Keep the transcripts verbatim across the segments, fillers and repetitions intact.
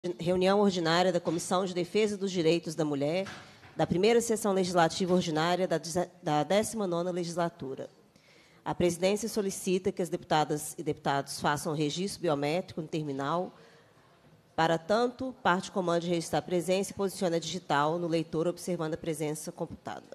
reunião ordinária da Comissão de Defesa dos Direitos da Mulher, da primeira sessão legislativa ordinária da décima nona legislatura. A presidência solicita que as deputadas e deputados façam registro biométrico no terminal. Para tanto, parte comando de registrar a presença e posiciona a digital no leitor, observando a presença computada.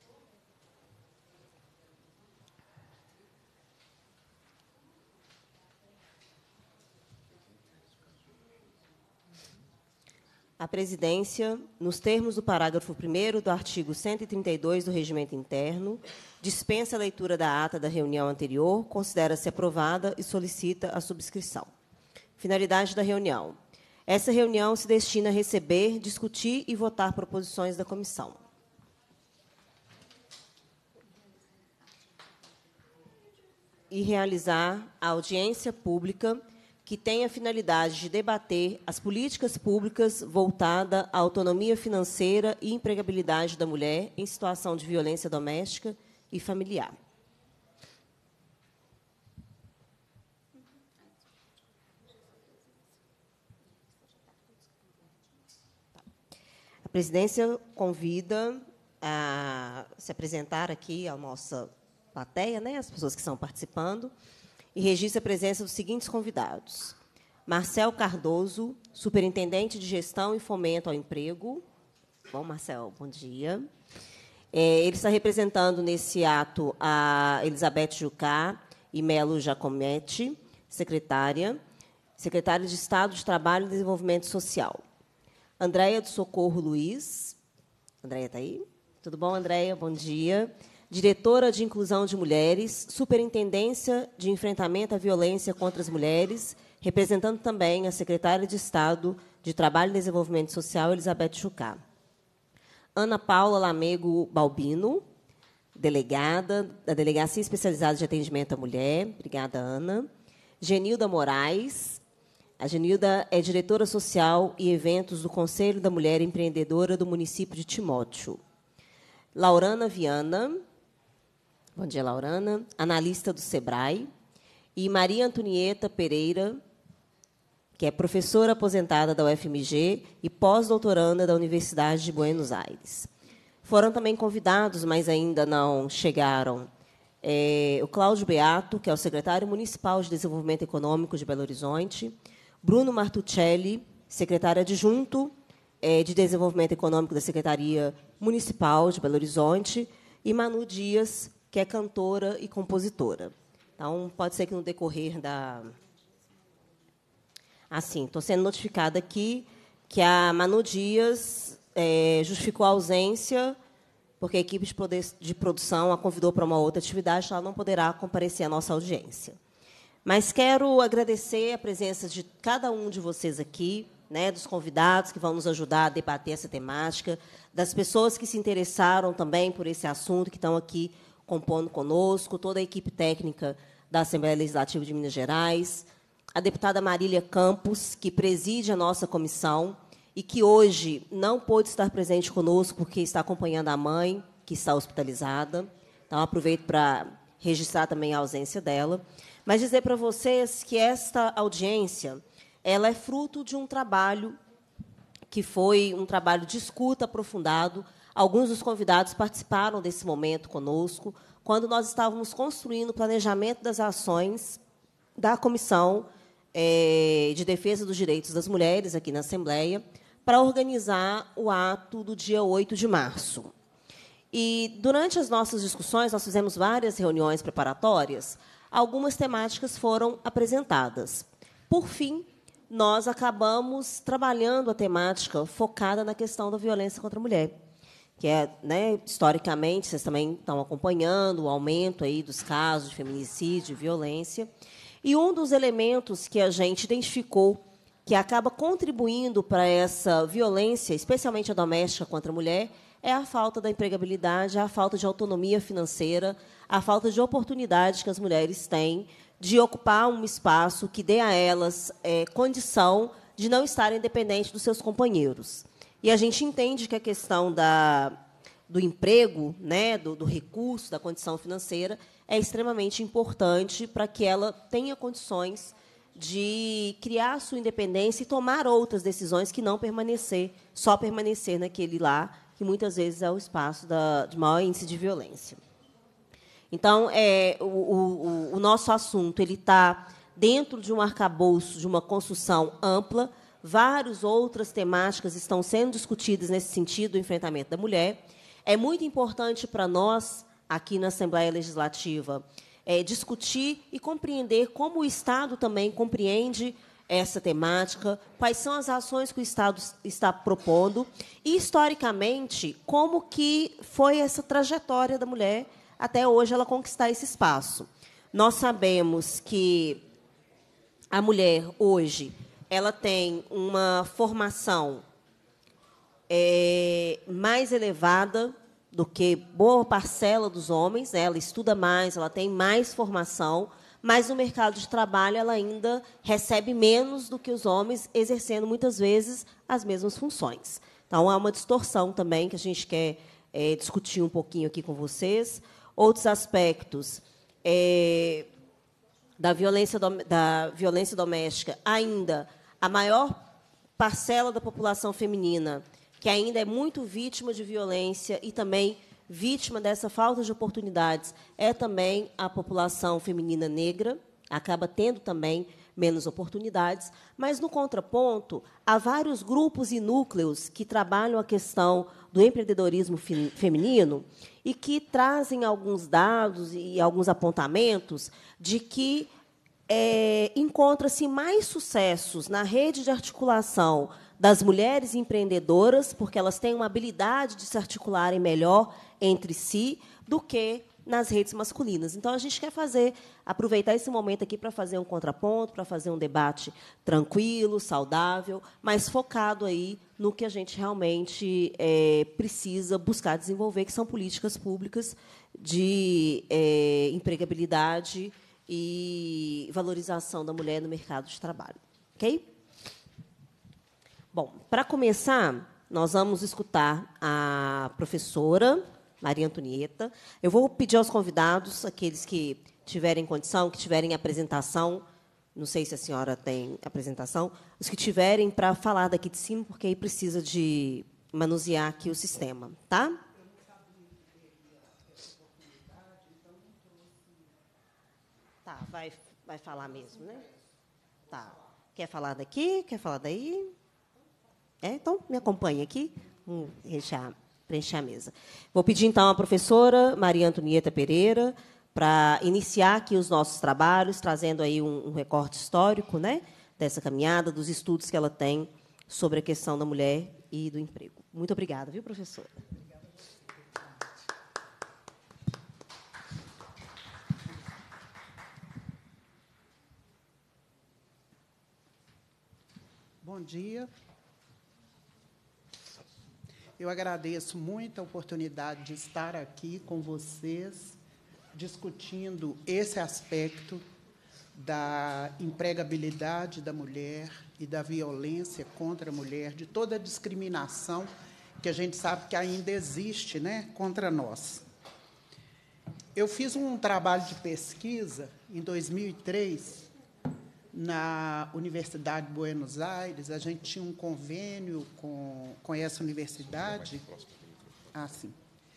A presidência, nos termos do parágrafo primeiro do artigo cento e trinta e dois do Regimento Interno, dispensa a leitura da ata da reunião anterior, considera-se aprovada e solicita a subscrição. Finalidade da reunião. Essa reunião se destina a receber, discutir e votar proposições da comissão. E realizar a audiência pública que tem a finalidade de debater as políticas públicas voltadas à autonomia financeira e empregabilidade da mulher em situação de violência doméstica e familiar. A presidência convida a se apresentar aqui à nossa plateia, né, as pessoas que estão participando, e registra a presença dos seguintes convidados. Marcel Cardoso, superintendente de Gestão e Fomento ao Emprego. Bom, Marcel, bom dia. É, ele está representando nesse ato a Elizabeth Jucá e Melo Giacometti, secretária, secretária de Estado de Trabalho e Desenvolvimento Social. Andréia do Socorro Luiz. Andréia está aí? Tudo bom, Andréia? Bom dia. Diretora de Inclusão de Mulheres, Superintendência de Enfrentamento à Violência contra as Mulheres, representando também a secretária de Estado de Trabalho e Desenvolvimento Social, Elizabeth Jucá. Ana Paula Lamego Balbino, delegada da Delegacia Especializada de Atendimento à Mulher. Obrigada, Ana. Genilda Moraes. A Genilda é diretora social e eventos do Conselho da Mulher Empreendedora do município de Timóteo. Laurana Viana. Bom dia, Laurana, analista do SEBRAE, e Maria Antonieta Pereira, que é professora aposentada da U F M G e pós-doutoranda da Universidade de Buenos Aires. Foram também convidados, mas ainda não chegaram, é, o Cláudio Beato, que é o secretário municipal de Desenvolvimento Econômico de Belo Horizonte, Bruno Martuccelli, secretário adjunto é, de Desenvolvimento Econômico da Secretaria Municipal de Belo Horizonte, e Manu Dias, que é cantora e compositora. Então, pode ser que, no decorrer da... Assim, estou sendo notificada aqui que a Manu Dias é, justificou a ausência, porque a equipe de, poder, de produção a convidou para uma outra atividade, ela não poderá comparecer à nossa audiência. Mas quero agradecer a presença de cada um de vocês aqui, né, dos convidados que vão nos ajudar a debater essa temática, das pessoas que se interessaram também por esse assunto, que estão aqui compondo conosco, toda a equipe técnica da Assembleia Legislativa de Minas Gerais, a deputada Marília Campos, que preside a nossa comissão e que hoje não pôde estar presente conosco porque está acompanhando a mãe, que está hospitalizada. Então, aproveito para registrar também a ausência dela. Mas dizer para vocês que esta audiência ela é fruto de um trabalho que foi um trabalho de escuta aprofundado. Alguns dos convidados participaram desse momento conosco, quando nós estávamos construindo o planejamento das ações da Comissão eh, de Defesa dos Direitos das Mulheres, aqui na Assembleia, para organizar o ato do dia oito de março. E, durante as nossas discussões, nós fizemos várias reuniões preparatórias, algumas temáticas foram apresentadas. Por fim, nós acabamos trabalhando a temática focada na questão da violência contra a mulher, que é, né, historicamente, vocês também estão acompanhando o aumento aí dos casos de feminicídio e violência. E um dos elementos que a gente identificou que acaba contribuindo para essa violência, especialmente a doméstica contra a mulher, é a falta da empregabilidade, a falta de autonomia financeira, a falta de oportunidade que as mulheres têm de ocupar um espaço que dê a elas é, condição de não estarem dependentes dos seus companheiros. E a gente entende que a questão da, do emprego, né, do, do recurso, da condição financeira, é extremamente importante para que ela tenha condições de criar a sua independência e tomar outras decisões que não permanecer, só permanecer naquele lá, que muitas vezes é o espaço da, de maior índice de violência. Então, é, o, o, o nosso assunto ele está dentro de um arcabouço, de uma construção ampla. Várias outras temáticas estão sendo discutidas nesse sentido do enfrentamento da mulher. É muito importante para nós, aqui na Assembleia Legislativa, é, discutir e compreender como o Estado também compreende essa temática, quais são as ações que o Estado está propondo e, historicamente, como que foi essa trajetória da mulher até hoje ela conquistar esse espaço. Nós sabemos que a mulher, hoje, ela tem uma formação é, mais elevada do que boa parcela dos homens, né? Ela estuda mais, ela tem mais formação, mas no mercado de trabalho ela ainda recebe menos do que os homens, exercendo, muitas vezes, as mesmas funções. Então, há uma distorção também que a gente quer é, discutir um pouquinho aqui com vocês. Outros aspectos é, da, violência do, da violência doméstica, ainda a maior parcela da população feminina que ainda é muito vítima de violência e também vítima dessa falta de oportunidades, é também a população feminina negra, acaba tendo também menos oportunidades, mas, no contraponto, há vários grupos e núcleos que trabalham a questão do empreendedorismo feminino e que trazem alguns dados e alguns apontamentos de que é, encontra-se mais sucessos na rede de articulação das mulheres empreendedoras, porque elas têm uma habilidade de se articularem melhor entre si, do que nas redes masculinas. Então, a gente quer fazer, aproveitar esse momento aqui para fazer um contraponto, para fazer um debate tranquilo, saudável, mas focado aí no que a gente realmente é, precisa buscar desenvolver, que são políticas públicas de é, empregabilidade e valorização da mulher no mercado de trabalho. Ok? Bom, para começar, nós vamos escutar a professora Maria Antonieta. Eu vou pedir aos convidados, aqueles que tiverem condição, que tiverem apresentação, não sei se a senhora tem apresentação, os que tiverem para falar daqui de cima, porque aí precisa de manusear aqui o sistema, tá? Tá, vai, vai falar mesmo, né? Tá. Quer falar daqui? Quer falar daí? É, então, me acompanhe aqui. Vamos preencher, preencher a mesa. Vou pedir, então, à professora Maria Antonieta Pereira para iniciar aqui os nossos trabalhos, trazendo aí um, um recorte histórico, né, dessa caminhada, dos estudos que ela tem sobre a questão da mulher e do emprego. Muito obrigada, viu, professora? Bom dia. Eu agradeço muito a oportunidade de estar aqui com vocês, discutindo esse aspecto da empregabilidade da mulher e da violência contra a mulher, de toda a discriminação que a gente sabe que ainda existe, né, contra nós. Eu fiz um trabalho de pesquisa em dois mil e três, na Universidade de Buenos Aires. A gente tinha um convênio com, com essa universidade. Ah, sim.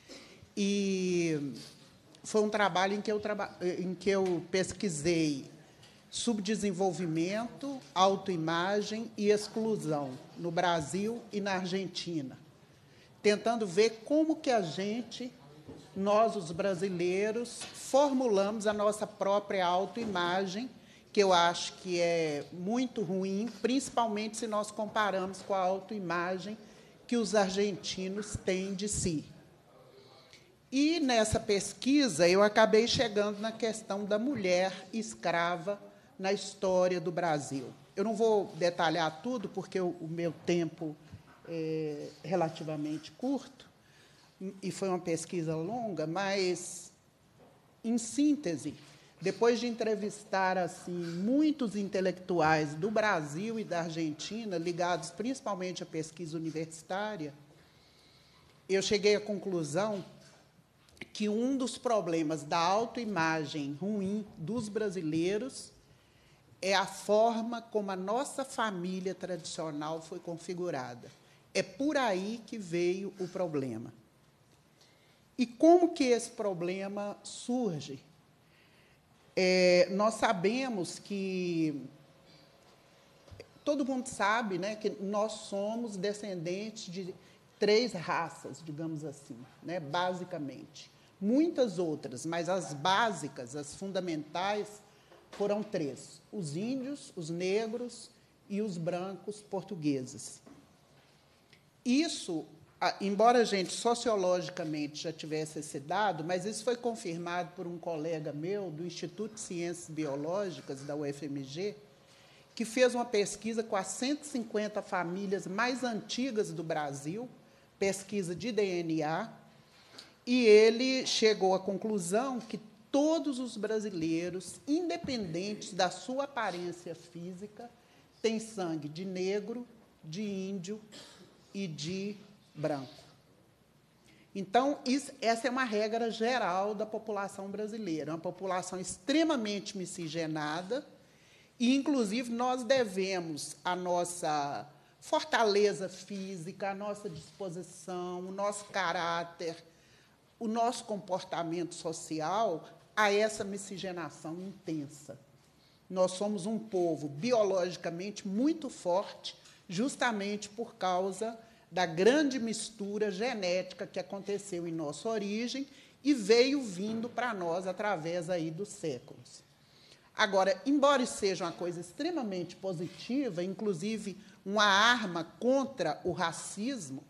E foi um trabalho em que eu, traba, em que eu pesquisei subdesenvolvimento, autoimagem e exclusão no Brasil e na Argentina, tentando ver como que a gente, nós, os brasileiros, formulamos a nossa própria autoimagem, que eu acho que é muito ruim, principalmente se nós comparamos com a autoimagem que os argentinos têm de si. E, nessa pesquisa, eu acabei chegando na questão da mulher escrava na história do Brasil. Eu não vou detalhar tudo, porque o meu tempo é relativamente curto, e foi uma pesquisa longa, mas, em síntese, depois de entrevistar assim muitos intelectuais do Brasil e da Argentina, ligados principalmente à pesquisa universitária, eu cheguei à conclusão que um dos problemas da autoimagem ruim dos brasileiros é a forma como a nossa família tradicional foi configurada. É por aí que veio o problema. E como que esse problema surge? É, nós sabemos que... Todo mundo sabe, né, que nós somos descendentes de três raças, digamos assim, né, basicamente. Muitas outras, mas as básicas, as fundamentais, foram três: os índios, os negros e os brancos portugueses. Isso, embora a gente sociologicamente já tivesse esse dado, mas isso foi confirmado por um colega meu do Instituto de Ciências Biológicas, da U F M G, que fez uma pesquisa com as cento e cinquenta famílias mais antigas do Brasil, pesquisa de D N A, e ele chegou à conclusão que todos os brasileiros, independentes da sua aparência física, têm sangue de negro, de índio e de branco. Então, isso, essa é uma regra geral da população brasileira, uma população extremamente miscigenada, e, inclusive, nós devemos a nossa fortaleza física, a nossa disposição, o nosso caráter, o nosso comportamento social a essa miscigenação intensa. Nós somos um povo biologicamente muito forte, justamente por causa da grande mistura genética que aconteceu em nossa origem e veio vindo para nós através aí dos séculos. Agora, embora isso seja uma coisa extremamente positiva, inclusive uma arma contra o racismo,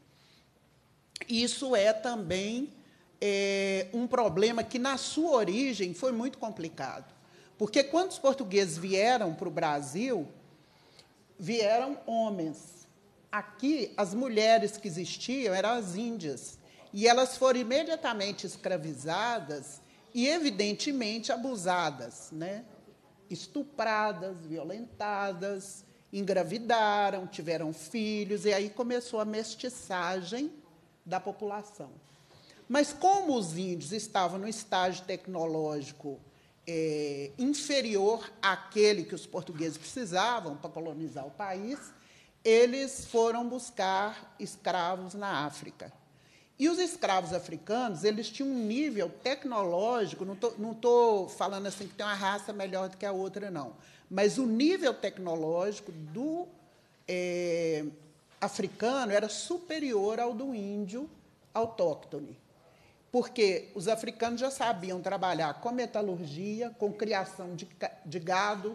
isso é também é, um problema que, na sua origem, foi muito complicado. Porque, quando os portugueses vieram para o Brasil, vieram homens. Aqui, as mulheres que existiam eram as índias, e elas foram imediatamente escravizadas e, evidentemente, abusadas, né? Estupradas, violentadas, engravidaram, tiveram filhos, e aí começou a mestiçagem da população. Mas, como os índios estavam no estágio tecnológico é, inferior àquele que os portugueses precisavam para colonizar o país, eles foram buscar escravos na África. E os escravos africanos, eles tinham um nível tecnológico, não estou não estou falando assim que tem uma raça melhor do que a outra, não, mas o nível tecnológico do é, africano era superior ao do índio autóctone, porque os africanos já sabiam trabalhar com metalurgia, com criação de, de gado,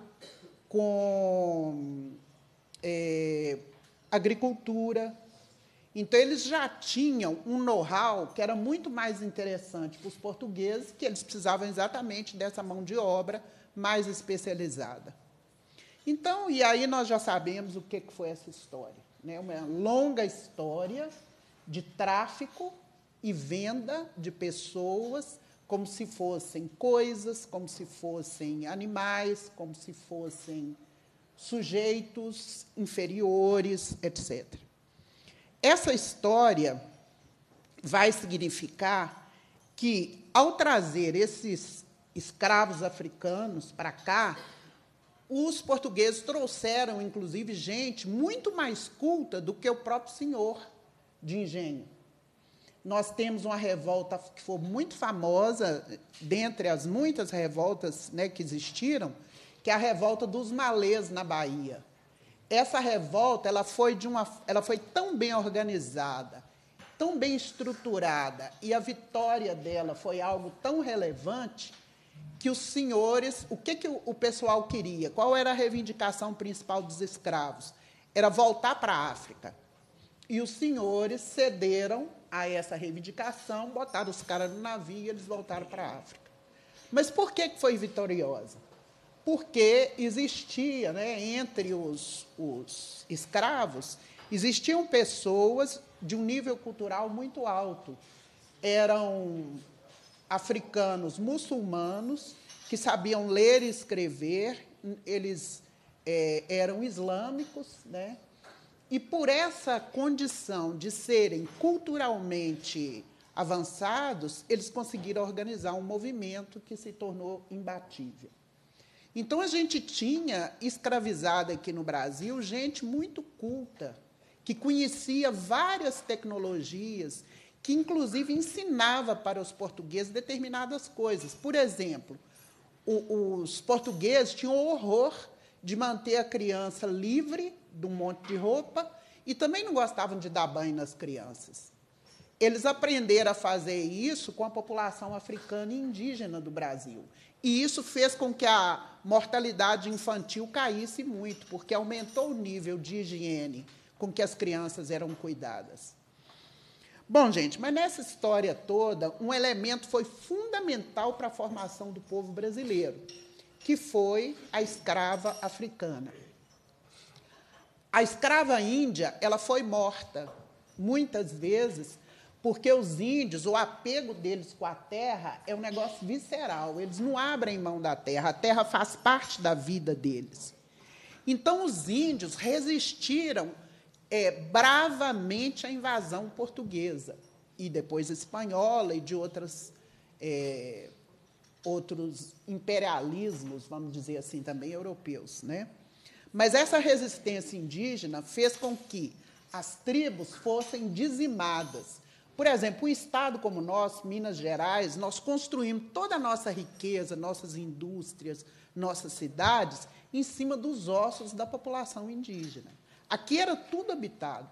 com é, agricultura. Então, eles já tinham um know-how que era muito mais interessante para os portugueses, que eles precisavam exatamente dessa mão de obra mais especializada. Então, e aí nós já sabemos o que foi essa história, né? Uma longa história de tráfico e venda de pessoas como se fossem coisas, como se fossem animais, como se fossem sujeitos inferiores, etcétera. Essa história vai significar que, ao trazer esses escravos africanos para cá, os portugueses trouxeram, inclusive, gente muito mais culta do que o próprio senhor de engenho. Nós temos uma revolta que foi muito famosa, dentre as muitas revoltas, né, que existiram, que é a revolta dos malês na Bahia. Essa revolta ela foi, de uma, ela foi tão bem organizada, tão bem estruturada, e a vitória dela foi algo tão relevante que os senhores... O que, que o, o pessoal queria? Qual era a reivindicação principal dos escravos? Era voltar para a África. E os senhores cederam a essa reivindicação, botaram os caras no navio e eles voltaram para a África. Mas por que foi vitoriosa? Porque existia, né, entre os, os escravos, existiam pessoas de um nível cultural muito alto. Eram africanos muçulmanos que sabiam ler e escrever, eles é, eram islâmicos, né? E, por essa condição de serem culturalmente avançados, eles conseguiram organizar um movimento que se tornou imbatível. Então, a gente tinha escravizado aqui no Brasil gente muito culta, que conhecia várias tecnologias, que, inclusive, ensinava para os portugueses determinadas coisas. Por exemplo, o, os portugueses tinham horror de manter a criança livre de um monte de roupa e também não gostavam de dar banho nas crianças. Eles aprenderam a fazer isso com a população africana e indígena do Brasil. E isso fez com que a mortalidade infantil caísse muito, porque aumentou o nível de higiene com que as crianças eram cuidadas. Bom, gente, mas nessa história toda, um elemento foi fundamental para a formação do povo brasileiro, que foi a escrava africana. A escrava índia, ela foi morta, muitas vezes, porque os índios, o apego deles com a terra é um negócio visceral. Eles não abrem mão da terra, a terra faz parte da vida deles. Então, os índios resistiram é, bravamente à invasão portuguesa, e depois espanhola, e de outras, é, outros imperialismos, vamos dizer assim, também europeus, né? Mas essa resistência indígena fez com que as tribos fossem dizimadas. Por exemplo, um estado como o nosso, Minas Gerais, nós construímos toda a nossa riqueza, nossas indústrias, nossas cidades, em cima dos ossos da população indígena. Aqui era tudo habitado.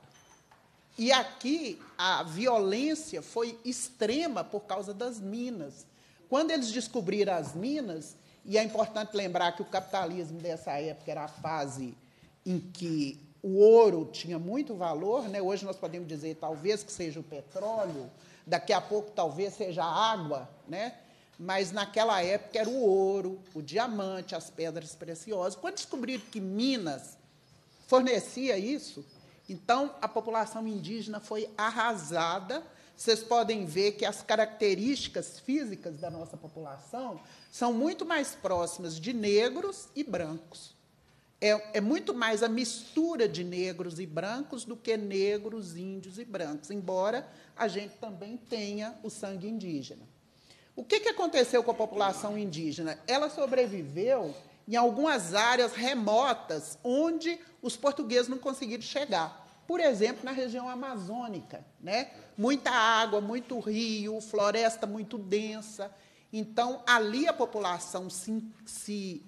E aqui a violência foi extrema por causa das minas. Quando eles descobriram as minas, e é importante lembrar que o capitalismo dessa época era a fase em que o ouro tinha muito valor, né? Hoje nós podemos dizer, talvez, que seja o petróleo, daqui a pouco, talvez, seja a água, né? Mas, naquela época, era o ouro, o diamante, as pedras preciosas. Quando descobriram que Minas fornecia isso, então, a população indígena foi arrasada. Vocês podem ver que as características físicas da nossa população são muito mais próximas de negros e brancos. É, é muito mais a mistura de negros e brancos do que negros, índios e brancos, embora a gente também tenha o sangue indígena. O que, que aconteceu com a população indígena? Ela sobreviveu em algumas áreas remotas onde os portugueses não conseguiram chegar. Por exemplo, na região amazônica, né? Muita água, muito rio, floresta muito densa. Então, ali a população se, se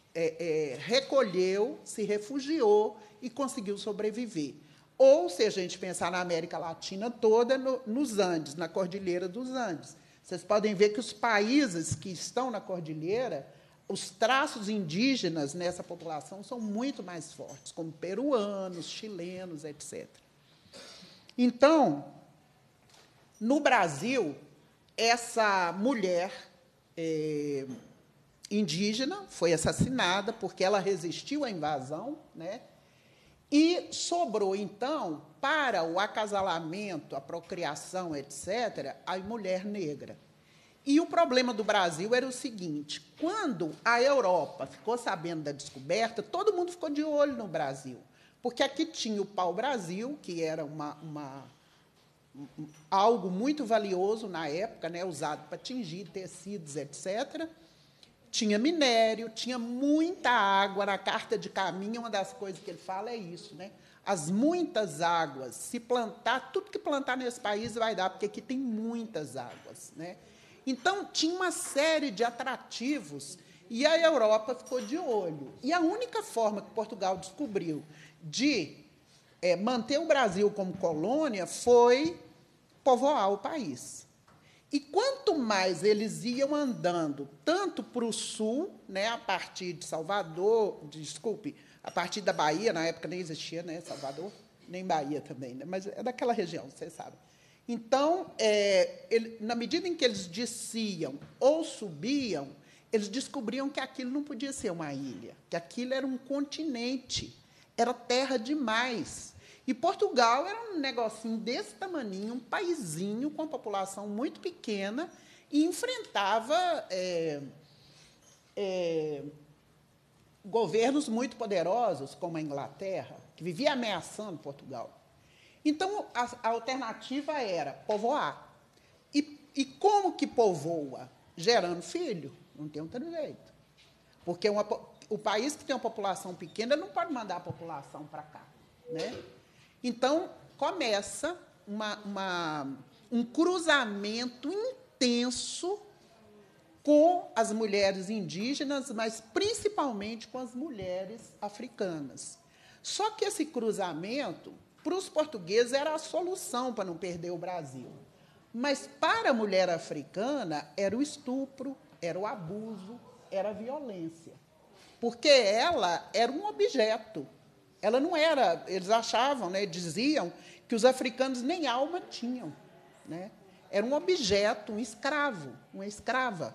é, é, recolheu, se refugiou e conseguiu sobreviver. Ou, se a gente pensar na América Latina toda, no, nos Andes, na Cordilheira dos Andes. Vocês podem ver que os países que estão na cordilheira, os traços indígenas nessa população são muito mais fortes, como peruanos, chilenos, etcétera. Então, no Brasil, essa mulher é, indígena foi assassinada porque ela resistiu à invasão, né? E sobrou, então, para o acasalamento, a procriação, etcétera, a mulher negra. E o problema do Brasil era o seguinte: quando a Europa ficou sabendo da descoberta, todo mundo ficou de olho no Brasil, porque aqui tinha o pau-brasil, que era uma, uma, algo muito valioso na época, né, usado para tingir tecidos, etcétera. Tinha minério, tinha muita água. Na Carta de Caminho, uma das coisas que ele fala é isso, né? As muitas águas, se plantar, tudo que plantar nesse país vai dar, porque aqui tem muitas águas, né? Então, tinha uma série de atrativos, e a Europa ficou de olho. E a única forma que Portugal descobriu de é, manter o Brasil como colônia foi povoar o país. E quanto mais eles iam andando, tanto para o sul, né, a partir de Salvador, desculpe, a partir da Bahia, na época nem existia, né, Salvador, nem Bahia também, né, mas é daquela região, vocês sabem. Então, é, ele, na medida em que eles desciam ou subiam, eles descobriam que aquilo não podia ser uma ilha, que aquilo era um continente, era terra demais. E Portugal era um negocinho desse tamaninho, um paizinho com uma população muito pequena, e enfrentava é, é, governos muito poderosos, como a Inglaterra, que vivia ameaçando Portugal. Então, a, a alternativa era povoar. E, e como que povoa? Gerando filho, não tem outro jeito. porque uma, o país que tem uma população pequena não pode mandar a população para cá, né? Então, começa uma, uma, um cruzamento intenso com as mulheres indígenas, mas principalmente com as mulheres africanas. Só que esse cruzamento, para os portugueses, era a solução para não perder o Brasil. Mas, para a mulher africana, era o estupro, era o abuso, era a violência. Porque ela era um objeto. Ela não era... Eles achavam, né, diziam, que os africanos nem alma tinham, né? Era um objeto, um escravo, uma escrava.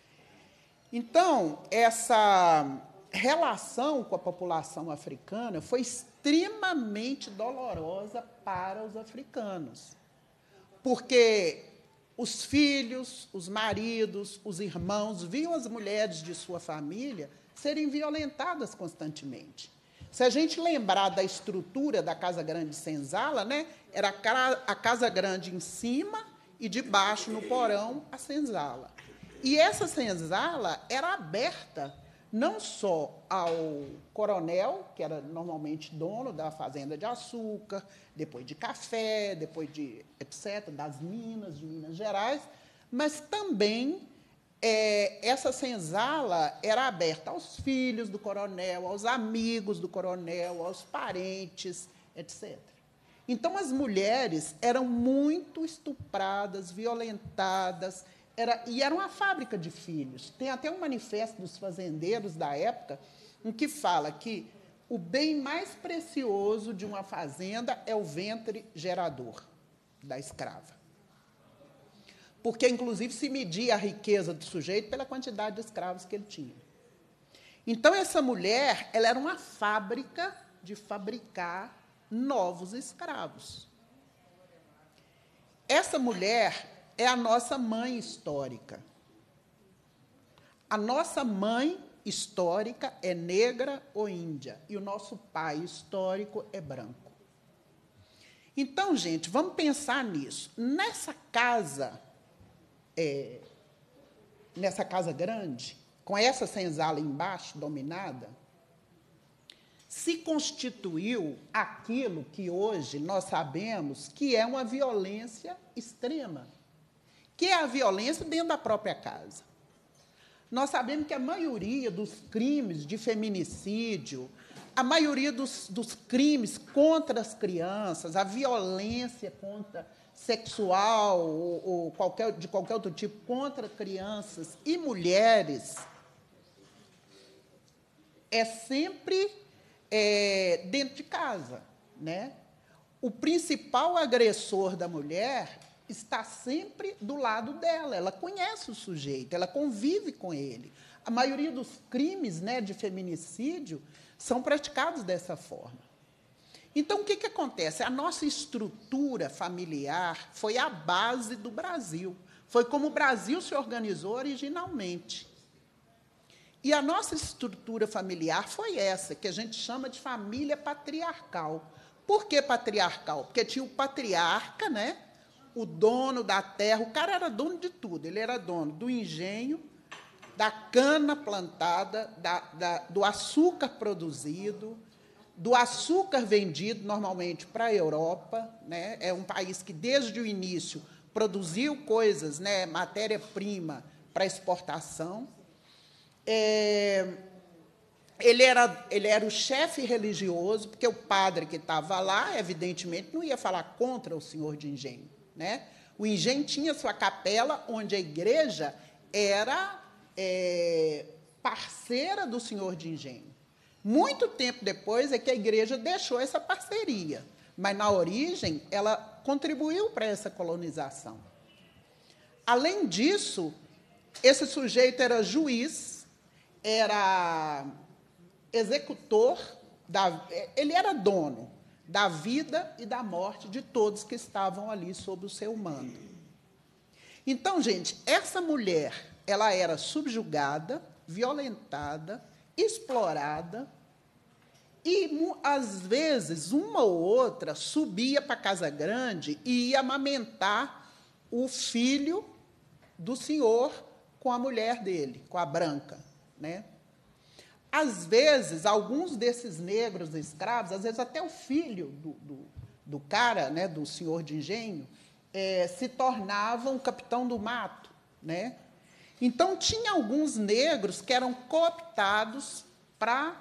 Então, essa relação com a população africana foi extremamente dolorosa para os africanos, porque os filhos, os maridos, os irmãos viam as mulheres de sua família serem violentadas constantemente. Se a gente lembrar da estrutura da Casa Grande de Senzala, né, era a Casa Grande em cima e debaixo, no porão, a senzala. E essa senzala era aberta não só ao coronel, que era normalmente dono da fazenda de açúcar, depois de café, depois de etcétera, das minas, de Minas Gerais, mas também é, essa senzala era aberta aos filhos do coronel, aos amigos do coronel, aos parentes, etcétera. Então, as mulheres eram muito estupradas, violentadas, Era, e era uma fábrica de filhos. Tem até um manifesto dos fazendeiros da época em que fala que o bem mais precioso de uma fazenda é o ventre gerador da escrava. Porque, inclusive, se media a riqueza do sujeito pela quantidade de escravos que ele tinha. Então, essa mulher ela era uma fábrica de fabricar novos escravos. Essa mulher é a nossa mãe histórica. A nossa mãe histórica é negra ou índia, e o nosso pai histórico é branco. Então, gente, vamos pensar nisso. Nessa casa, é, nessa casa grande, com essa senzala embaixo, dominada, se constituiu aquilo que hoje nós sabemos que é uma violência extrema, que é a violência dentro da própria casa. Nós sabemos que a maioria dos crimes de feminicídio, a maioria dos, dos crimes contra as crianças, a violência contra sexual ou, ou qualquer, de qualquer outro tipo contra crianças e mulheres, é sempre é, dentro de casa, né? O principal agressor da mulher está sempre do lado dela, ela conhece o sujeito, ela convive com ele. A maioria dos crimes, né, de feminicídio são praticados dessa forma. Então, o que, que acontece? A nossa estrutura familiar foi a base do Brasil, foi como o Brasil se organizou originalmente. E a nossa estrutura familiar foi essa, que a gente chama de família patriarcal. Por que patriarcal? Porque tinha o patriarca, né? O dono da terra, o cara era dono de tudo, ele era dono do engenho, da cana plantada, da, da, do açúcar produzido, do açúcar vendido, normalmente, para a Europa, né? É um país que, desde o início, produziu coisas, né? Matéria-prima para exportação. É, ele, era, ele era o chefe religioso, porque o padre que estava lá, evidentemente, não ia falar contra o senhor de engenho, né? O engenho tinha sua capela, onde a igreja era é, parceira do senhor de engenho. Muito tempo depois é que a igreja deixou essa parceria, mas, na origem, ela contribuiu para essa colonização. Além disso, esse sujeito era juiz, era executor, da, ele era dono da vida e da morte de todos que estavam ali sob o seu mando. Então, gente, essa mulher, ela era subjugada, violentada, explorada, e, às vezes, uma ou outra subia para a Casa Grande e ia amamentar o filho do senhor com a mulher dele, com a branca, né? às vezes, alguns desses negros escravos, às vezes até o filho do, do, do cara, né, do senhor de engenho, é, se tornavam capitão do mato, né? Então, tinha alguns negros que eram cooptados para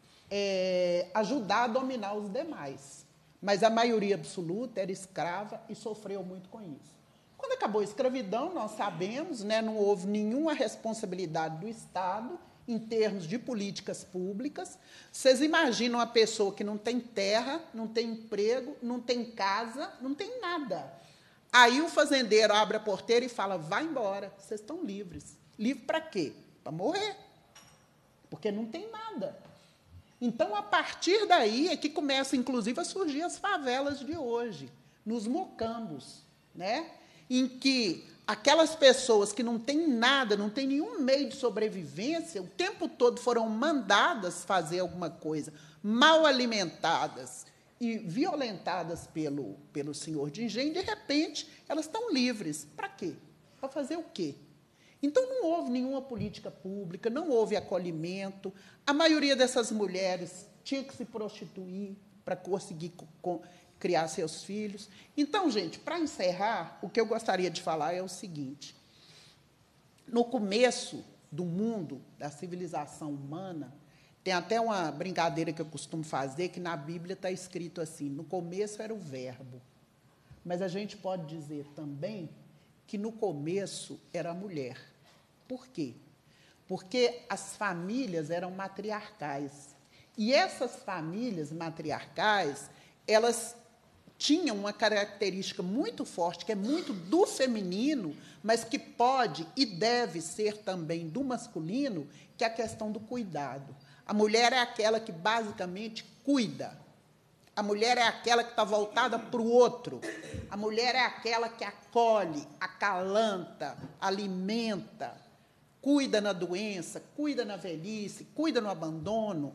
é, ajudar a dominar os demais. Mas a maioria absoluta era escrava e sofreu muito com isso. Quando acabou a escravidão, nós sabemos, né, não houve nenhuma responsabilidade do Estado em termos de políticas públicas. Vocês imaginam uma pessoa que não tem terra, não tem emprego, não tem casa, não tem nada. Aí o fazendeiro abre a porteira e fala, vai embora, vocês estão livres. Livre para quê? Para morrer. Porque não tem nada. Então, a partir daí é que começam, inclusive, a surgir as favelas de hoje, nos mocambos, né? Em que aquelas pessoas que não têm nada, não têm nenhum meio de sobrevivência, o tempo todo foram mandadas fazer alguma coisa, mal alimentadas e violentadas pelo, pelo senhor de engenho, de repente, elas estão livres. Para quê? Para fazer o quê? Então, não houve nenhuma política pública, não houve acolhimento. A maioria dessas mulheres tinha que se prostituir para conseguir criar seus filhos. Então, gente, para encerrar, o que eu gostaria de falar é o seguinte. No começo do mundo, da civilização humana, tem até uma brincadeira que eu costumo fazer, que na Bíblia está escrito assim, no começo era o verbo. Mas a gente pode dizer também que no começo era a mulher. Por quê? Porque as famílias eram matriarcais. E essas famílias matriarcais, elas tinham uma característica muito forte, que é muito do feminino, mas que pode e deve ser também do masculino, que é a questão do cuidado. A mulher é aquela que, basicamente, cuida. A mulher é aquela que está voltada para o outro. A mulher é aquela que acolhe, acalanta, alimenta, cuida na doença, cuida na velhice, cuida no abandono.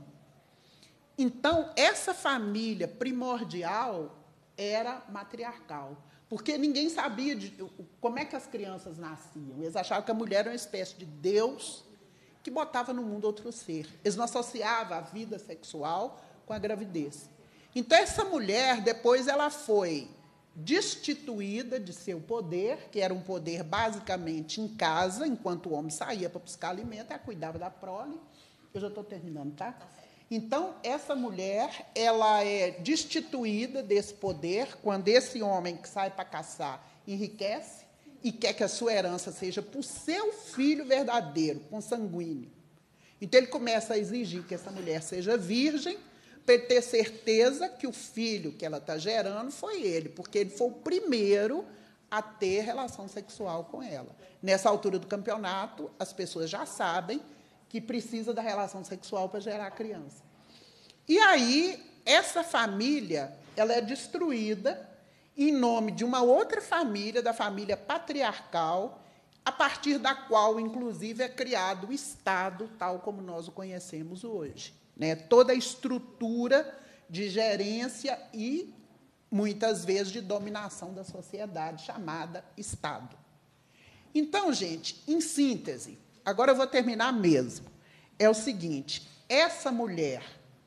Então, essa família primordial era matriarcal, porque ninguém sabia de, como é que as crianças nasciam. Eles achavam que a mulher era uma espécie de Deus que botava no mundo outro ser. Eles não associavam a vida sexual com a gravidez. Então, essa mulher, depois, ela foi destituída de seu poder, que era um poder, basicamente, em casa, enquanto o homem saía para buscar alimento, ela cuidava da prole. Eu já estou terminando, tá? Então, essa mulher, ela é destituída desse poder quando esse homem que sai para caçar enriquece e quer que a sua herança seja para o seu filho verdadeiro, consanguíneo. Então, ele começa a exigir que essa mulher seja virgem, para ele ter certeza que o filho que ela está gerando foi ele, porque ele foi o primeiro a ter relação sexual com ela. Nessa altura do campeonato, as pessoas já sabem que precisa da relação sexual para gerar a criança. E aí, essa família ela é destruída em nome de uma outra família, da família patriarcal, a partir da qual, inclusive, é criado o Estado, tal como nós o conhecemos hoje. Né? Toda a estrutura de gerência e, muitas vezes, de dominação da sociedade, chamada Estado. Então, gente, em síntese, agora eu vou terminar mesmo, é o seguinte, essa mulher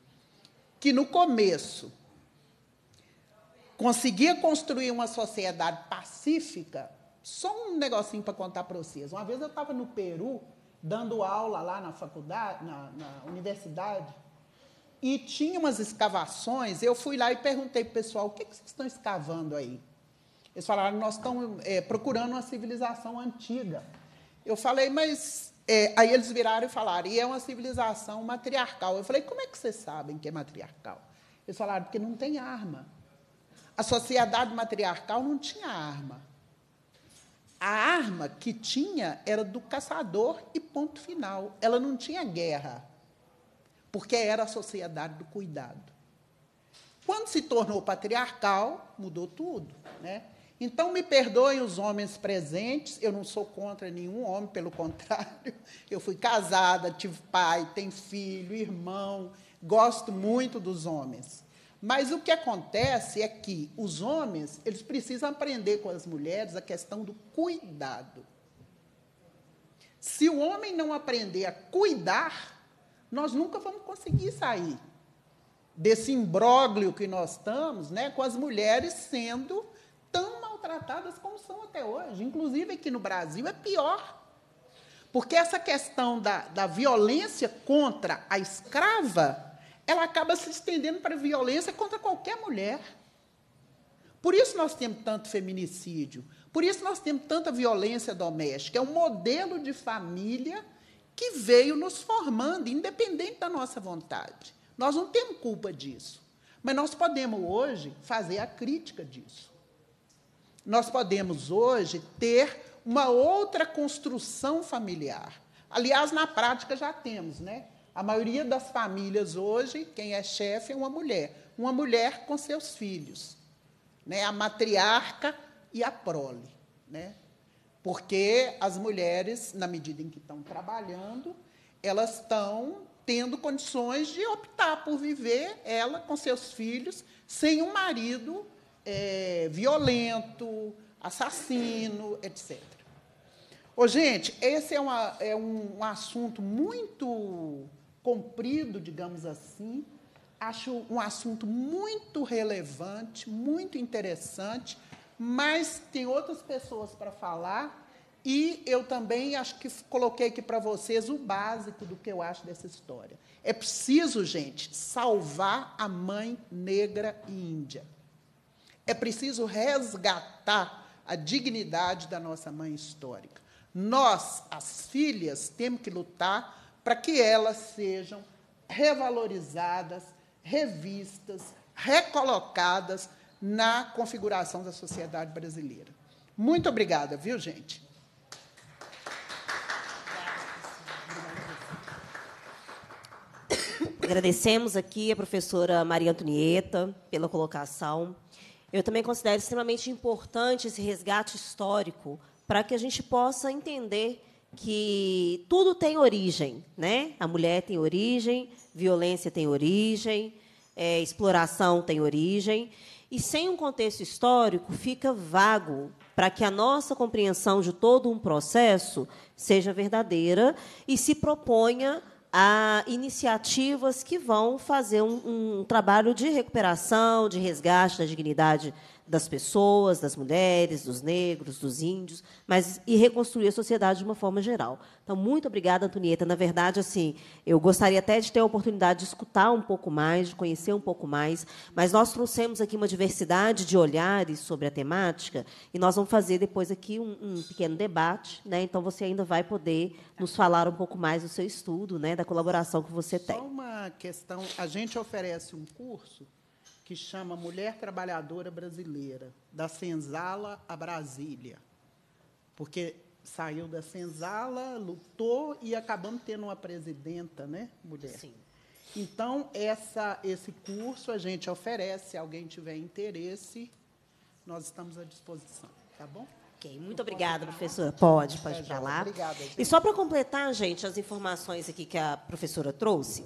que, no começo, conseguia construir uma sociedade pacífica, só um negocinho para contar para vocês. Uma vez eu estava no Peru, dando aula lá na faculdade, na, na universidade, e tinha umas escavações, eu fui lá e perguntei para o pessoal, o que, que vocês estão escavando aí? Eles falaram, nós estamos é, procurando uma civilização antiga. Eu falei, mas... É, aí eles viraram e falaram, e é uma civilização matriarcal. Eu falei, como é que vocês sabem que é matriarcal? Eles falaram, porque não tem arma. A sociedade matriarcal não tinha arma. A arma que tinha era do caçador e ponto final. Ela não tinha guerra, porque era a sociedade do cuidado. Quando se tornou patriarcal, mudou tudo, né? Então, me perdoem os homens presentes, eu não sou contra nenhum homem, pelo contrário, eu fui casada, tive pai, tenho filho, irmão, gosto muito dos homens. Mas o que acontece é que os homens eles precisam aprender com as mulheres a questão do cuidado. Se o homem não aprender a cuidar, nós nunca vamos conseguir sair desse imbróglio que nós estamos, né, com as mulheres sendo tão maltratadas como são até hoje. Inclusive, aqui no Brasil, é pior. Porque essa questão da, da violência contra a escrava, ela acaba se estendendo para a violência contra qualquer mulher. Por isso nós temos tanto feminicídio, por isso nós temos tanta violência doméstica. É um modelo de família que veio nos formando, independente da nossa vontade. Nós não temos culpa disso, mas nós podemos, hoje, fazer a crítica disso. Nós podemos, hoje, ter uma outra construção familiar. Aliás, na prática, já temos, né? A maioria das famílias, hoje, quem é chefe é uma mulher. Uma mulher com seus filhos, né? A matriarca e a prole, né? Porque as mulheres, na medida em que estão trabalhando, elas estão tendo condições de optar por viver, ela com seus filhos, sem um marido é, violento, assassino, etcétera. Ô, gente, esse é, uma, é um, um assunto muito comprido, digamos assim. Acho um assunto muito relevante, muito interessante, mas tem outras pessoas para falar, e eu também acho que coloquei aqui para vocês o básico do que eu acho dessa história. É preciso, gente, salvar a mãe negra e índia. É preciso resgatar a dignidade da nossa mãe histórica. Nós, as filhas, temos que lutar para que elas sejam revalorizadas, revistas, recolocadas na configuração da sociedade brasileira. Muito obrigada, viu, gente? Agradecemos aqui a professora Maria Antonieta pela colocação. Eu também considero extremamente importante esse resgate histórico para que a gente possa entender que tudo tem origem, né? A mulher tem origem, violência tem origem, é, exploração tem origem, e sem um contexto histórico fica vago para que a nossa compreensão de todo um processo seja verdadeira e se proponha a iniciativas que vão fazer um, um trabalho de recuperação, de resgate da dignidade das pessoas, das mulheres, dos negros, dos índios, mas e reconstruir a sociedade de uma forma geral. Então, muito obrigada, Antonieta. Na verdade, assim, eu gostaria até de ter a oportunidade de escutar um pouco mais, de conhecer um pouco mais, mas nós trouxemos aqui uma diversidade de olhares sobre a temática e nós vamos fazer depois aqui um, um pequeno debate, né? Então, você ainda vai poder nos falar um pouco mais do seu estudo, né? Da colaboração que você tem. Só uma questão, a gente oferece um curso que chama Mulher Trabalhadora Brasileira, da Senzala a Brasília, porque saiu da Senzala, lutou e acabamos tendo uma presidenta, né, mulher. Sim. Então, essa, esse curso a gente oferece, se alguém tiver interesse, nós estamos à disposição, tá bom? Ok, muito obrigada, professora. Pode, pode ir para lá. Obrigada, gente. E só para completar, gente, as informações aqui que a professora trouxe,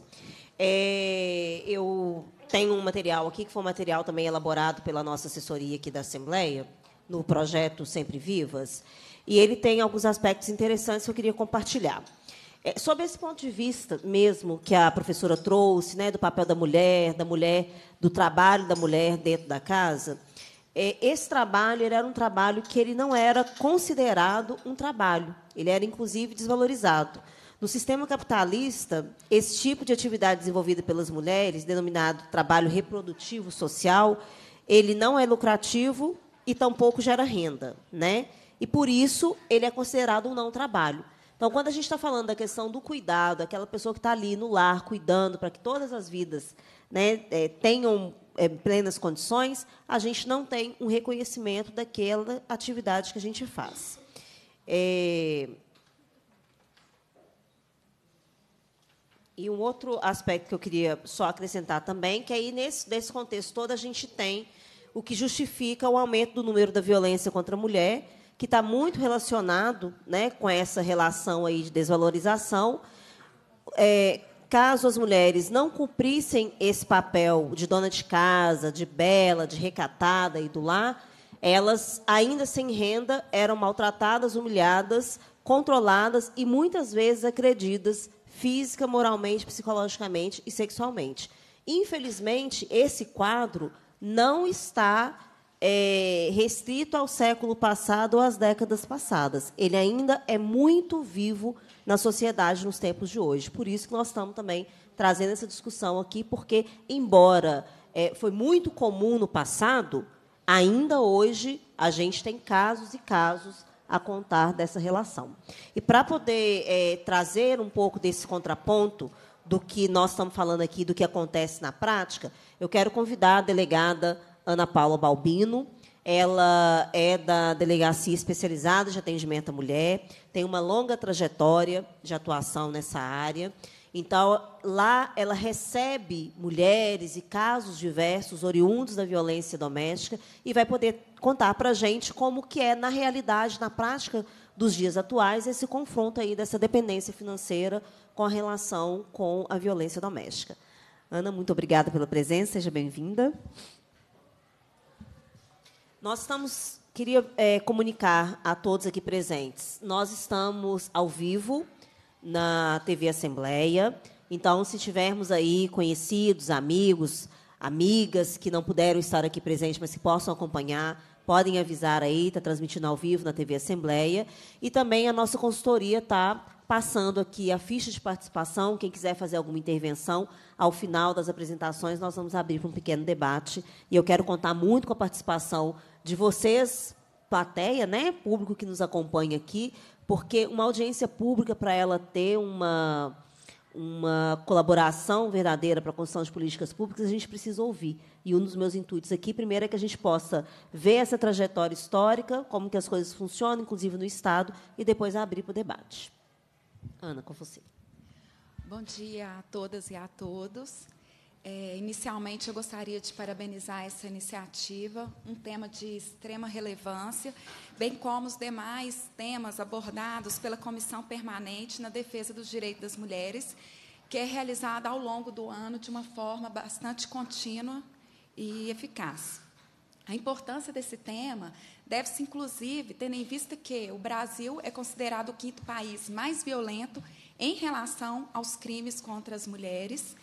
é, eu tenho um material aqui, que foi um material também elaborado pela nossa assessoria aqui da Assembleia, no projeto Sempre Vivas, e ele tem alguns aspectos interessantes que eu queria compartilhar. É, sob esse ponto de vista mesmo que a professora trouxe, né, do papel da mulher, da mulher, do trabalho da mulher dentro da casa, é, esse trabalho ele era um trabalho que ele não era considerado um trabalho, ele era, inclusive, desvalorizado. No sistema capitalista, esse tipo de atividade desenvolvida pelas mulheres, denominado trabalho reprodutivo social, ele não é lucrativo e tampouco gera renda, né? E, por isso, ele é considerado um não trabalho. Então, quando a gente está falando da questão do cuidado, aquela pessoa que está ali no lar, cuidando para que todas as vidas, né, é, tenham é, plenas condições, a gente não tem um reconhecimento daquela atividade que a gente faz. É... E um outro aspecto que eu queria só acrescentar também, que aí, nesse, nesse contexto todo, a gente tem o que justifica o aumento do número da violência contra a mulher, que está muito relacionado, né, com essa relação aí de desvalorização. É, caso as mulheres não cumprissem esse papel de dona de casa, de bela, de recatada e do lar, elas, ainda sem renda, eram maltratadas, humilhadas, controladas e, muitas vezes, agredidas física, moralmente, psicologicamente e sexualmente. Infelizmente, esse quadro não está é, restrito ao século passado ou às décadas passadas. Ele ainda é muito vivo na sociedade nos tempos de hoje. Por isso que nós estamos também trazendo essa discussão aqui, porque, embora é, foi muito comum no passado, ainda hoje a gente tem casos e casos a contar dessa relação. E, para poder é, trazer um pouco desse contraponto do que nós estamos falando aqui, do que acontece na prática, eu quero convidar a delegada Ana Paula Balbino. Ela é da Delegacia Especializada de Atendimento à Mulher, tem uma longa trajetória de atuação nessa área. Então, lá ela recebe mulheres e casos diversos, oriundos da violência doméstica, e vai poder contar para a gente como que é, na realidade, na prática dos dias atuais, esse confronto aí dessa dependência financeira com a relação com a violência doméstica. Ana, muito obrigada pela presença, seja bem-vinda. Nós estamos... Queria é, comunicar a todos aqui presentes. Nós estamos ao vivo na T V Assembleia. Então, se tivermos aí conhecidos, amigos, amigas que não puderam estar aqui presentes, mas que possam acompanhar, podem avisar aí, está transmitindo ao vivo na T V Assembleia. E também a nossa consultoria está passando aqui a ficha de participação. Quem quiser fazer alguma intervenção, ao final das apresentações, nós vamos abrir para um pequeno debate. E eu quero contar muito com a participação de vocês, plateia, né, público que nos acompanha aqui, porque uma audiência pública, para ela ter uma, uma colaboração verdadeira para a construção de políticas públicas, a gente precisa ouvir. E um dos meus intuitos aqui, primeiro, é que a gente possa ver essa trajetória histórica, como que as coisas funcionam, inclusive no Estado, e depois abrir para o debate. Ana, com você. Bom dia a todas e a todos. É, inicialmente, eu gostaria de parabenizar essa iniciativa, um tema de extrema relevância, bem como os demais temas abordados pela Comissão Permanente na Defesa dos Direitos das Mulheres, que é realizada ao longo do ano de uma forma bastante contínua e eficaz. A importância desse tema deve-se, inclusive, tendo em vista que o Brasil é considerado o quinto país mais violento em relação aos crimes contra as mulheres,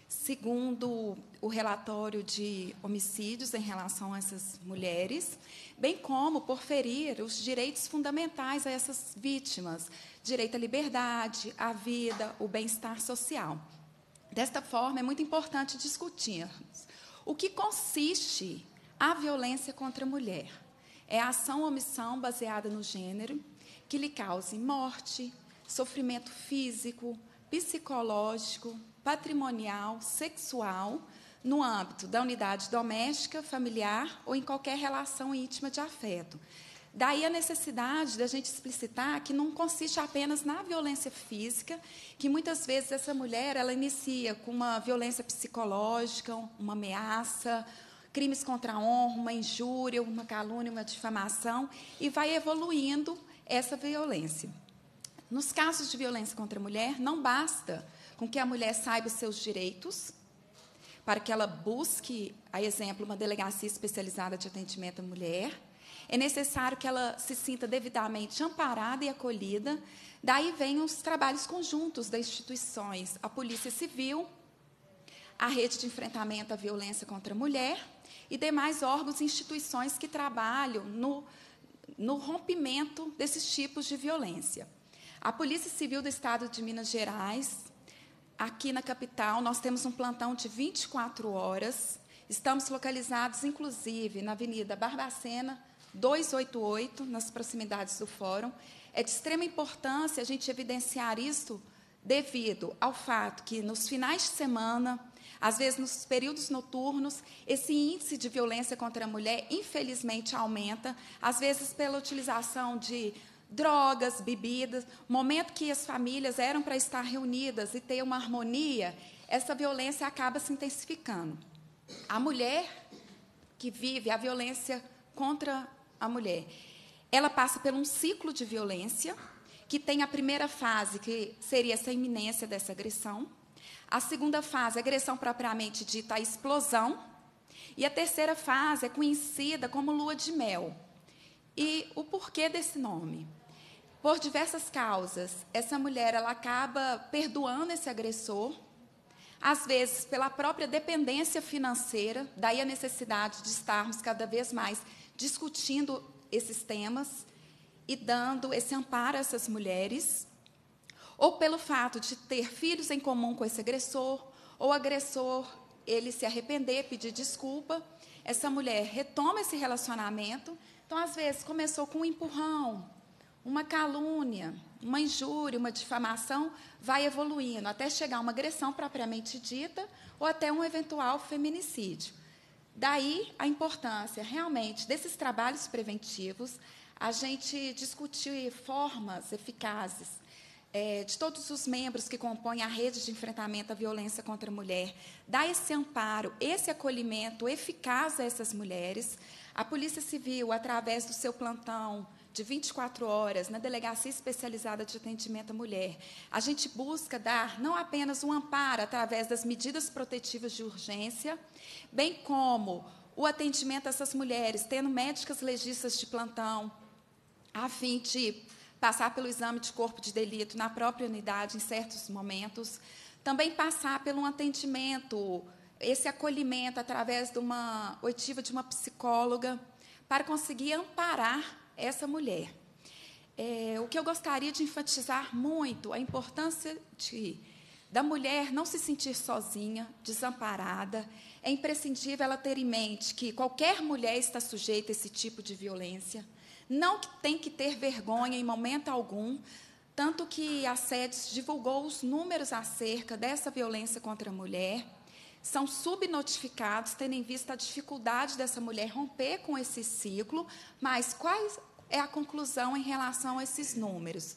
segundo o relatório de homicídios em relação a essas mulheres, bem como por ferir os direitos fundamentais a essas vítimas, direito à liberdade, à vida, o bem-estar social. Desta forma, é muito importante discutirmos o que consiste a violência contra a mulher. É a ação ou omissão baseada no gênero que lhe cause morte, sofrimento físico, psicológico, patrimonial, sexual, no âmbito da unidade doméstica, familiar ou em qualquer relação íntima de afeto. Daí a necessidade da gente explicitar que não consiste apenas na violência física, que muitas vezes essa mulher ela inicia com uma violência psicológica, uma ameaça, crimes contra a honra, uma injúria, uma calúnia, uma difamação, e vai evoluindo essa violência. Nos casos de violência contra a mulher, não basta com que a mulher saiba os seus direitos, para que ela busque, a exemplo, uma delegacia especializada de atendimento à mulher. É necessário que ela se sinta devidamente amparada e acolhida. Daí vêm os trabalhos conjuntos das instituições, a Polícia Civil, a Rede de Enfrentamento à Violência contra a Mulher e demais órgãos e instituições que trabalham no, no rompimento desses tipos de violência. A Polícia Civil do Estado de Minas Gerais, aqui na capital, nós temos um plantão de vinte e quatro horas. Estamos localizados, inclusive, na Avenida Barbacena, duzentos e oitenta e oito, nas proximidades do Fórum. É de extrema importância a gente evidenciar isso devido ao fato que, nos finais de semana, às vezes nos períodos noturnos, esse índice de violência contra a mulher, infelizmente, aumenta, às vezes pela utilização de drogas, bebidas, momento que as famílias eram para estar reunidas e ter uma harmonia, essa violência acaba se intensificando. A mulher que vive a violência contra a mulher, ela passa por um ciclo de violência, que tem a primeira fase, que seria essa iminência dessa agressão, a segunda fase, a agressão propriamente dita, a explosão, e a terceira fase é conhecida como lua de mel. E o porquê desse nome? por diversas causas, essa mulher ela acaba perdoando esse agressor, às vezes pela própria dependência financeira, daí a necessidade de estarmos cada vez mais discutindo esses temas e dando esse amparo a essas mulheres, ou pelo fato de ter filhos em comum com esse agressor, ou o agressor ele se arrepender, pedir desculpa, essa mulher retoma esse relacionamento. Então, às vezes, começou com um empurrão, uma calúnia, uma injúria, uma difamação, vai evoluindo até chegar a uma agressão propriamente dita ou até um eventual feminicídio. Daí a importância, realmente, desses trabalhos preventivos, a gente discutir formas eficazes é, de todos os membros que compõem a rede de enfrentamento à violência contra a mulher, dar esse amparo, esse acolhimento eficaz a essas mulheres. A Polícia Civil, através do seu plantão de vinte e quatro horas, na Delegacia Especializada de Atendimento à Mulher, a gente busca dar não apenas um amparo através das medidas protetivas de urgência, bem como o atendimento a essas mulheres, tendo médicas legistas de plantão, a fim de passar pelo exame de corpo de delito na própria unidade em certos momentos, também passar pelo um atendimento, esse acolhimento através de uma oitiva de uma psicóloga, para conseguir amparar essa mulher. É, o que eu gostaria de enfatizar muito, a importância de, da mulher não se sentir sozinha, desamparada. É imprescindível ela ter em mente que qualquer mulher está sujeita a esse tipo de violência, não tem que ter vergonha em momento algum, tanto que a SEDES divulgou os números acerca dessa violência contra a mulher, são subnotificados, tendo em vista a dificuldade dessa mulher romper com esse ciclo, mas qual é a conclusão em relação a esses números?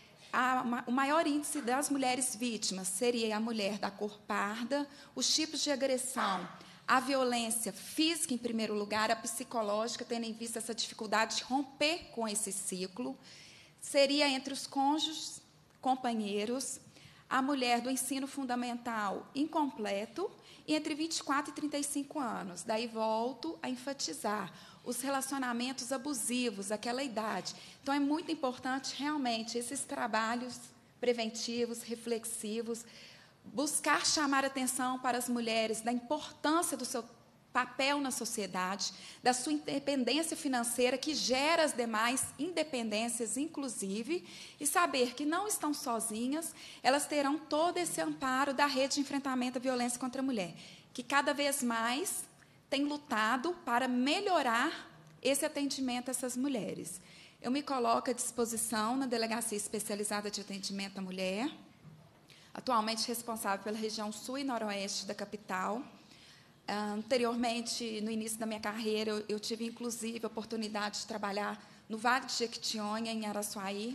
A, o maior índice das mulheres vítimas seria a mulher da cor parda, os tipos de agressão, a violência física, em primeiro lugar, a psicológica, tendo em vista essa dificuldade de romper com esse ciclo, seria entre os cônjuges, companheiros, a mulher do ensino fundamental incompleto, e entre vinte e quatro e trinta e cinco anos. Daí volto a enfatizar os relacionamentos abusivos, aquela idade. Então, é muito importante, realmente, esses trabalhos preventivos, reflexivos, buscar chamar atenção para as mulheres da importância do seu papel na sociedade, da sua independência financeira, que gera as demais independências, inclusive, e saber que não estão sozinhas, elas terão todo esse amparo da rede de enfrentamento à violência contra a mulher, que cada vez mais tem lutado para melhorar esse atendimento a essas mulheres. Eu me coloco à disposição na Delegacia Especializada de Atendimento à Mulher, atualmente responsável pela região sul e noroeste da capital. Anteriormente, no início da minha carreira, eu, eu tive, inclusive, a oportunidade de trabalhar no Vale de Jequitinhonha, em Araçuaí,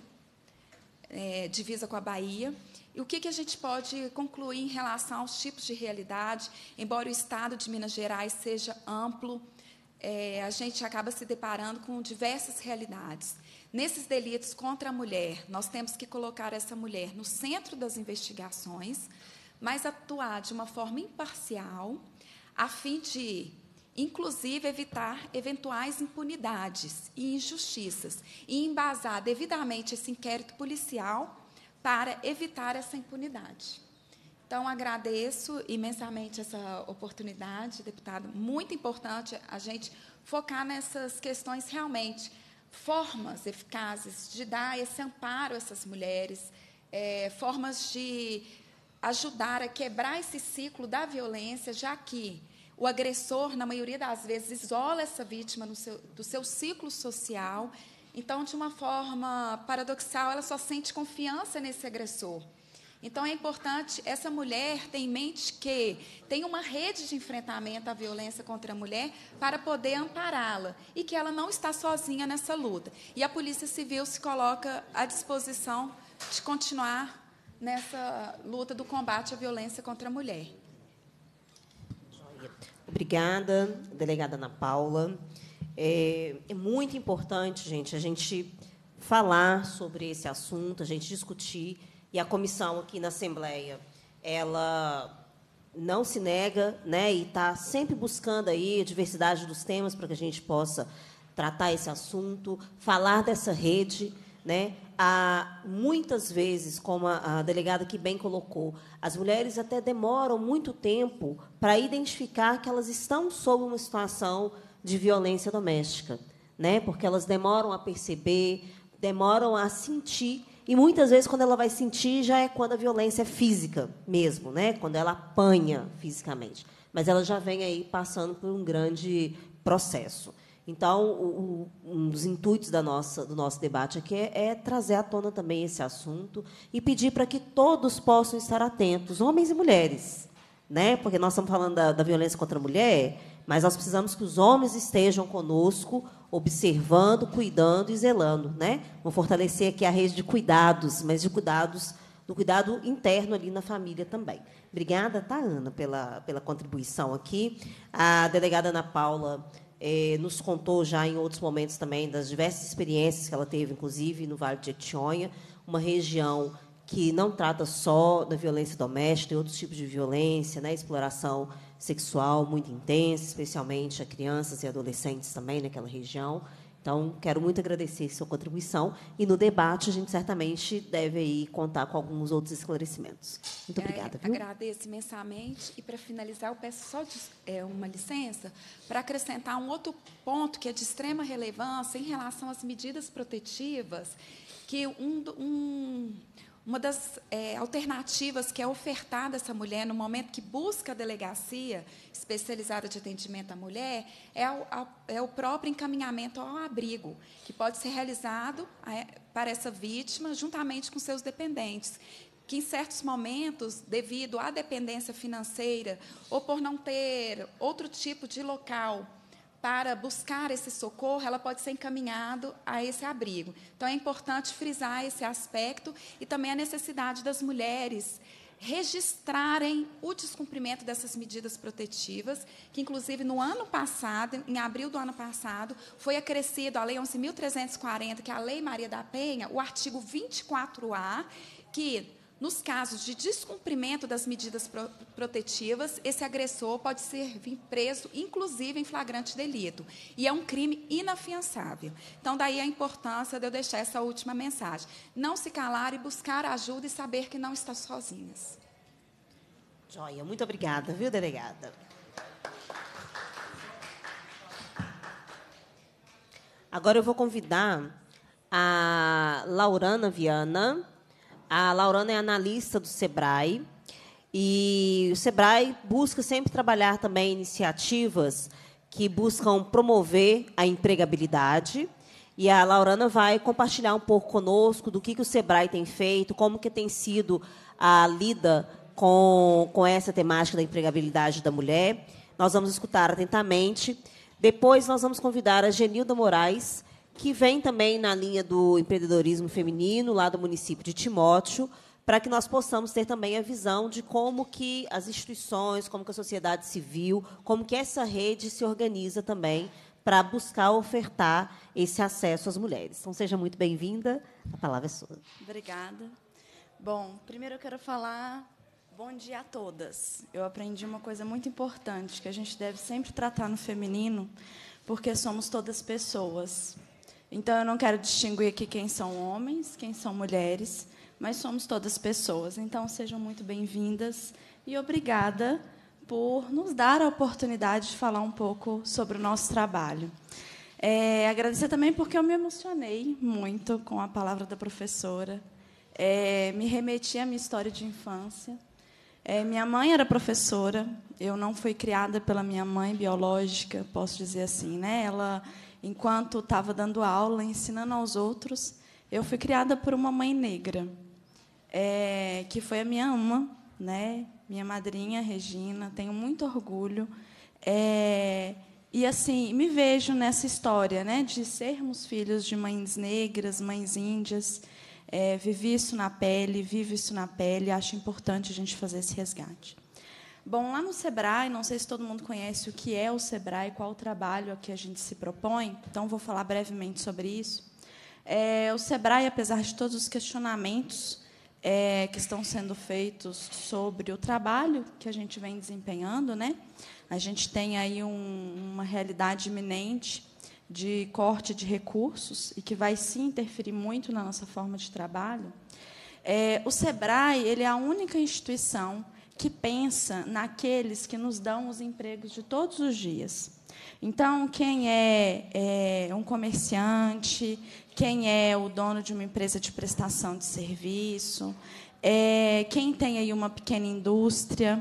é, divisa com a Bahia. E o que, que a gente pode concluir em relação aos tipos de realidade? Embora o Estado de Minas Gerais seja amplo, é, a gente acaba se deparando com diversas realidades. Nesses delitos contra a mulher, nós temos que colocar essa mulher no centro das investigações, mas atuar de uma forma imparcial, a fim de, inclusive, evitar eventuais impunidades e injustiças, e embasar devidamente esse inquérito policial para evitar essa impunidade. Então, agradeço imensamente essa oportunidade, deputado. Muito importante a gente focar nessas questões realmente, formas eficazes de dar esse amparo a essas mulheres, é, formas de ajudar a quebrar esse ciclo da violência, já que o agressor, na maioria das vezes, isola essa vítima no seu, do seu ciclo social. Então, de uma forma paradoxal, ela só sente confiança nesse agressor. Então, é importante essa mulher ter em mente que tem uma rede de enfrentamento à violência contra a mulher para poder ampará-la e que ela não está sozinha nessa luta. E a Polícia Civil se coloca à disposição de continuar nessa luta do combate à violência contra a mulher. Obrigada, delegada Ana Paula. É, é muito importante, gente, a gente falar sobre esse assunto, a gente discutir, e a comissão aqui na Assembleia, ela não se nega, né, e está sempre buscando aí a diversidade dos temas para que a gente possa tratar esse assunto, falar dessa rede, né? Há, muitas vezes, como a, a delegada que bem colocou, as mulheres até demoram muito tempo para identificar que elas estão sob uma situação de violência doméstica, né? Porque elas demoram a perceber, demoram a sentir, e muitas vezes, quando ela vai sentir, já é quando a violência é física mesmo, né? Quando ela apanha fisicamente. Mas ela já vem aí passando por um grande processo. Então, o, o, um dos intuitos da nossa, do nosso debate aqui é, é trazer à tona também esse assunto e pedir para que todos possam estar atentos, homens e mulheres, né? Porque nós estamos falando da, da violência contra a mulher, mas nós precisamos que os homens estejam conosco, observando, cuidando e zelando, né? Vamos fortalecer aqui a rede de cuidados, mas de cuidados, do cuidado interno ali na família também. Obrigada, tá, Ana, pela, pela contribuição aqui. A delegada Ana Paula Eh, nos contou já em outros momentos também das diversas experiências que ela teve, inclusive no Vale de Jequitinhonha, uma região que não trata só da violência doméstica, tem outros tipos de violência, né, exploração sexual muito intensa, especialmente a crianças e adolescentes também naquela região. Então, quero muito agradecer a sua contribuição e, no debate, a gente certamente deve aí contar com alguns outros esclarecimentos. Muito obrigada. É, agradeço imensamente. E, para finalizar, eu peço só de, é, uma licença para acrescentar um outro ponto que é de extrema relevância em relação às medidas protetivas, que um, um, uma das é, alternativas que é ofertada a essa mulher no momento que busca a delegacia especializada de atendimento à mulher é o, a, é o próprio encaminhamento ao abrigo, que pode ser realizado é, para essa vítima juntamente com seus dependentes, que, em certos momentos, devido à dependência financeira ou por não ter outro tipo de local para buscar esse socorro, ela pode ser encaminhada a esse abrigo. Então, é importante frisar esse aspecto e também a necessidade das mulheres registrarem o descumprimento dessas medidas protetivas, que, inclusive, no ano passado, em abril do ano passado, foi acrescido a Lei onze mil trezentos e quarenta, que é a Lei Maria da Penha, o artigo vinte e quatro A, que, nos casos de descumprimento das medidas pro protetivas, esse agressor pode ser preso, inclusive, em flagrante delito. E é um crime inafiançável. Então, daí a importância de eu deixar essa última mensagem. Não se calar e buscar ajuda e saber que não está sozinhas. Joia, muito obrigada, viu, delegada? Agora eu vou convidar a Laurana Viana. A Laurana é analista do SEBRAE, e o SEBRAE busca sempre trabalhar também iniciativas que buscam promover a empregabilidade, e a Laurana vai compartilhar um pouco conosco do que, que o SEBRAE tem feito, como que tem sido a lida com, com essa temática da empregabilidade da mulher. Nós vamos escutar atentamente. Depois, nós vamos convidar a Genilda Moraes, que vem também na linha do empreendedorismo feminino, lá do município de Timóteo, para que nós possamos ter também a visão de como que as instituições, como que a sociedade civil, como que essa rede se organiza também para buscar ofertar esse acesso às mulheres. Então, seja muito bem-vinda. A palavra é sua. Obrigada. Bom, primeiro eu quero falar bom dia a todas. Eu aprendi uma coisa muito importante, que a gente deve sempre tratar no feminino, porque somos todas pessoas. Então, eu não quero distinguir aqui quem são homens, quem são mulheres, mas somos todas pessoas. Então, sejam muito bem-vindas e obrigada por nos dar a oportunidade de falar um pouco sobre o nosso trabalho. É, agradecer também porque eu me emocionei muito com a palavra da professora. É, me remeti à minha história de infância. É, minha mãe era professora, eu não fui criada pela minha mãe biológica, posso dizer assim, né? Ela, enquanto estava dando aula, ensinando aos outros, eu fui criada por uma mãe negra, é, que foi a minha ama, né? Minha madrinha, Regina, tenho muito orgulho. É, e, assim, me vejo nessa história, né, de sermos filhos de mães negras, mães índias. É, vivi isso na pele, vivo isso na pele, acho importante a gente fazer esse resgate. Bom, lá no SEBRAE, não sei se todo mundo conhece o que é o SEBRAE, qual o trabalho a que a gente se propõe, então vou falar brevemente sobre isso. É, o SEBRAE, apesar de todos os questionamentos é, que estão sendo feitos sobre o trabalho que a gente vem desempenhando, né, a gente tem aí um, uma realidade iminente de corte de recursos e que vai sim interferir muito na nossa forma de trabalho, é, o SEBRAE ele é a única instituição que pensa naqueles que nos dão os empregos de todos os dias. Então, quem é, é um comerciante, quem é o dono de uma empresa de prestação de serviço, é, quem tem aí uma pequena indústria,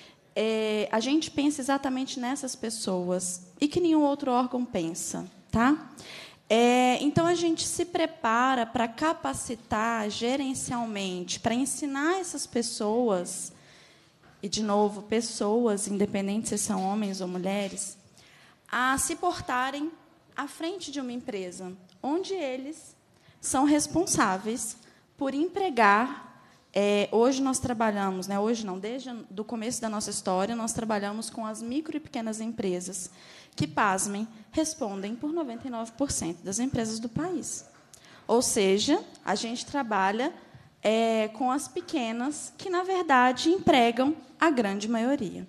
é, a gente pensa exatamente nessas pessoas e que nenhum outro órgão pensa, tá? É, então, a gente se prepara para capacitar gerencialmente, para ensinar essas pessoas, e, de novo, pessoas, independente se são homens ou mulheres, a se portarem à frente de uma empresa, onde eles são responsáveis por empregar. É, hoje nós trabalhamos, né, hoje não, desde o começo da nossa história, nós trabalhamos com as micro e pequenas empresas, que, pasmem, respondem por noventa e nove por cento das empresas do país. Ou seja, a gente trabalha é, com as pequenas, que, na verdade, empregam a grande maioria.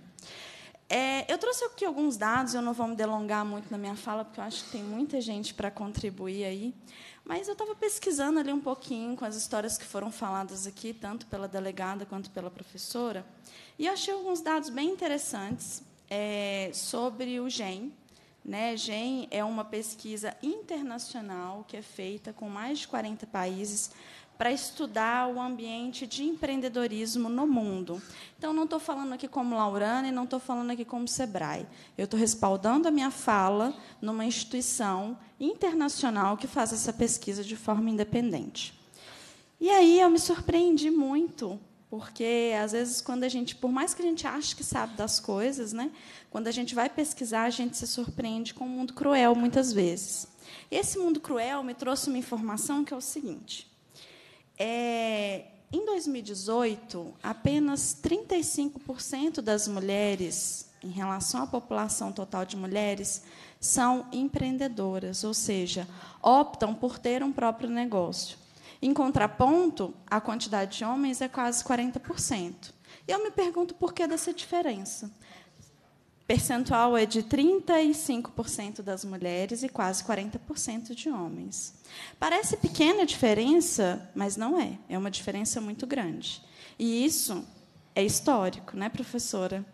É, eu trouxe aqui alguns dados, eu não vou me delongar muito na minha fala, porque eu acho que tem muita gente para contribuir aí, mas eu estava pesquisando ali um pouquinho com as histórias que foram faladas aqui, tanto pela delegada quanto pela professora, e achei alguns dados bem interessantes é, sobre o G E M. Né? G E M é uma pesquisa internacional que é feita com mais de quarenta países, para estudar o ambiente de empreendedorismo no mundo. Então, não estou falando aqui como Laurana e não estou falando aqui como SEBRAE. Eu estou respaldando a minha fala numa instituição internacional que faz essa pesquisa de forma independente. E aí eu me surpreendi muito, porque, às vezes, quando a gente, por mais que a gente ache que sabe das coisas, né, quando a gente vai pesquisar, a gente se surpreende com um mundo cruel, muitas vezes. E esse mundo cruel me trouxe uma informação que é o seguinte. É, em dois mil e dezoito, apenas trinta e cinco por cento das mulheres, em relação à população total de mulheres, são empreendedoras, ou seja, optam por ter um próprio negócio. Em contraponto, a quantidade de homens é quase quarenta por cento. E eu me pergunto por que dessa diferença. O percentual é de trinta e cinco por cento das mulheres e quase quarenta por cento de homens. Parece pequena a diferença, mas não é. É uma diferença muito grande. E isso é histórico, né, professora?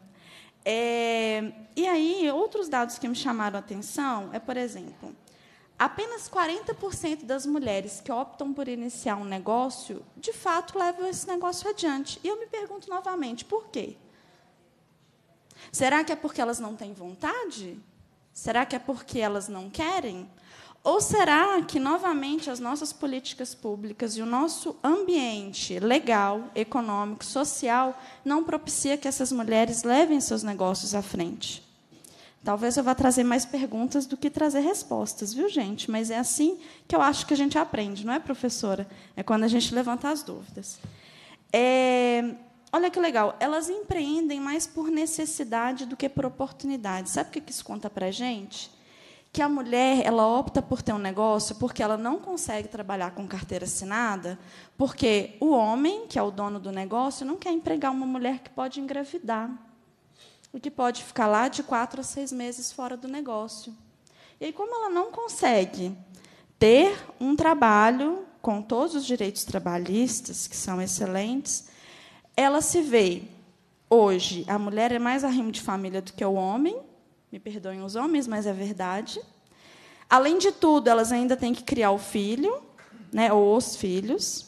É, e aí, outros dados que me chamaram a atenção é, por exemplo, apenas quarenta por cento das mulheres que optam por iniciar um negócio, de fato, levam esse negócio adiante. E eu me pergunto novamente, por quê? Será que é porque elas não têm vontade? Será que é porque elas não querem? Ou será que, novamente, as nossas políticas públicas e o nosso ambiente legal, econômico, social, não propicia que essas mulheres levem seus negócios à frente? Talvez eu vá trazer mais perguntas do que trazer respostas, viu, gente? Mas é assim que eu acho que a gente aprende, não é, professora? É quando a gente levanta as dúvidas. É... Olha que legal, elas empreendem mais por necessidade do que por oportunidade. Sabe o que isso conta para a gente? Que a mulher ela opta por ter um negócio porque ela não consegue trabalhar com carteira assinada, porque o homem, que é o dono do negócio, não quer empregar uma mulher que pode engravidar e que pode ficar lá de quatro a seis meses fora do negócio. E aí, como ela não consegue ter um trabalho com todos os direitos trabalhistas, que são excelentes, ela se vê, hoje, a mulher é mais arrimo de família do que o homem, me perdoem os homens, mas é verdade. Além de tudo, elas ainda têm que criar o filho, né, ou os filhos,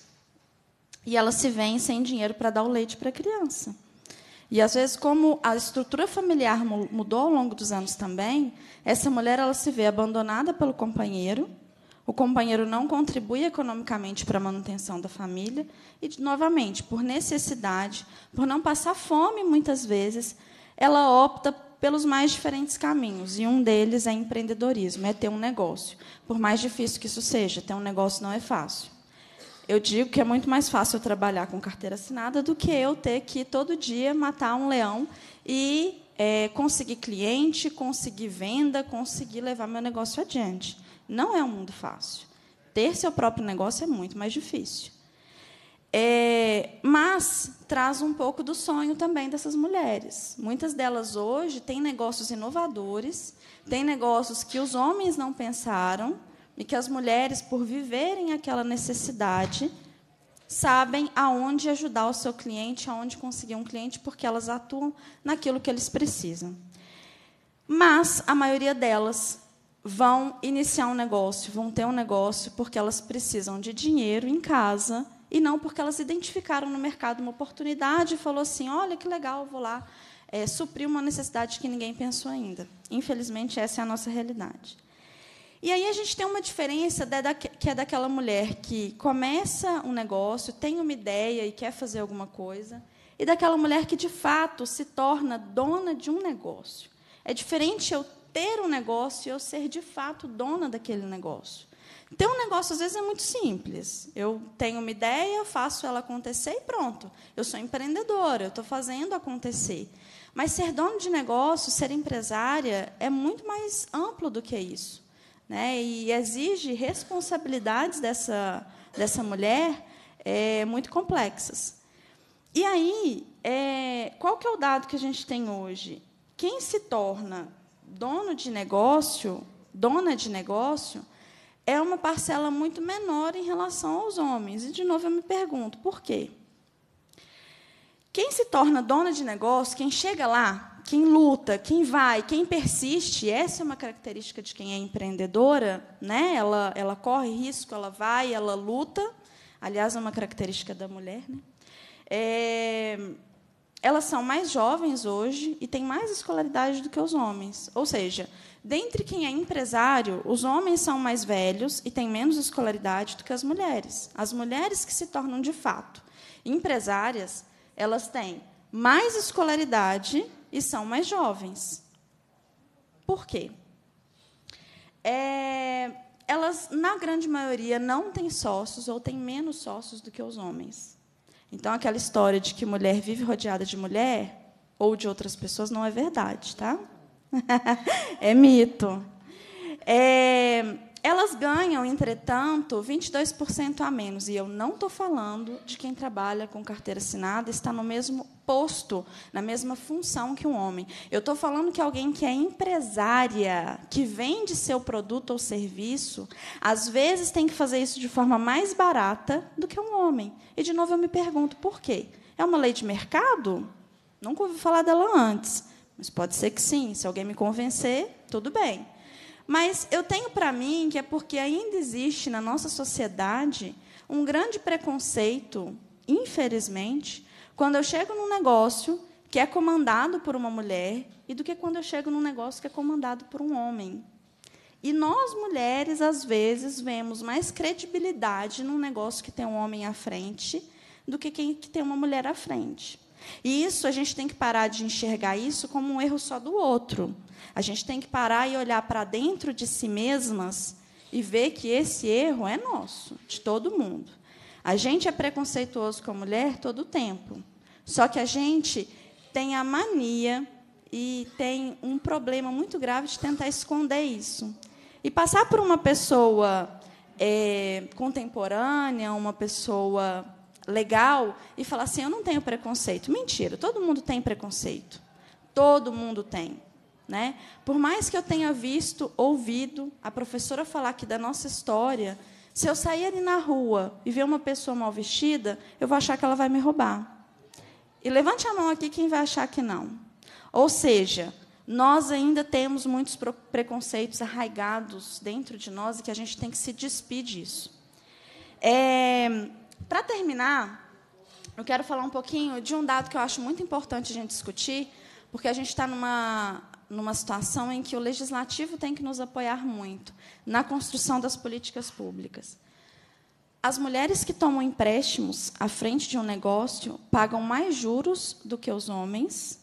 e elas se veem sem dinheiro para dar o leite para a criança. E, às vezes, como a estrutura familiar mudou ao longo dos anos também, essa mulher ela se vê abandonada pelo companheiro, o companheiro não contribui economicamente para a manutenção da família e, novamente, por necessidade, por não passar fome, muitas vezes, ela opta pelos mais diferentes caminhos, e um deles é empreendedorismo, é ter um negócio. Por mais difícil que isso seja, ter um negócio não é fácil. Eu digo que é muito mais fácil eu trabalhar com carteira assinada do que eu ter que, todo dia, matar um leão e é, conseguir cliente, conseguir venda, conseguir levar meu negócio adiante. Não é um mundo fácil. Ter seu próprio negócio é muito mais difícil. É, mas traz um pouco do sonho também dessas mulheres. Muitas delas hoje têm negócios inovadores, têm negócios que os homens não pensaram e que as mulheres, por viverem aquela necessidade, sabem aonde ajudar o seu cliente, aonde conseguir um cliente, porque elas atuam naquilo que eles precisam. Mas a maioria delas vão iniciar um negócio, vão ter um negócio porque elas precisam de dinheiro em casa e não porque elas identificaram no mercado uma oportunidade e falou assim, olha, que legal, vou lá é, suprir uma necessidade que ninguém pensou ainda. Infelizmente, essa é a nossa realidade. E aí a gente tem uma diferença que é daquela mulher que começa um negócio, tem uma ideia e quer fazer alguma coisa, e daquela mulher que, de fato, se torna dona de um negócio. É diferente eu ter um negócio e eu ser, de fato, dona daquele negócio. Ter um negócio, às vezes, é muito simples. Eu tenho uma ideia, faço ela acontecer e pronto. Eu sou empreendedora, eu estou fazendo acontecer. Mas ser dono de negócio, ser empresária, é muito mais amplo do que isso, né? E exige responsabilidades dessa, dessa mulher é, muito complexas. E aí, é, qual que é o dado que a gente tem hoje? Quem se torna dono de negócio, dona de negócio, é uma parcela muito menor em relação aos homens. E, de novo, eu me pergunto, por quê? Quem se torna dona de negócio, quem chega lá, quem luta, quem vai, quem persiste, essa é uma característica de quem é empreendedora, né? Ela, ela corre risco, ela vai, ela luta. Aliás, é uma característica da mulher, né? É, elas são mais jovens hoje e têm mais escolaridade do que os homens. Ou seja, dentre quem é empresário, os homens são mais velhos e têm menos escolaridade do que as mulheres. As mulheres que se tornam, de fato, empresárias, elas têm mais escolaridade e são mais jovens. Por quê? É, elas, na grande maioria, não têm sócios ou têm menos sócios do que os homens. Então, aquela história de que mulher vive rodeada de mulher ou de outras pessoas não é verdade, tá? É mito. É, elas ganham, entretanto, vinte e dois por cento a menos. E eu não estou falando de quem trabalha com carteira assinada, está no mesmo posto, na mesma função que um homem. Eu estou falando que alguém que é empresária, que vende seu produto ou serviço, às vezes tem que fazer isso de forma mais barata do que um homem. E, de novo, eu me pergunto, por quê? É uma lei de mercado? Nunca ouvi falar dela antes. Mas pode ser que sim. Se alguém me convencer, tudo bem. Mas eu tenho para mim que é porque ainda existe na nossa sociedade um grande preconceito, infelizmente, quando eu chego num negócio que é comandado por uma mulher e do que quando eu chego num negócio que é comandado por um homem. E nós, mulheres, às vezes, vemos mais credibilidade num negócio que tem um homem à frente do que quem que tem uma mulher à frente. E isso, a gente tem que parar de enxergar isso como um erro só do outro. A gente tem que parar e olhar para dentro de si mesmas e ver que esse erro é nosso, de todo mundo. A gente é preconceituoso com a mulher todo o tempo. Só que a gente tem a mania e tem um problema muito grave de tentar esconder isso. E passar por uma pessoa é, contemporânea, uma pessoa legal, e falar assim, eu não tenho preconceito. Mentira, todo mundo tem preconceito. Todo mundo tem. Né? Por mais que eu tenha visto, ouvido a professora falar aqui da nossa história, se eu sair ali na rua e ver uma pessoa mal vestida, eu vou achar que ela vai me roubar. E levante a mão aqui quem vai achar que não. Ou seja, nós ainda temos muitos preconceitos arraigados dentro de nós e que a gente tem que se despir disso. É, para terminar, eu quero falar um pouquinho de um dado que eu acho muito importante a gente discutir, porque a gente está numa, numa situação em que o legislativo tem que nos apoiar muito na construção das políticas públicas. As mulheres que tomam empréstimos à frente de um negócio pagam mais juros do que os homens,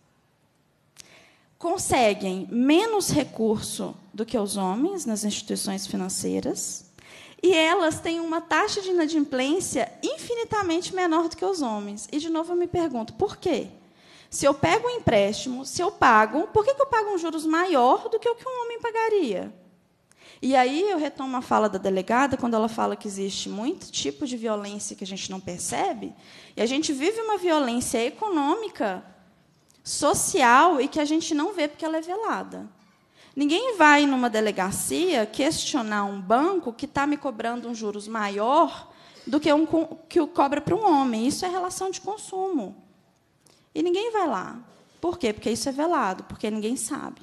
conseguem menos recurso do que os homens nas instituições financeiras, e elas têm uma taxa de inadimplência infinitamente menor do que os homens. E, de novo, eu me pergunto, por quê? Se eu pego um empréstimo, se eu pago, por que eu pago um juros maior do que o que um homem pagaria? E aí eu retomo a fala da delegada, quando ela fala que existe muito tipo de violência que a gente não percebe, e a gente vive uma violência econômica, social, e que a gente não vê porque ela é velada. Ninguém vai, numa delegacia, questionar um banco que está me cobrando um juros maior do que um que o cobra para um homem. Isso é relação de consumo. E ninguém vai lá. Por quê? Porque isso é velado, porque ninguém sabe.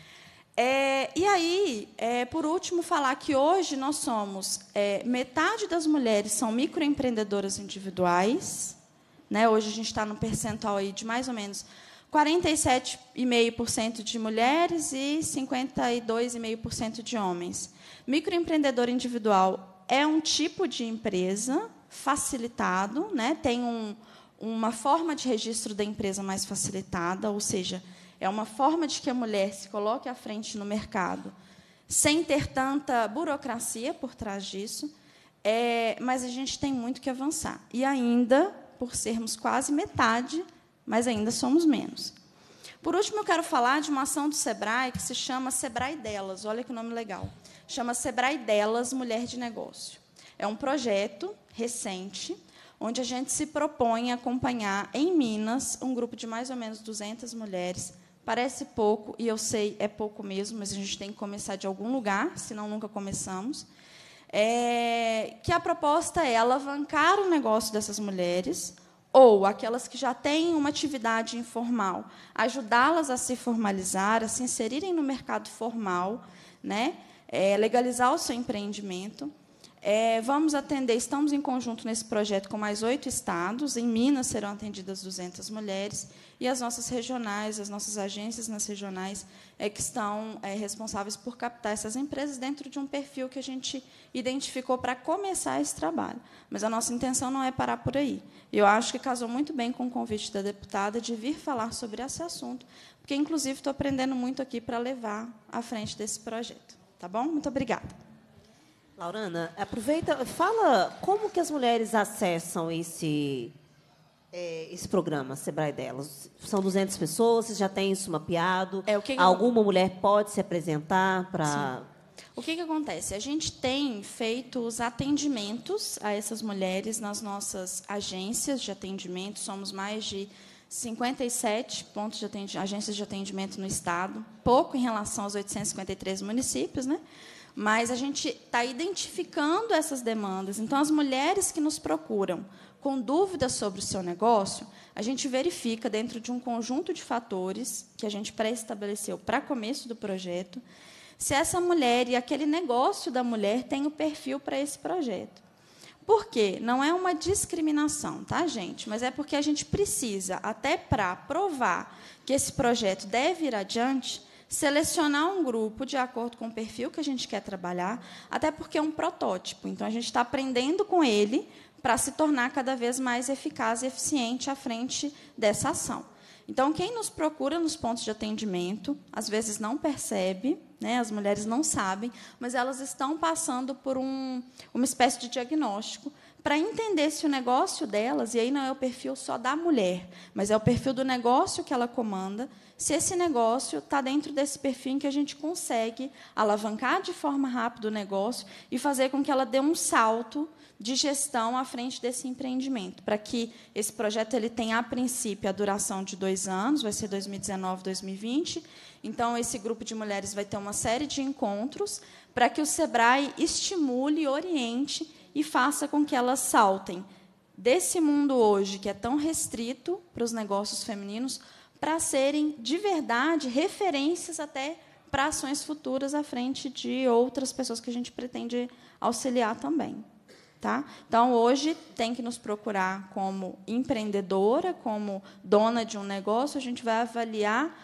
É, e aí, é, por último, falar que hoje nós somos, é, metade das mulheres são microempreendedoras individuais, né? Hoje a gente está num percentual aí de mais ou menos quarenta e sete vírgula cinco por cento de mulheres e cinquenta e dois vírgula cinco por cento de homens. Microempreendedor individual é um tipo de empresa facilitado, né? Tem um, uma forma de registro da empresa mais facilitada, ou seja, é uma forma de que a mulher se coloque à frente no mercado, sem ter tanta burocracia por trás disso, é, mas a gente tem muito que avançar. E ainda, por sermos quase metade, mas ainda somos menos. Por último, eu quero falar de uma ação do SEBRAE que se chama SEBRAE Delas. Olha que nome legal. Chama SEBRAE Delas Mulher de Negócio. É um projeto recente, onde a gente se propõe a acompanhar, em Minas, um grupo de mais ou menos duzentas mulheres. Parece pouco, e eu sei, é pouco mesmo, mas a gente tem que começar de algum lugar, senão nunca começamos. É, que a proposta é alavancar o negócio dessas mulheres, ou aquelas que já têm uma atividade informal, ajudá-las a se formalizar, a se inserirem no mercado formal, né? É, legalizar o seu empreendimento. É, vamos atender, estamos em conjunto nesse projeto com mais oito estados. Em Minas serão atendidas duzentas mulheres, e as nossas regionais, as nossas agências nas regionais, é que estão é, responsáveis por captar essas empresas dentro de um perfil que a gente identificou para começar esse trabalho. Mas a nossa intenção não é parar por aí. Eu acho que casou muito bem com o convite da deputada de vir falar sobre esse assunto, porque, inclusive, estou aprendendo muito aqui para levar à frente desse projeto. Tá bom? Muito obrigada. Laurana, aproveita, fala como que as mulheres acessam esse, é, esse programa, SEBRAE Delas. São duzentas pessoas, vocês já têm isso mapeado? É, o que Alguma eu... mulher pode se apresentar para... O que, que acontece? A gente tem feito os atendimentos a essas mulheres nas nossas agências de atendimento. Somos mais de cinquenta e sete pontos de atendimento, agências de atendimento no Estado, pouco em relação aos oitocentos e cinquenta e três municípios, né? Mas a gente está identificando essas demandas. Então, as mulheres que nos procuram com dúvidas sobre o seu negócio, a gente verifica, dentro de um conjunto de fatores que a gente pré-estabeleceu para começo do projeto, se essa mulher e aquele negócio da mulher tem o perfil para esse projeto. Por quê? Não é uma discriminação, tá, gente? Mas é porque a gente precisa, até para provar que esse projeto deve ir adiante, selecionar um grupo de acordo com o perfil que a gente quer trabalhar, até porque é um protótipo. Então, a gente está aprendendo com ele para se tornar cada vez mais eficaz e eficiente à frente dessa ação. Então, quem nos procura nos pontos de atendimento, às vezes não percebe, né, as mulheres não sabem, mas elas estão passando por um, uma espécie de diagnóstico para entender se o negócio delas, e aí não é o perfil só da mulher, mas é o perfil do negócio que ela comanda, se esse negócio está dentro desse perfil em que a gente consegue alavancar de forma rápida o negócio e fazer com que ela dê um salto de gestão à frente desse empreendimento, para que esse projeto ele tenha, a princípio, a duração de dois anos, vai ser dois mil e dezenove, dois mil e vinte. Então, esse grupo de mulheres vai ter uma série de encontros para que o SEBRAE estimule, oriente e faça com que elas saltem desse mundo hoje, que é tão restrito para os negócios femininos, para serem, de verdade, referências até para ações futuras à frente de outras pessoas que a gente pretende auxiliar também. Tá? Então, hoje, tem que nos procurar como empreendedora, como dona de um negócio. A gente vai avaliar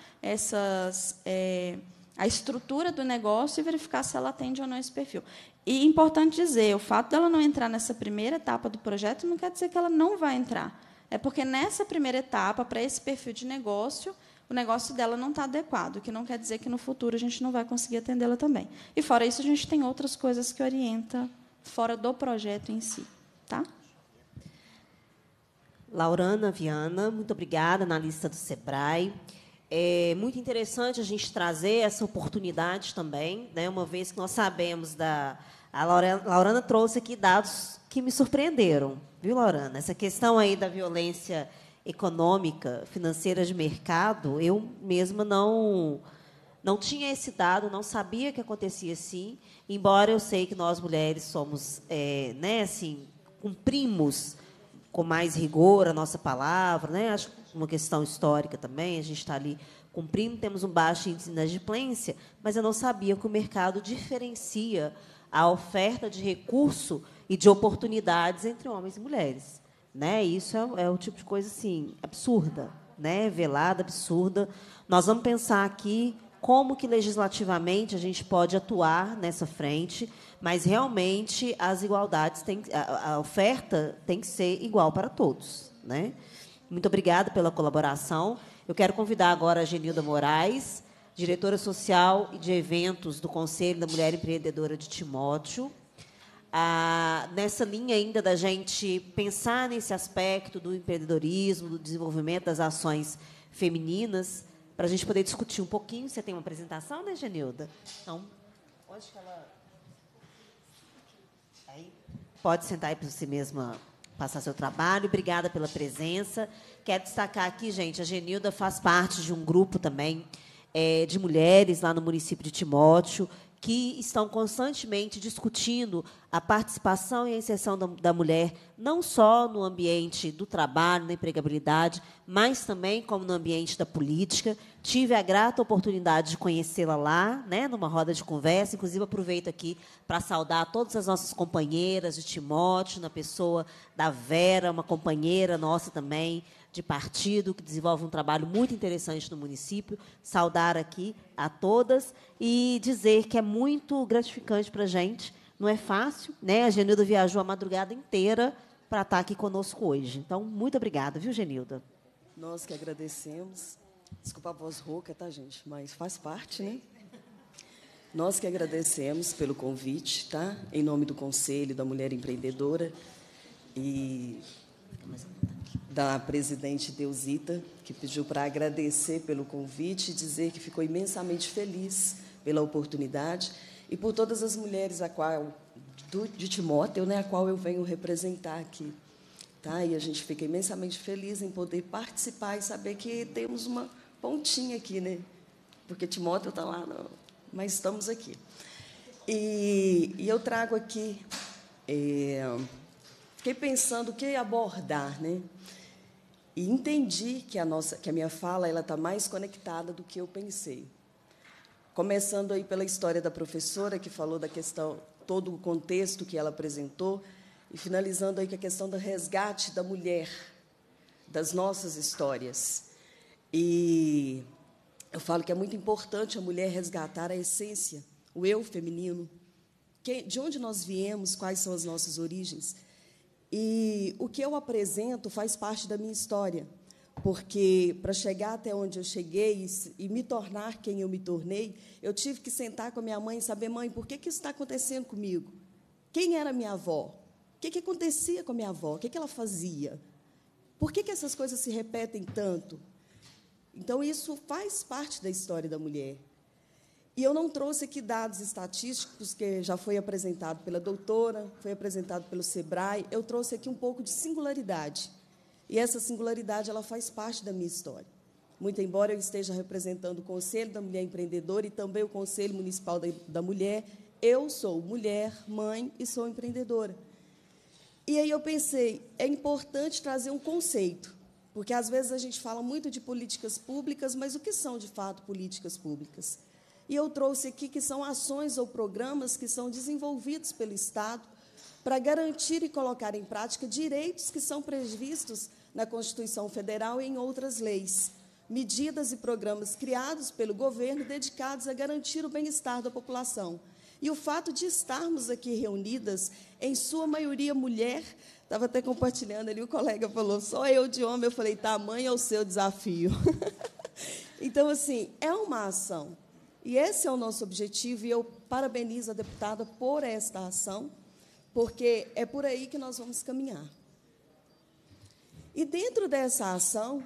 essas, é, a estrutura do negócio e verificar se ela atende ou não esse perfil. E, importante dizer, o fato dela não entrar nessa primeira etapa do projeto não quer dizer que ela não vai entrar. É porque, nessa primeira etapa, para esse perfil de negócio, o negócio dela não está adequado, o que não quer dizer que, no futuro, a gente não vai conseguir atendê-la também. E, fora isso, a gente tem outras coisas que orientam fora do projeto em si. Tá? Laurana Viana, muito obrigada, analista do SEBRAE. É muito interessante a gente trazer essa oportunidade também, né, uma vez que nós sabemos da... A Laurana, Laurana trouxe aqui dados que me surpreenderam, viu, Laurana? Essa questão aí da violência econômica, financeira de mercado, eu mesma não, não tinha esse dado, não sabia que acontecia assim, embora eu sei que nós, mulheres, somos, é, né, assim, cumprimos com mais rigor a nossa palavra, né? Acho uma questão histórica também, a gente está ali cumprindo, temos um baixo índice de inadimplência, mas eu não sabia que o mercado diferencia a oferta de recurso e de oportunidades entre homens e mulheres, né? Isso é, é o tipo de coisa assim absurda, né? Velada, absurda. Nós vamos pensar aqui como que legislativamente a gente pode atuar nessa frente, mas realmente as igualdades têm, a, a oferta tem que ser igual para todos, né? Muito obrigada pela colaboração. Eu quero convidar agora a Genilda Moraes, diretora social e de eventos do Conselho da Mulher Empreendedora de Timóteo. Ah, nessa linha ainda da gente pensar nesse aspecto do empreendedorismo, do desenvolvimento das ações femininas, para a gente poder discutir um pouquinho. Você tem uma apresentação, né, Genilda? Então, onde que ela... Aí, pode sentar aí para você mesma passar seu trabalho. Obrigada pela presença. Quero destacar aqui, gente, a Genilda faz parte de um grupo também é, de mulheres lá no município de Timóteo, que estão constantemente discutindo a participação e a inserção da, da mulher, não só no ambiente do trabalho, na empregabilidade, mas também como no ambiente da política. Tive a grata oportunidade de conhecê-la lá, né, numa roda de conversa. Inclusive, aproveito aqui para saudar todas as nossas companheiras de Timóteo, na pessoa da Vera, uma companheira nossa também, de partido, que desenvolve um trabalho muito interessante no município. Saudar aqui a todas e dizer que é muito gratificante para a gente. Não é fácil, né? A Genilda viajou a madrugada inteira para estar aqui conosco hoje. Então, muito obrigada, viu, Genilda? Nós que agradecemos. Desculpa a voz rouca, tá, gente? Mas faz parte, né? Nós que agradecemos pelo convite, tá? Em nome do Conselho da Mulher Empreendedora e da presidente Deusita, que pediu para agradecer pelo convite e dizer que ficou imensamente feliz pela oportunidade e por todas as mulheres a qual, do, de Timóteo, né, a qual eu venho representar aqui. Tá? E a gente fica imensamente feliz em poder participar e saber que temos uma pontinha aqui, né? Porque Timóteo está lá, não, mas estamos aqui. E, e eu trago aqui... É, fiquei pensando o que abordar, né? E entendi que a, nossa, que a minha fala ela está mais conectada do que eu pensei. Começando aí pela história da professora, que falou da questão, todo o contexto que ela apresentou, e finalizando aí com a questão do resgate da mulher, das nossas histórias. E eu falo que é muito importante a mulher resgatar a essência, o eu feminino, que, de onde nós viemos, quais são as nossas origens. E o que eu apresento faz parte da minha história, porque, para chegar até onde eu cheguei e me tornar quem eu me tornei, eu tive que sentar com a minha mãe e saber, mãe, por que que isso está acontecendo comigo? Quem era minha avó? O que que acontecia com a minha avó? O que que ela fazia? Por que que essas coisas se repetem tanto? Então, isso faz parte da história da mulher. E eu não trouxe aqui dados estatísticos, que já foi apresentado pela doutora, foi apresentado pelo SEBRAE. Eu trouxe aqui um pouco de singularidade. E essa singularidade ela faz parte da minha história. Muito embora eu esteja representando o Conselho da Mulher Empreendedora e também o Conselho Municipal da Mulher, eu sou mulher, mãe e sou empreendedora. E aí eu pensei, é importante trazer um conceito, porque, às vezes, a gente fala muito de políticas públicas, mas o que são, de fato, políticas públicas? E eu trouxe aqui que são ações ou programas que são desenvolvidos pelo Estado para garantir e colocar em prática direitos que são previstos na Constituição Federal e em outras leis, medidas e programas criados pelo governo dedicados a garantir o bem-estar da população. E o fato de estarmos aqui reunidas, em sua maioria mulher, estava até compartilhando ali, o colega falou, só eu de homem, eu falei, tamanho é o seu desafio. Então, assim, é uma ação. E esse é o nosso objetivo, e eu parabenizo a deputada por esta ação, porque é por aí que nós vamos caminhar. E, dentro dessa ação,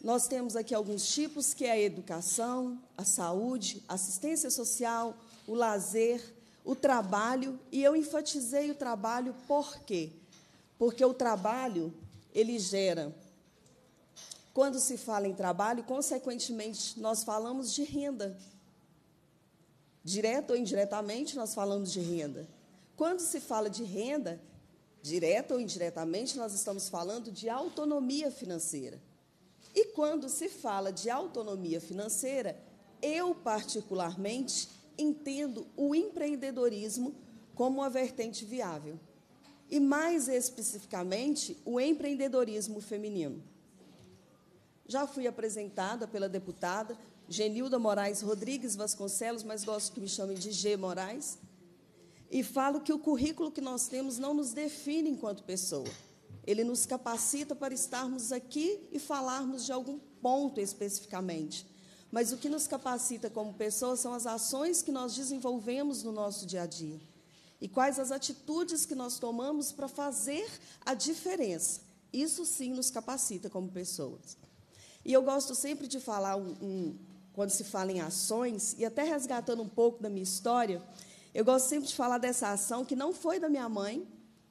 Nós temos aqui alguns tipos, que é a educação, a saúde, a assistência social, o lazer, o trabalho, e eu enfatizei o trabalho por quê? Porque o trabalho, ele gera, quando se fala em trabalho, consequentemente, nós falamos de renda. Direto ou indiretamente, nós falamos de renda. Quando se fala de renda, direto ou indiretamente, nós estamos falando de autonomia financeira. E quando se fala de autonomia financeira, eu, particularmente, entendo o empreendedorismo como uma vertente viável. E, mais especificamente, o empreendedorismo feminino. Já fui apresentada pela deputada Genilda Moraes Rodrigues Vasconcelos, mas gosto que me chamem de G. Moraes, e falo que o currículo que nós temos não nos define enquanto pessoa. Ele nos capacita para estarmos aqui e falarmos de algum ponto especificamente. Mas o que nos capacita como pessoas são as ações que nós desenvolvemos no nosso dia a dia. E quais as atitudes que nós tomamos para fazer a diferença. Isso, sim, nos capacita como pessoas. E eu gosto sempre de falar, um, um, quando se fala em ações, e até resgatando um pouco da minha história, eu gosto sempre de falar dessa ação que não foi da minha mãe,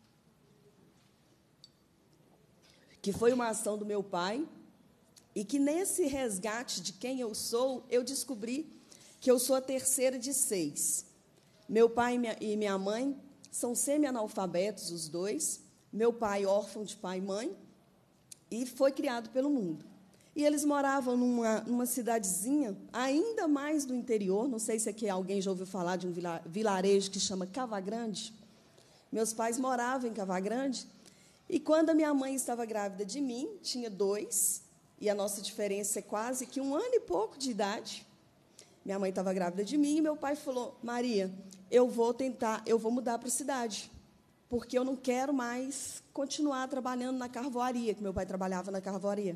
que foi uma ação do meu pai, e que, nesse resgate de quem eu sou, eu descobri que eu sou a terceira de seis. Meu pai e minha, e minha mãe são semi-analfabetos, os dois. Meu pai, órfão de pai e mãe, e foi criado pelo mundo. E eles moravam numa, numa cidadezinha, ainda mais do interior, não sei se aqui alguém já ouviu falar de um vila, vilarejo que chama Cavagrande. Meus pais moravam em Cavagrande, e quando a minha mãe estava grávida de mim, tinha dois, e a nossa diferença é quase que um ano e pouco de idade. Minha mãe estava grávida de mim, e meu pai falou, Maria, eu vou tentar, eu vou mudar para a cidade, porque eu não quero mais continuar trabalhando na carvoaria, que meu pai trabalhava na carvoaria.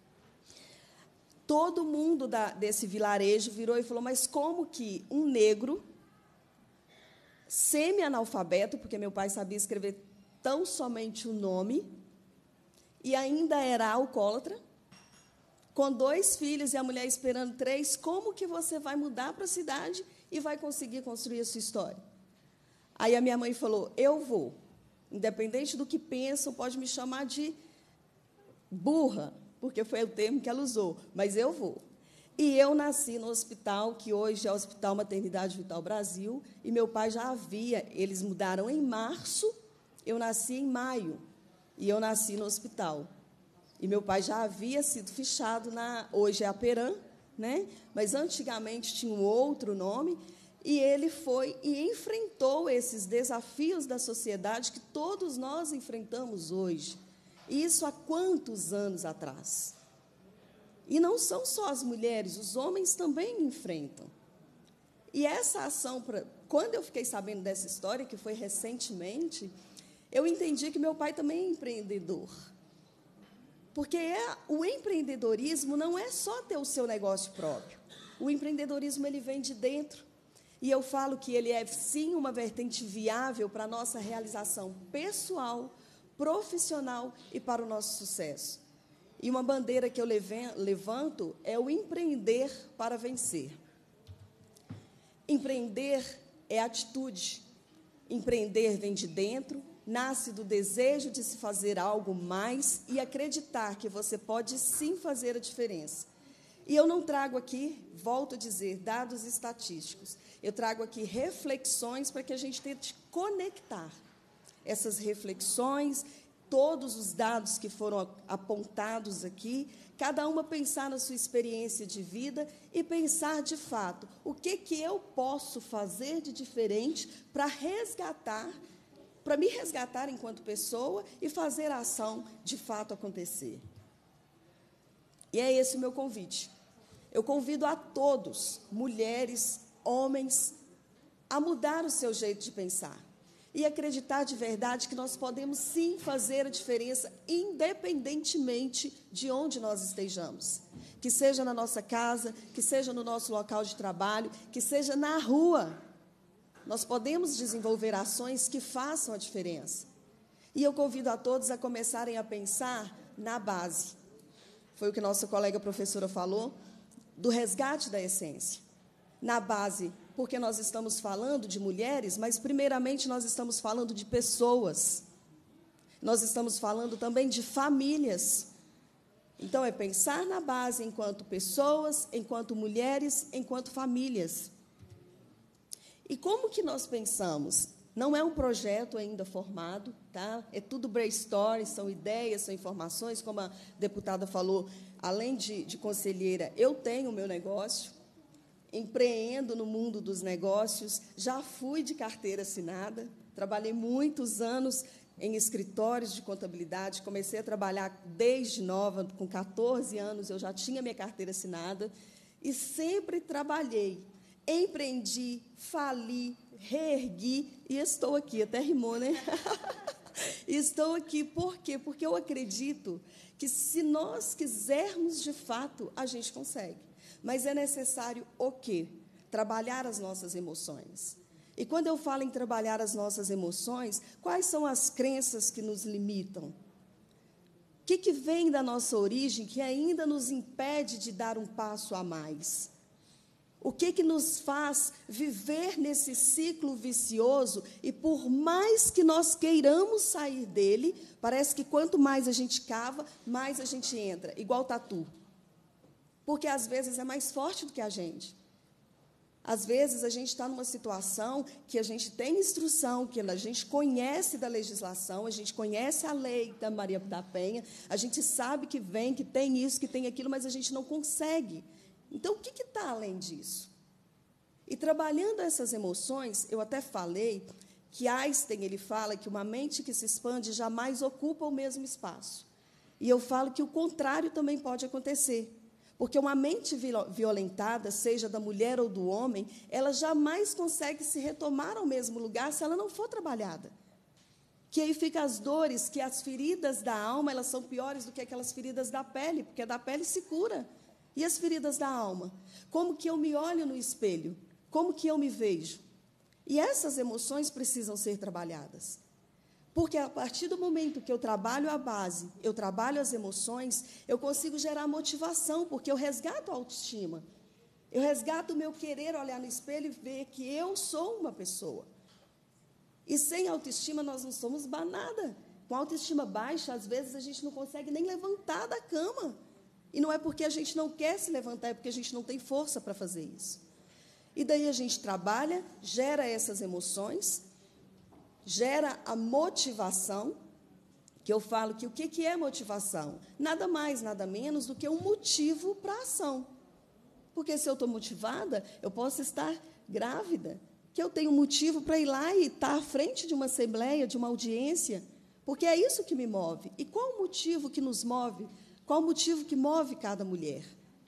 Todo mundo da, desse vilarejo virou e falou, mas como que um negro, semi-analfabeto, porque meu pai sabia escrever tão somente o nome, e ainda era alcoólatra, com dois filhos e a mulher esperando três, como que você vai mudar para a cidade e vai conseguir construir a sua história? Aí a minha mãe falou, eu vou, independente do que pensam, pode me chamar de burra, porque foi o termo que ela usou, mas eu vou. E eu nasci no hospital, que hoje é o Hospital Maternidade Vital Brasil, e meu pai já havia, eles mudaram em março, eu nasci em maio, e eu nasci no hospital. E meu pai já havia sido fichado, na, hoje é a Peram, né? Mas antigamente tinha um outro nome, e ele foi e enfrentou esses desafios da sociedade que todos nós enfrentamos hoje. E isso há quantos anos atrás? E não são só as mulheres, os homens também enfrentam. E essa ação, pra, quando eu fiquei sabendo dessa história, que foi recentemente, eu entendi que meu pai também é empreendedor. Porque é, o empreendedorismo não é só ter o seu negócio próprio. O empreendedorismo ele vem de dentro. E eu falo que ele é, sim, uma vertente viável para a nossa realização pessoal, profissional e para o nosso sucesso. E uma bandeira que eu levanto é o empreender para vencer. Empreender é atitude. Empreender vem de dentro, nasce do desejo de se fazer algo mais e acreditar que você pode sim fazer a diferença. E eu não trago aqui, volto a dizer, dados estatísticos. Eu trago aqui reflexões para que a gente tente conectar essas reflexões, todos os dados que foram apontados aqui, cada uma pensar na sua experiência de vida e pensar, de fato, o que, que eu posso fazer de diferente para resgatar, para me resgatar enquanto pessoa e fazer a ação, de fato, acontecer. E é esse o meu convite. Eu convido a todos, mulheres, homens, a mudar o seu jeito de pensar. E acreditar de verdade que nós podemos, sim, fazer a diferença, independentemente de onde nós estejamos. Que seja na nossa casa, que seja no nosso local de trabalho, que seja na rua. Nós podemos desenvolver ações que façam a diferença. E eu convido a todos a começarem a pensar na base. foi o que nossa colega professora falou, do resgate da essência. Na base, porque nós estamos falando de mulheres, mas, primeiramente, nós estamos falando de pessoas. Nós estamos falando também de famílias. Então, é pensar na base enquanto pessoas, enquanto mulheres, enquanto famílias. E como que nós pensamos? Não é um projeto ainda formado, tá? É tudo brainstorming, são ideias, são informações, como a deputada falou, além de, de conselheira, eu tenho o meu negócio, empreendo no mundo dos negócios, já fui de carteira assinada, trabalhei muitos anos em escritórios de contabilidade, comecei a trabalhar desde nova, com catorze anos, eu já tinha minha carteira assinada, e sempre trabalhei, empreendi, fali, reergui, e estou aqui, até rimou, né? Estou aqui, por quê? Porque eu acredito que, se nós quisermos, de fato, a gente consegue. Mas é necessário o quê? Trabalhar as nossas emoções. E quando eu falo em trabalhar as nossas emoções, quais são as crenças que nos limitam? O que, que vem da nossa origem que ainda nos impede de dar um passo a mais? O que, que nos faz viver nesse ciclo vicioso e, por mais que nós queiramos sair dele, parece que quanto mais a gente cava, mais a gente entra, igual tatu. Porque, às vezes, é mais forte do que a gente. Às vezes, a gente está numa situação que a gente tem instrução, que a gente conhece da legislação, a gente conhece a lei da Maria da Penha, a gente sabe que vem, que tem isso, que tem aquilo, mas a gente não consegue. Então, o que está além disso? E, trabalhando essas emoções, eu até falei que Einstein ele fala que uma mente que se expande jamais ocupa o mesmo espaço. E eu falo que o contrário também pode acontecer. Porque uma mente violentada, seja da mulher ou do homem, ela jamais consegue se retomar ao mesmo lugar se ela não for trabalhada. Que aí ficam as dores, que as feridas da alma elas são piores do que aquelas feridas da pele, porque a da pele se cura. E as feridas da alma? Como que eu me olho no espelho? Como que eu me vejo? E essas emoções precisam ser trabalhadas. Porque, a partir do momento que eu trabalho a base, eu trabalho as emoções, eu consigo gerar motivação, porque eu resgato a autoestima. Eu resgato o meu querer olhar no espelho e ver que eu sou uma pessoa. E sem autoestima, nós não somos nada. Com autoestima baixa, às vezes, a gente não consegue nem levantar da cama. E não é porque a gente não quer se levantar, é porque a gente não tem força para fazer isso. E daí a gente trabalha, gera essas emoções, gera a motivação, que eu falo que o que é motivação? Nada mais, nada menos do que um motivo para a ação. Porque se eu estou motivada, eu posso estar grávida, que eu tenho motivo para ir lá e estar à frente de uma assembleia, de uma audiência, porque é isso que me move. E qual o motivo que nos move? Qual o motivo que move cada mulher?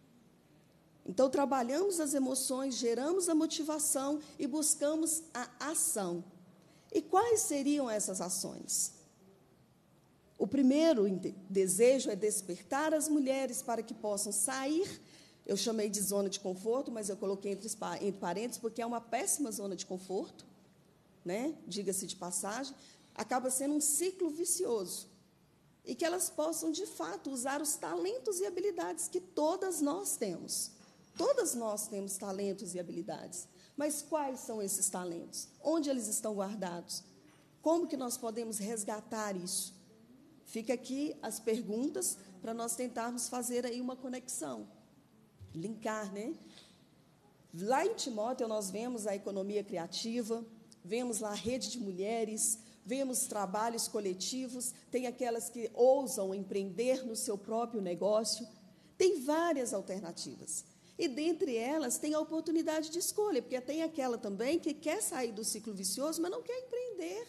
Então, trabalhamos as emoções, geramos a motivação e buscamos a ação. E quais seriam essas ações? O primeiro desejo é despertar as mulheres para que possam sair, eu chamei de zona de conforto, mas eu coloquei entre, entre parênteses, porque é uma péssima zona de conforto, né? Diga-se de passagem, acaba sendo um ciclo vicioso. E que elas possam, de fato, usar os talentos e habilidades que todas nós temos. Todas nós temos talentos e habilidades. Mas quais são esses talentos? Onde eles estão guardados? Como que nós podemos resgatar isso? Fica aqui as perguntas para nós tentarmos fazer aí uma conexão. Linkar, né? Lá em Timóteo, nós vemos a economia criativa, vemos lá a rede de mulheres, vemos trabalhos coletivos, tem aquelas que ousam empreender no seu próprio negócio. Tem várias alternativas. E, dentre elas, tem a oportunidade de escolha, porque tem aquela também que quer sair do ciclo vicioso, mas não quer empreender.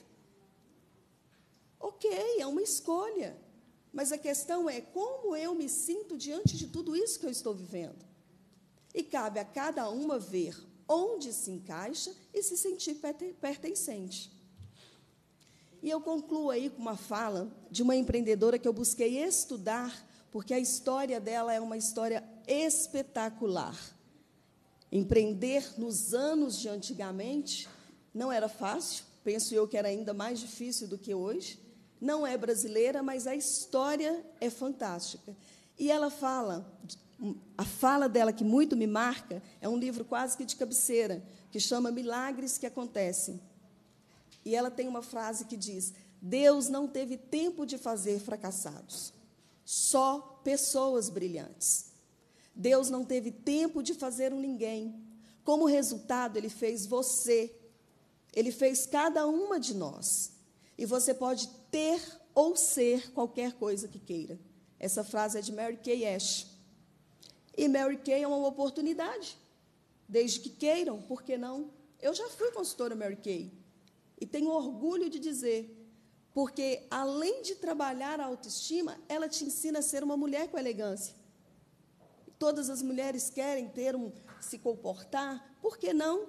Ok, é uma escolha. Mas a questão é como eu me sinto diante de tudo isso que eu estou vivendo. E cabe a cada uma ver onde se encaixa e se sentir pertencente. E eu concluo aí com uma fala de uma empreendedora que eu busquei estudar, porque a história dela é uma história espetacular. Empreender nos anos de antigamente não era fácil, penso eu que era ainda mais difícil do que hoje. Não é brasileira, mas a história é fantástica. E ela fala, a fala dela que muito me marca, é um livro quase que de cabeceira, que chama Milagres que Acontecem. E ela tem uma frase que diz: Deus não teve tempo de fazer fracassados, só pessoas brilhantes. Deus não teve tempo de fazer um ninguém. Como resultado, Ele fez você. Ele fez cada uma de nós. E você pode ter ou ser qualquer coisa que queira. Essa frase é de Mary Kay Ash. E Mary Kay é uma oportunidade. Desde que queiram, por que não? Eu já fui consultora Mary Kay. E tenho orgulho de dizer, porque, além de trabalhar a autoestima, ela te ensina a ser uma mulher com elegância. Todas as mulheres querem ter um, se comportar, por que não?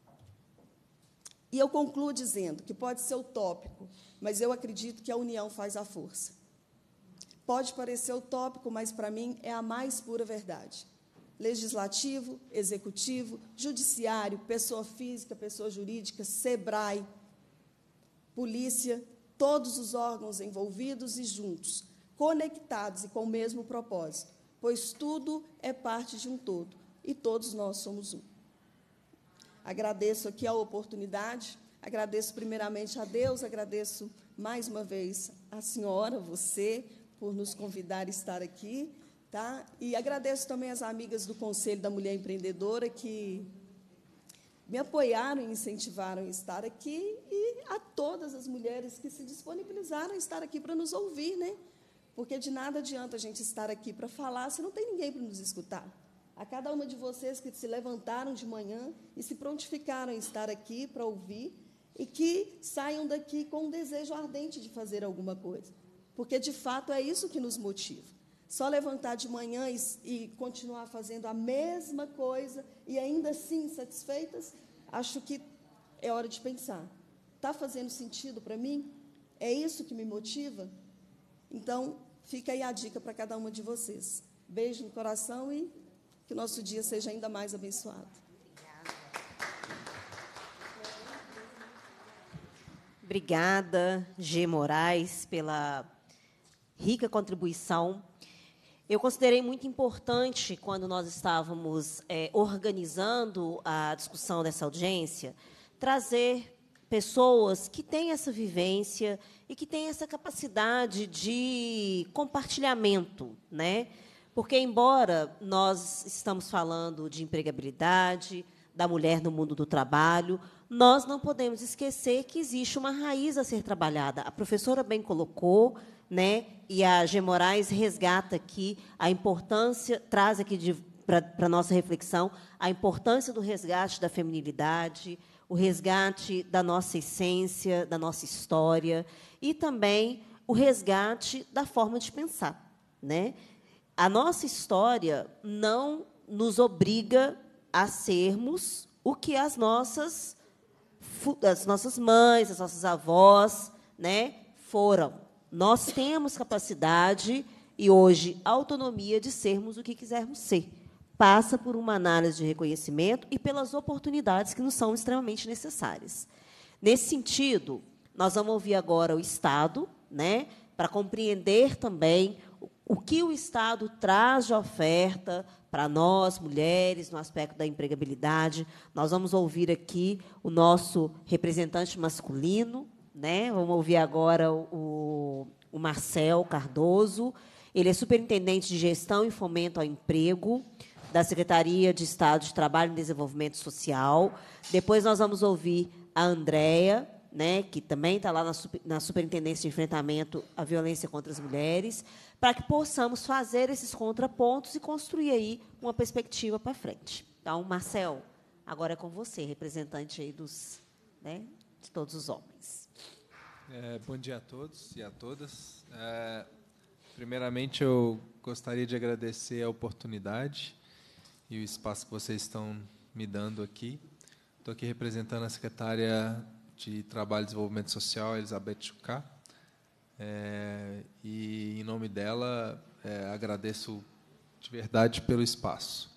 E eu concluo dizendo que pode ser utópico, mas eu acredito que a união faz a força. Pode parecer utópico, mas, para mim, é a mais pura verdade. Legislativo, executivo, judiciário, pessoa física, pessoa jurídica, SEBRAE, polícia, todos os órgãos envolvidos e juntos, conectados e com o mesmo propósito, pois tudo é parte de um todo, e todos nós somos um. Agradeço aqui a oportunidade, agradeço primeiramente a Deus, agradeço mais uma vez a senhora, você, por nos convidar a estar aqui, tá? E agradeço também as amigas do Conselho da Mulher Empreendedora que me apoiaram e incentivaram a estar aqui, e a todas as mulheres que se disponibilizaram a estar aqui para nos ouvir, né? Porque de nada adianta a gente estar aqui para falar se não tem ninguém para nos escutar. A cada uma de vocês que se levantaram de manhã e se prontificaram em estar aqui para ouvir, e que saiam daqui com um desejo ardente de fazer alguma coisa. Porque, de fato, é isso que nos motiva. Só levantar de manhã e, e continuar fazendo a mesma coisa e ainda assim insatisfeitas, acho que é hora de pensar. Está fazendo sentido para mim? É isso que me motiva? Então, fica aí a dica para cada uma de vocês. Beijo no coração e que o nosso dia seja ainda mais abençoado. Obrigada, G. Moraes, pela rica contribuição. Eu considerei muito importante, quando nós estávamos é, organizando a discussão dessa audiência, trazer pessoas que têm essa vivência e que têm essa capacidade de compartilhamento, né? Porque, embora nós estamos falando de empregabilidade, da mulher no mundo do trabalho, nós não podemos esquecer que existe uma raiz a ser trabalhada. A professora bem colocou, né? E a G. Moraes resgata aqui a importância, traz aqui para a nossa reflexão a importância do resgate da feminilidade, o resgate da nossa essência, da nossa história, e também o resgate da forma de pensar, né? A nossa história não nos obriga a sermos o que as nossas, as nossas mães, as nossas avós, né, foram. Nós temos capacidade e, hoje, autonomia de sermos o que quisermos ser. Passa por uma análise de reconhecimento e pelas oportunidades que nos são extremamente necessárias. Nesse sentido, nós vamos ouvir agora o Estado, né, para compreender também o que o Estado traz de oferta para nós, mulheres, no aspecto da empregabilidade. Nós vamos ouvir aqui o nosso representante masculino, né? Vamos ouvir agora o, o Marcel Cardoso. Ele é superintendente de Gestão e Fomento ao Emprego da Secretaria de Estado de Trabalho e Desenvolvimento Social. Depois nós vamos ouvir a Andréia, né, que também está lá na, na Superintendência de Enfrentamento à Violência contra as Mulheres, para que possamos fazer esses contrapontos e construir aí uma perspectiva para frente. Então, Marcel, agora é com você, representante aí dos, né, de todos os homens. É, bom dia a todos e a todas. É, primeiramente, eu gostaria de agradecer a oportunidade e o espaço que vocês estão me dando aqui. Estou aqui representando a secretária de Trabalho e Desenvolvimento Social, Elizabeth Chucá, é, e, em nome dela, é, agradeço de verdade pelo espaço.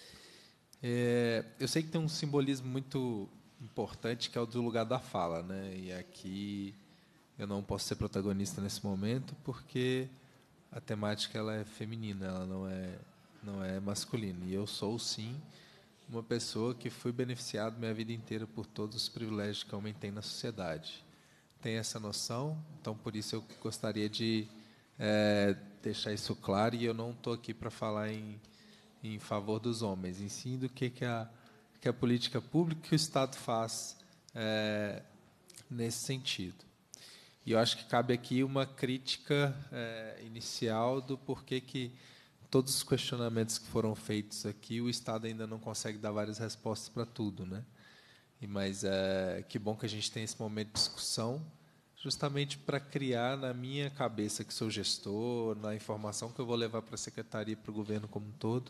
É, eu sei que tem um simbolismo muito importante, que é o do lugar da fala, né? E aqui eu não posso ser protagonista nesse momento, porque a temática ela é feminina, ela não é, não é masculina. E eu sou, sim, uma pessoa que fui beneficiado minha vida inteira por todos os privilégios que o homem tem na sociedade. Tem essa noção, então, por isso, eu gostaria de é, deixar isso claro, e eu não estou aqui para falar em, em favor dos homens, em sim do que, que, a, que a política pública que o Estado faz é, nesse sentido. E eu acho que cabe aqui uma crítica é, inicial do porquê que todos os questionamentos que foram feitos aqui, o Estado ainda não consegue dar várias respostas para tudo, né? E, mas é, que bom que a gente tem esse momento de discussão, justamente para criar na minha cabeça, que sou gestor, na informação que eu vou levar para a secretaria e para o governo como um todo,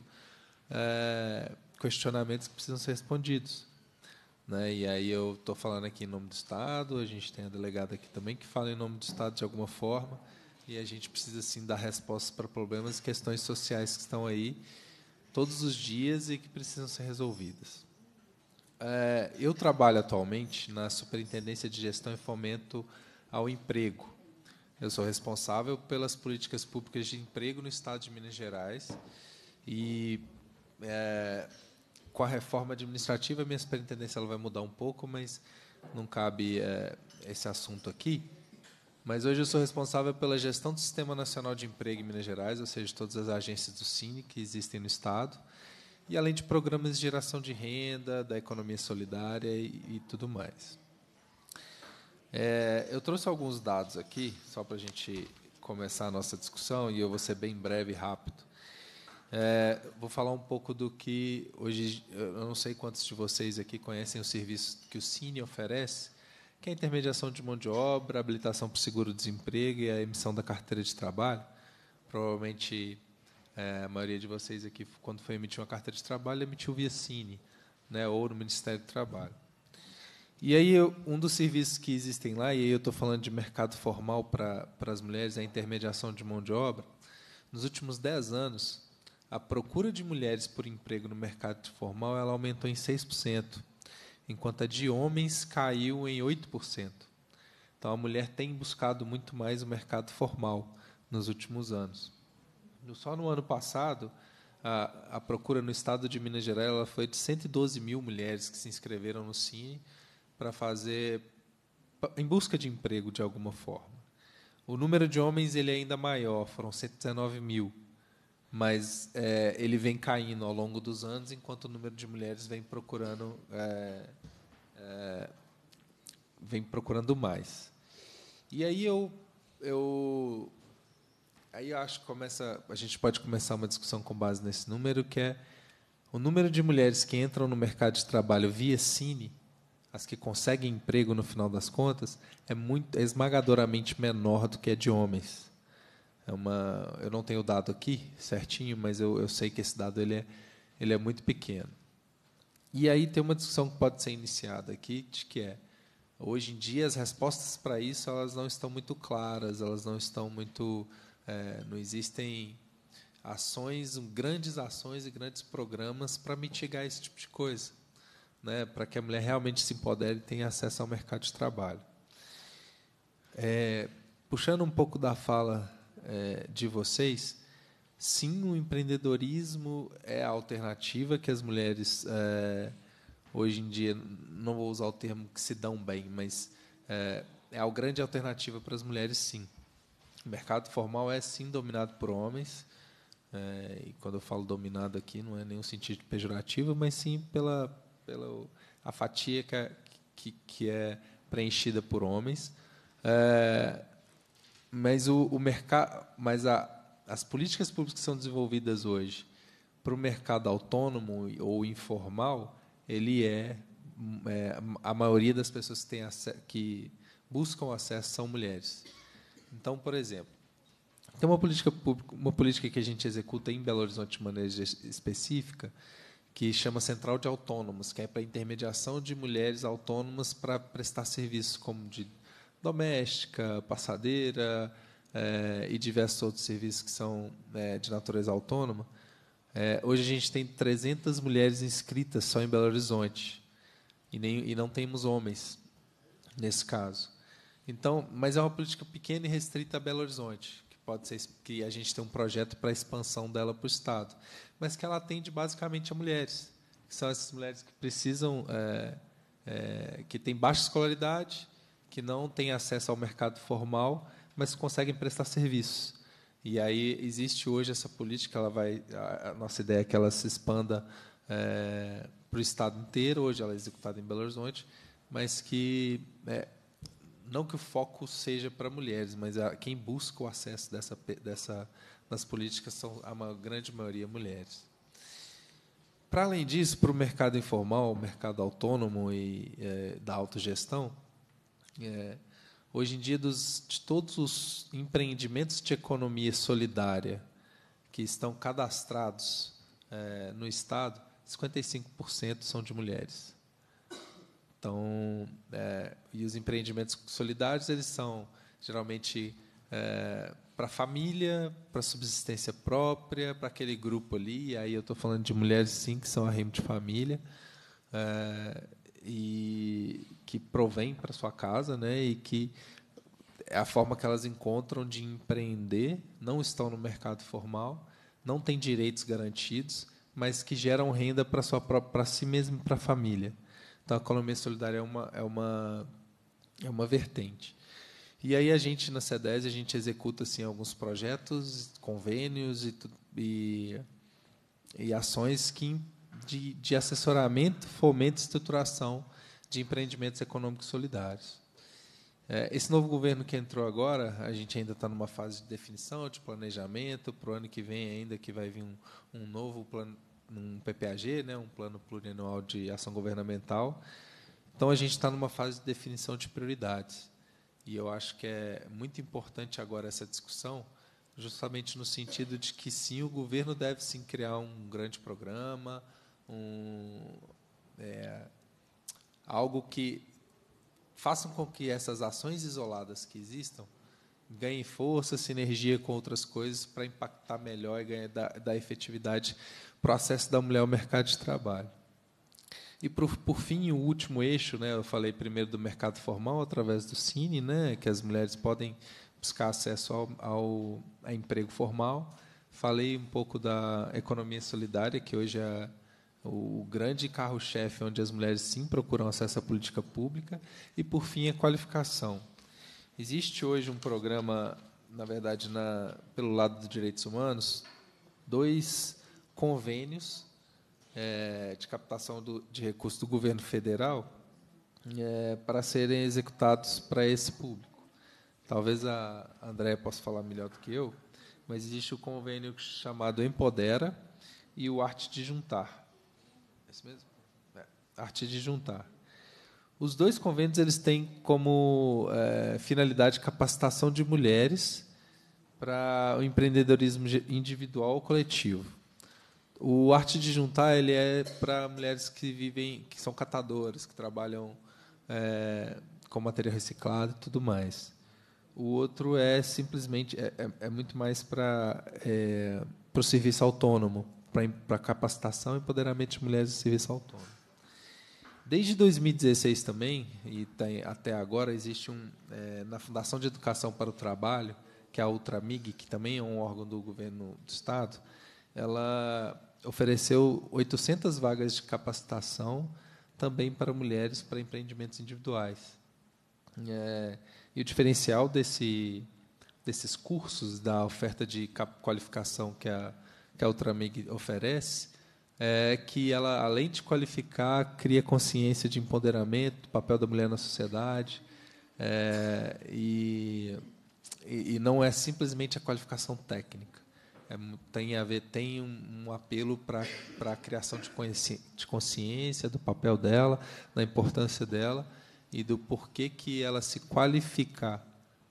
é, questionamentos que precisam ser respondidos. Né? E aí eu estou falando aqui em nome do Estado, a gente tem a delegada aqui também que fala em nome do Estado de alguma forma, e a gente precisa, sim, dar respostas para problemas e questões sociais que estão aí todos os dias e que precisam ser resolvidas. É, eu trabalho atualmente na Superintendência de Gestão e Fomento ao Emprego. Eu sou responsável pelas políticas públicas de emprego no Estado de Minas Gerais e... É, com a reforma administrativa, a minha superintendência ela vai mudar um pouco, mas não cabe é, esse assunto aqui. Mas hoje eu sou responsável pela gestão do Sistema Nacional de Emprego em Minas Gerais, ou seja, todas as agências do Cine que existem no Estado, e além de programas de geração de renda, da economia solidária e, e tudo mais. É, eu trouxe alguns dados aqui, só para a gente começar a nossa discussão, e eu vou ser bem breve e rápido. É, vou falar um pouco do que hoje, eu não sei quantos de vocês aqui conhecem o serviço que o Cine oferece, que é a intermediação de mão de obra, a habilitação para o seguro-desemprego e a emissão da carteira de trabalho. Provavelmente é, a maioria de vocês aqui, quando foi emitir uma carteira de trabalho, emitiu via Cine, né, ou no Ministério do Trabalho. E aí um dos serviços que existem lá, e aí eu estou falando de mercado formal para, para as mulheres, é a intermediação de mão de obra. Nos últimos dez anos, a procura de mulheres por emprego no mercado formal ela aumentou em seis por cento, enquanto a de homens caiu em oito por cento. Então, a mulher tem buscado muito mais o mercado formal nos últimos anos. Só no ano passado, a, a procura no Estado de Minas Gerais ela foi de cento e doze mil mulheres que se inscreveram no Cine para fazer, em busca de emprego de alguma forma. O número de homens ele é ainda maior, foram cento e dezenove mil. Mas é, ele vem caindo ao longo dos anos, enquanto o número de mulheres vem procurando, é, é, vem procurando mais. E aí eu, eu, aí eu acho que começa, a gente pode começar uma discussão com base nesse número, que é o número de mulheres que entram no mercado de trabalho via Cine, as que conseguem emprego no final das contas, é, muito, é esmagadoramente menor do que a de homens. É uma, eu não tenho o dado aqui certinho, mas eu, eu sei que esse dado ele é, ele é muito pequeno. E aí tem uma discussão que pode ser iniciada aqui, de que é, hoje em dia, as respostas para isso elas não estão muito claras, elas não estão muito... É, não existem ações, grandes ações e grandes programas para mitigar esse tipo de coisa, né, para que a mulher realmente se empodere e tenha acesso ao mercado de trabalho. É, puxando um pouco da fala... É, de vocês, sim, o empreendedorismo é a alternativa que as mulheres, é, hoje em dia, não vou usar o termo que se dão bem, mas é, é a grande alternativa para as mulheres, sim. O mercado formal é, sim, dominado por homens, é, e quando eu falo dominado aqui, não é nenhum sentido pejorativo, mas sim pela, pela a fatia que é, que, que é preenchida por homens. É, Mas, o, o mercado, mas a, as políticas públicas que são desenvolvidas hoje para o mercado autônomo ou informal, ele é, é a maioria das pessoas que, tem acesso, que buscam acesso são mulheres. Então, por exemplo, tem uma política pública, uma política que a gente executa em Belo Horizonte de maneira específica, que chama Central de Autônomos, que é para a intermediação de mulheres autônomas para prestar serviços como de doméstica, passadeira é, e diversos outros serviços que são é, de natureza autônoma. É, hoje a gente tem trezentas mulheres inscritas só em Belo Horizonte e, nem, e não temos homens nesse caso. Então, mas é uma política pequena e restrita a Belo Horizonte, que pode ser que a gente tem um projeto para a expansão dela para o Estado, mas que ela atende basicamente a mulheres, que são essas mulheres que precisam, é, é, que têm baixa escolaridade, que não têm acesso ao mercado formal, mas conseguem prestar serviços. E aí existe hoje essa política, ela vai, a, a nossa ideia é que ela se expanda é, para o Estado inteiro. Hoje ela é executada em Belo Horizonte, mas que é, não que o foco seja para mulheres, mas a, quem busca o acesso dessa, dessa, das políticas são a uma grande maioria mulheres. Para além disso, para o mercado informal, o mercado autônomo e é, da autogestão, é, hoje em dia, dos, de todos os empreendimentos de economia solidária que estão cadastrados é, no Estado, cinquenta e cinco por cento são de mulheres. Então, é, e os empreendimentos solidários, eles são geralmente é, para a família, para a subsistência própria, para aquele grupo ali. E aí eu estou falando de mulheres, sim, que são arrimo de família, é, e que provém para sua casa, né, e que é a forma que elas encontram de empreender, não estão no mercado formal, não têm direitos garantidos, mas que geram renda para sua própria, para si mesmo e para a família. Então, a economia solidária é uma, é uma, é uma vertente. E aí, a gente, na CEDES, a gente executa assim, alguns projetos, convênios e, e, e ações que, de, de assessoramento, fomento e estruturação de empreendimentos econômicos solidários. É, esse novo governo que entrou agora, a gente ainda está numa fase de definição, de planejamento. Para o ano que vem, ainda que vai vir um, um novo plano, um P P A G, né, um plano plurianual de ação governamental. Então, a gente está numa fase de definição de prioridades. E eu acho que é muito importante agora essa discussão, justamente no sentido de que, sim, o governo deve, sim, criar um grande programa, um, é, algo que façam com que essas ações isoladas que existam ganhem força, sinergia com outras coisas para impactar melhor e ganhar da, da efetividade para o acesso da mulher ao mercado de trabalho. E, por, por fim, o último eixo, né, eu falei primeiro do mercado formal, através do Cine, né, que as mulheres podem buscar acesso ao, ao a emprego formal. Falei um pouco da economia solidária, que hoje é o grande carro-chefe, onde as mulheres, sim, procuram acesso à política pública. E, por fim, a qualificação. Existe hoje um programa, na verdade, na, pelo lado dos direitos humanos, dois convênios é, de captação do, de recursos do governo federal é, para serem executados para esse público. Talvez a Andréa possa falar melhor do que eu, mas existe o convênio chamado Empodera e o Arte de Juntar. É isso mesmo? É, Arte de Juntar. Os dois convênios eles têm como é, finalidade capacitação de mulheres para o empreendedorismo individual ou coletivo. O Arte de Juntar ele é para mulheres que vivem, que são catadoras, que trabalham é, com material reciclado e tudo mais. O outro é simplesmente é, é, é muito mais para é, para o serviço autônomo, para para capacitação e empoderamento de mulheres em serviço autônomo. Desde dois mil e dezesseis também, e tem, até agora, existe um, é, na Fundação de Educação para o Trabalho, que é a Ultramig, que também é um órgão do governo do Estado, ela ofereceu oitocentas vagas de capacitação também para mulheres para empreendimentos individuais. É, e o diferencial desse, desses cursos, da oferta de qualificação que a, que a Ultramig oferece, é que ela, além de qualificar, cria consciência de empoderamento, do papel da mulher na sociedade, é, e, e não é simplesmente a qualificação técnica. É, tem a ver, tem um, um apelo para para a criação de, de consciência do papel dela, da importância dela e do porquê que ela se qualificar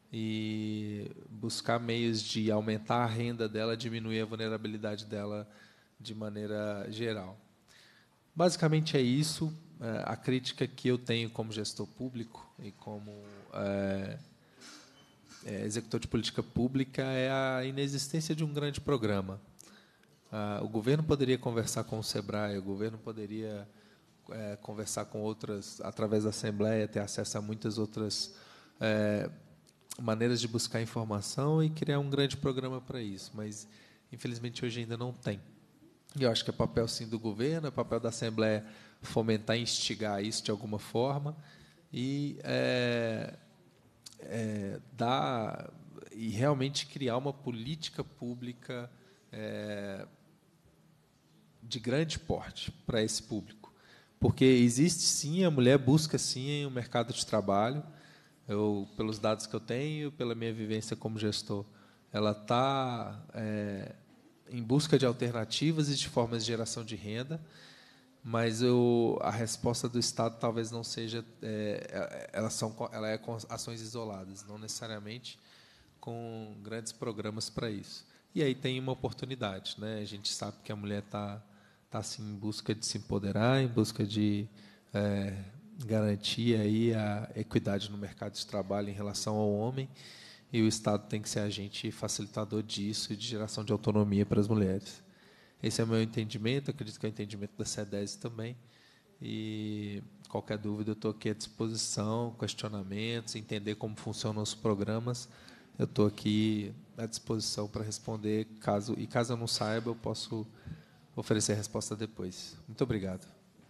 e buscar meios de aumentar a renda dela, diminuir a vulnerabilidade dela de maneira geral. Basicamente é isso. A crítica que eu tenho como gestor público e como é, é, executor de política pública é a inexistência de um grande programa. Ah, o governo poderia conversar com o SEBRAE, o governo poderia é, conversar com outras, através da Assembleia, ter acesso a muitas outras é, maneiras de buscar informação e criar um grande programa para isso, mas, infelizmente, hoje ainda não tem. E eu acho que é papel, sim, do governo, é papel da Assembleia fomentar e instigar isso de alguma forma e é, é, dar, e realmente criar uma política pública é, de grande porte para esse público. Porque existe, sim, a mulher busca, sim, o mercado de trabalho. Eu, pelos dados que eu tenho, pela minha vivência como gestor, ela está é, em busca de alternativas e de formas de geração de renda, mas eu, a resposta do Estado talvez não seja, é, elas são, ela é com ações isoladas, não necessariamente com grandes programas para isso. E aí tem uma oportunidade, né? A gente sabe que a mulher está tá assim em busca de se empoderar, em busca de é, garantir aí a equidade no mercado de trabalho em relação ao homem, e o Estado tem que ser agente facilitador disso e de geração de autonomia para as mulheres. Esse é o meu entendimento, acredito que é o entendimento da SEDESE também, e qualquer dúvida eu estou aqui à disposição, questionamentos, entender como funcionam os programas, eu estou aqui à disposição para responder, caso, e caso eu não saiba, eu posso oferecer a resposta depois. Muito obrigado.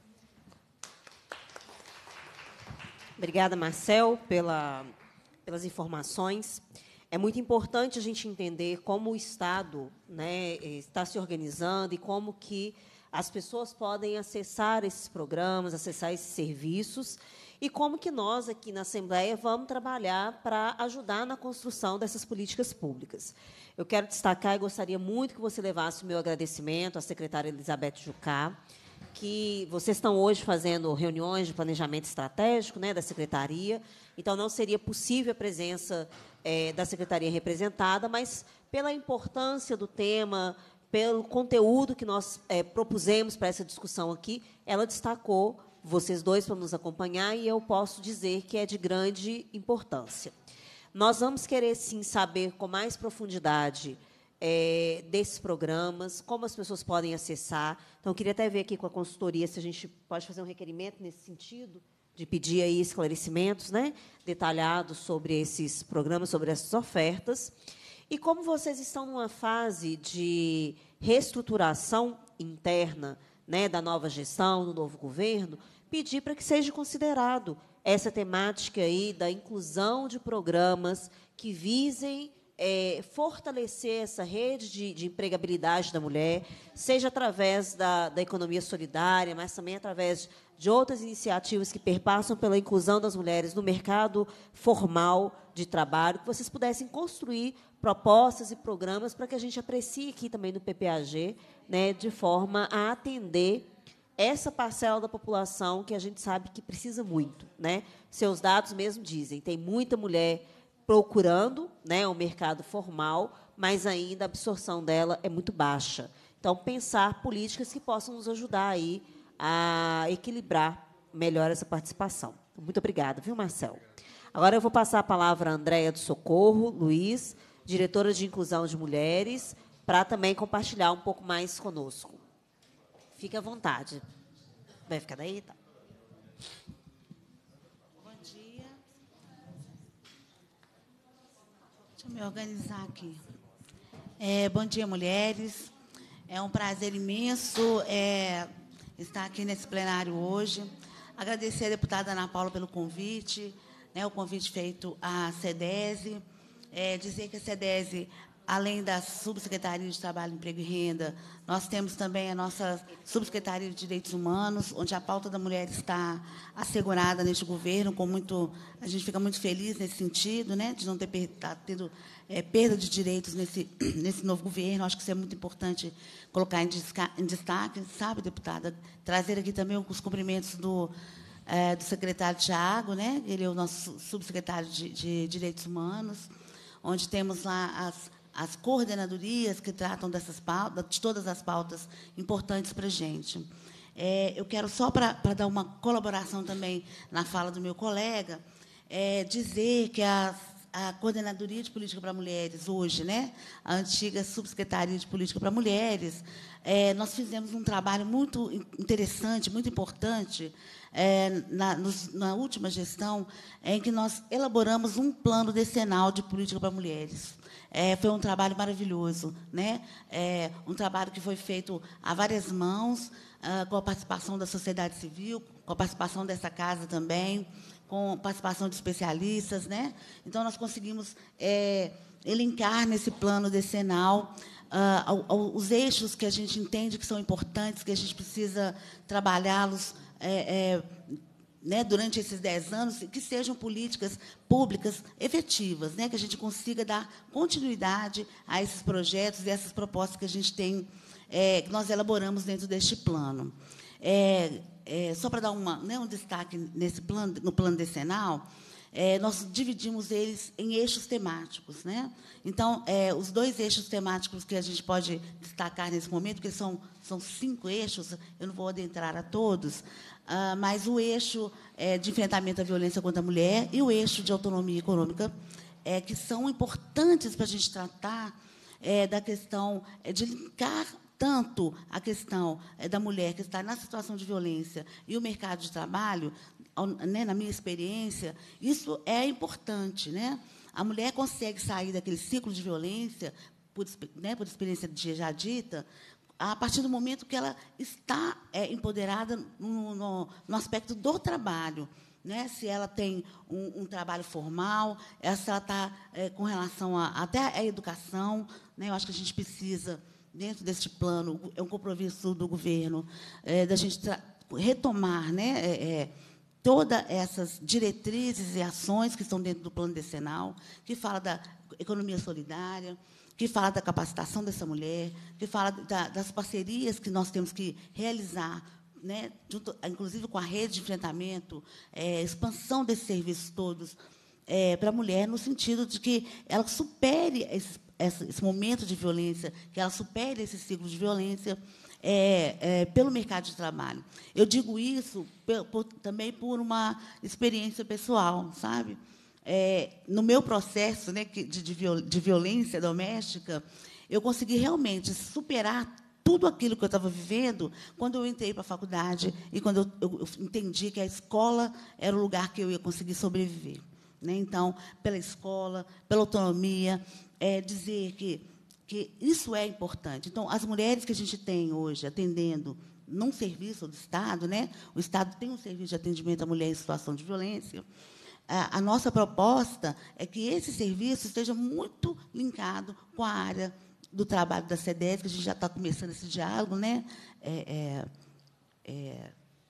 Obrigada, Marcel, pela, pelas informações. É muito importante a gente entender como o Estado, né, está se organizando e como que as pessoas podem acessar esses programas, acessar esses serviços, e como que nós, aqui na Assembleia, vamos trabalhar para ajudar na construção dessas políticas públicas. Eu quero destacar e gostaria muito que você levasse o meu agradecimento à secretária Elizabeth Jucá, que vocês estão hoje fazendo reuniões de planejamento estratégico, né, da Secretaria, então não seria possível a presença é, da Secretaria representada, mas pela importância do tema, pelo conteúdo que nós é, propusemos para essa discussão aqui, ela destacou vocês dois para nos acompanhar, e eu posso dizer que é de grande importância. Nós vamos querer, sim, saber com mais profundidade É, desses programas, como as pessoas podem acessar. Então, eu queria até ver aqui com a consultoria se a gente pode fazer um requerimento nesse sentido, de pedir aí esclarecimentos, né, detalhados sobre esses programas, sobre essas ofertas. E como vocês estão numa fase de reestruturação interna, né, da nova gestão, do novo governo, pedir para que seja considerado essa temática aí da inclusão de programas que visem É, fortalecer essa rede de, de empregabilidade da mulher, seja através da, da economia solidária, mas também através de outras iniciativas que perpassam pela inclusão das mulheres no mercado formal de trabalho, que vocês pudessem construir propostas e programas para que a gente aprecie aqui também no P P A G, né, de forma a atender essa parcela da população que a gente sabe que precisa muito, né? Seus dados mesmo dizem, tem muita mulher procurando, né, o mercado formal, mas ainda a absorção dela é muito baixa. Então, pensar políticas que possam nos ajudar aí a equilibrar melhor essa participação. Muito obrigada, viu, Marcel? Agora eu vou passar a palavra à Andréia do Socorro Luiz, diretora de Inclusão de Mulheres, para também compartilhar um pouco mais conosco. Fique à vontade. Vai ficar daí? Tá. Deixa eu me organizar aqui. É, bom dia, mulheres. É um prazer imenso é, estar aqui nesse plenário hoje. Agradecer a deputada Ana Paula pelo convite, né, o convite feito à SEDESE. É, dizer que a SEDESE, além da Subsecretaria de Trabalho, Emprego e Renda, nós temos também a nossa Subsecretaria de Direitos Humanos, onde a pauta da mulher está assegurada neste governo, com muito, a gente fica muito feliz nesse sentido, né, de não ter tá tendo é, perda de direitos nesse, nesse novo governo. Acho que isso é muito importante colocar em, em destaque, sabe, deputada? Trazer aqui também os cumprimentos do, é, do secretário Tiago, né, ele é o nosso subsecretário de, de Direitos Humanos, onde temos lá as as coordenadorias que tratam dessas pautas, de todas as pautas importantes para a gente. É, eu quero, só para dar uma colaboração também na fala do meu colega, é, dizer que as, a Coordenadoria de Política para Mulheres, hoje, né, a antiga Subsecretaria de Política para Mulheres, é, nós fizemos um trabalho muito interessante, muito importante, é, na, nos, na última gestão, em que nós elaboramos um plano decenal de política para mulheres. É, foi um trabalho maravilhoso, né? É, um trabalho que foi feito a várias mãos, ah, com a participação da sociedade civil, com a participação dessa casa também, com participação de especialistas, né? Então, nós conseguimos é, elencar nesse plano decenal ah, os eixos que a gente entende que são importantes, que a gente precisa trabalhá-los é, é, né, durante esses dez anos, que sejam políticas públicas efetivas, né, que a gente consiga dar continuidade a esses projetos e essas propostas que a gente tem, é, que nós elaboramos dentro deste plano. É, é, só para dar uma, né, um destaque nesse plano, no plano decenal, é, nós dividimos eles em eixos temáticos, né? Então, é, os dois eixos temáticos que a gente pode destacar nesse momento, que são, são cinco eixos, eu não vou adentrar a todos, ah, mas o eixo é, de enfrentamento à violência contra a mulher e o eixo de autonomia econômica, é, que são importantes para a gente tratar é, da questão é, de linkar tanto a questão é, da mulher que está na situação de violência e o mercado de trabalho, né, na minha experiência, isso é importante, né? A mulher consegue sair daquele ciclo de violência, por, né, por experiência já dita, a partir do momento que ela está é, empoderada no, no, no aspecto do trabalho, né? Se ela tem um, um trabalho formal, se ela está é, com relação a, até à educação, né? Eu acho que a gente precisa, dentro deste plano, é um compromisso do governo, é, da gente retomar, né, é, é, todas essas diretrizes e ações que estão dentro do plano decenal, que fala da economia solidária, que fala da capacitação dessa mulher, que fala da, das parcerias que nós temos que realizar, né, junto, inclusive com a rede de enfrentamento, é, expansão desses serviços todos é, para a mulher, no sentido de que ela supere esse, esse momento de violência, que ela supere esse ciclo de violência é, é, pelo mercado de trabalho. Eu digo isso por, por, também por uma experiência pessoal, sabe? É, no meu processo, né, de, de, de violência doméstica, eu consegui realmente superar tudo aquilo que eu estava vivendo quando eu entrei para a faculdade e quando eu, eu, eu entendi que a escola era o lugar que eu ia conseguir sobreviver, né? Então, pela escola, pela autonomia, é, dizer que, que isso é importante. Então, as mulheres que a gente tem hoje atendendo num serviço do Estado, né? O Estado tem um serviço de atendimento à mulher em situação de violência. A, a nossa proposta é que esse serviço esteja muito linkado com a área do trabalho da SEDES, que a gente já está começando esse diálogo, né? É, é, é,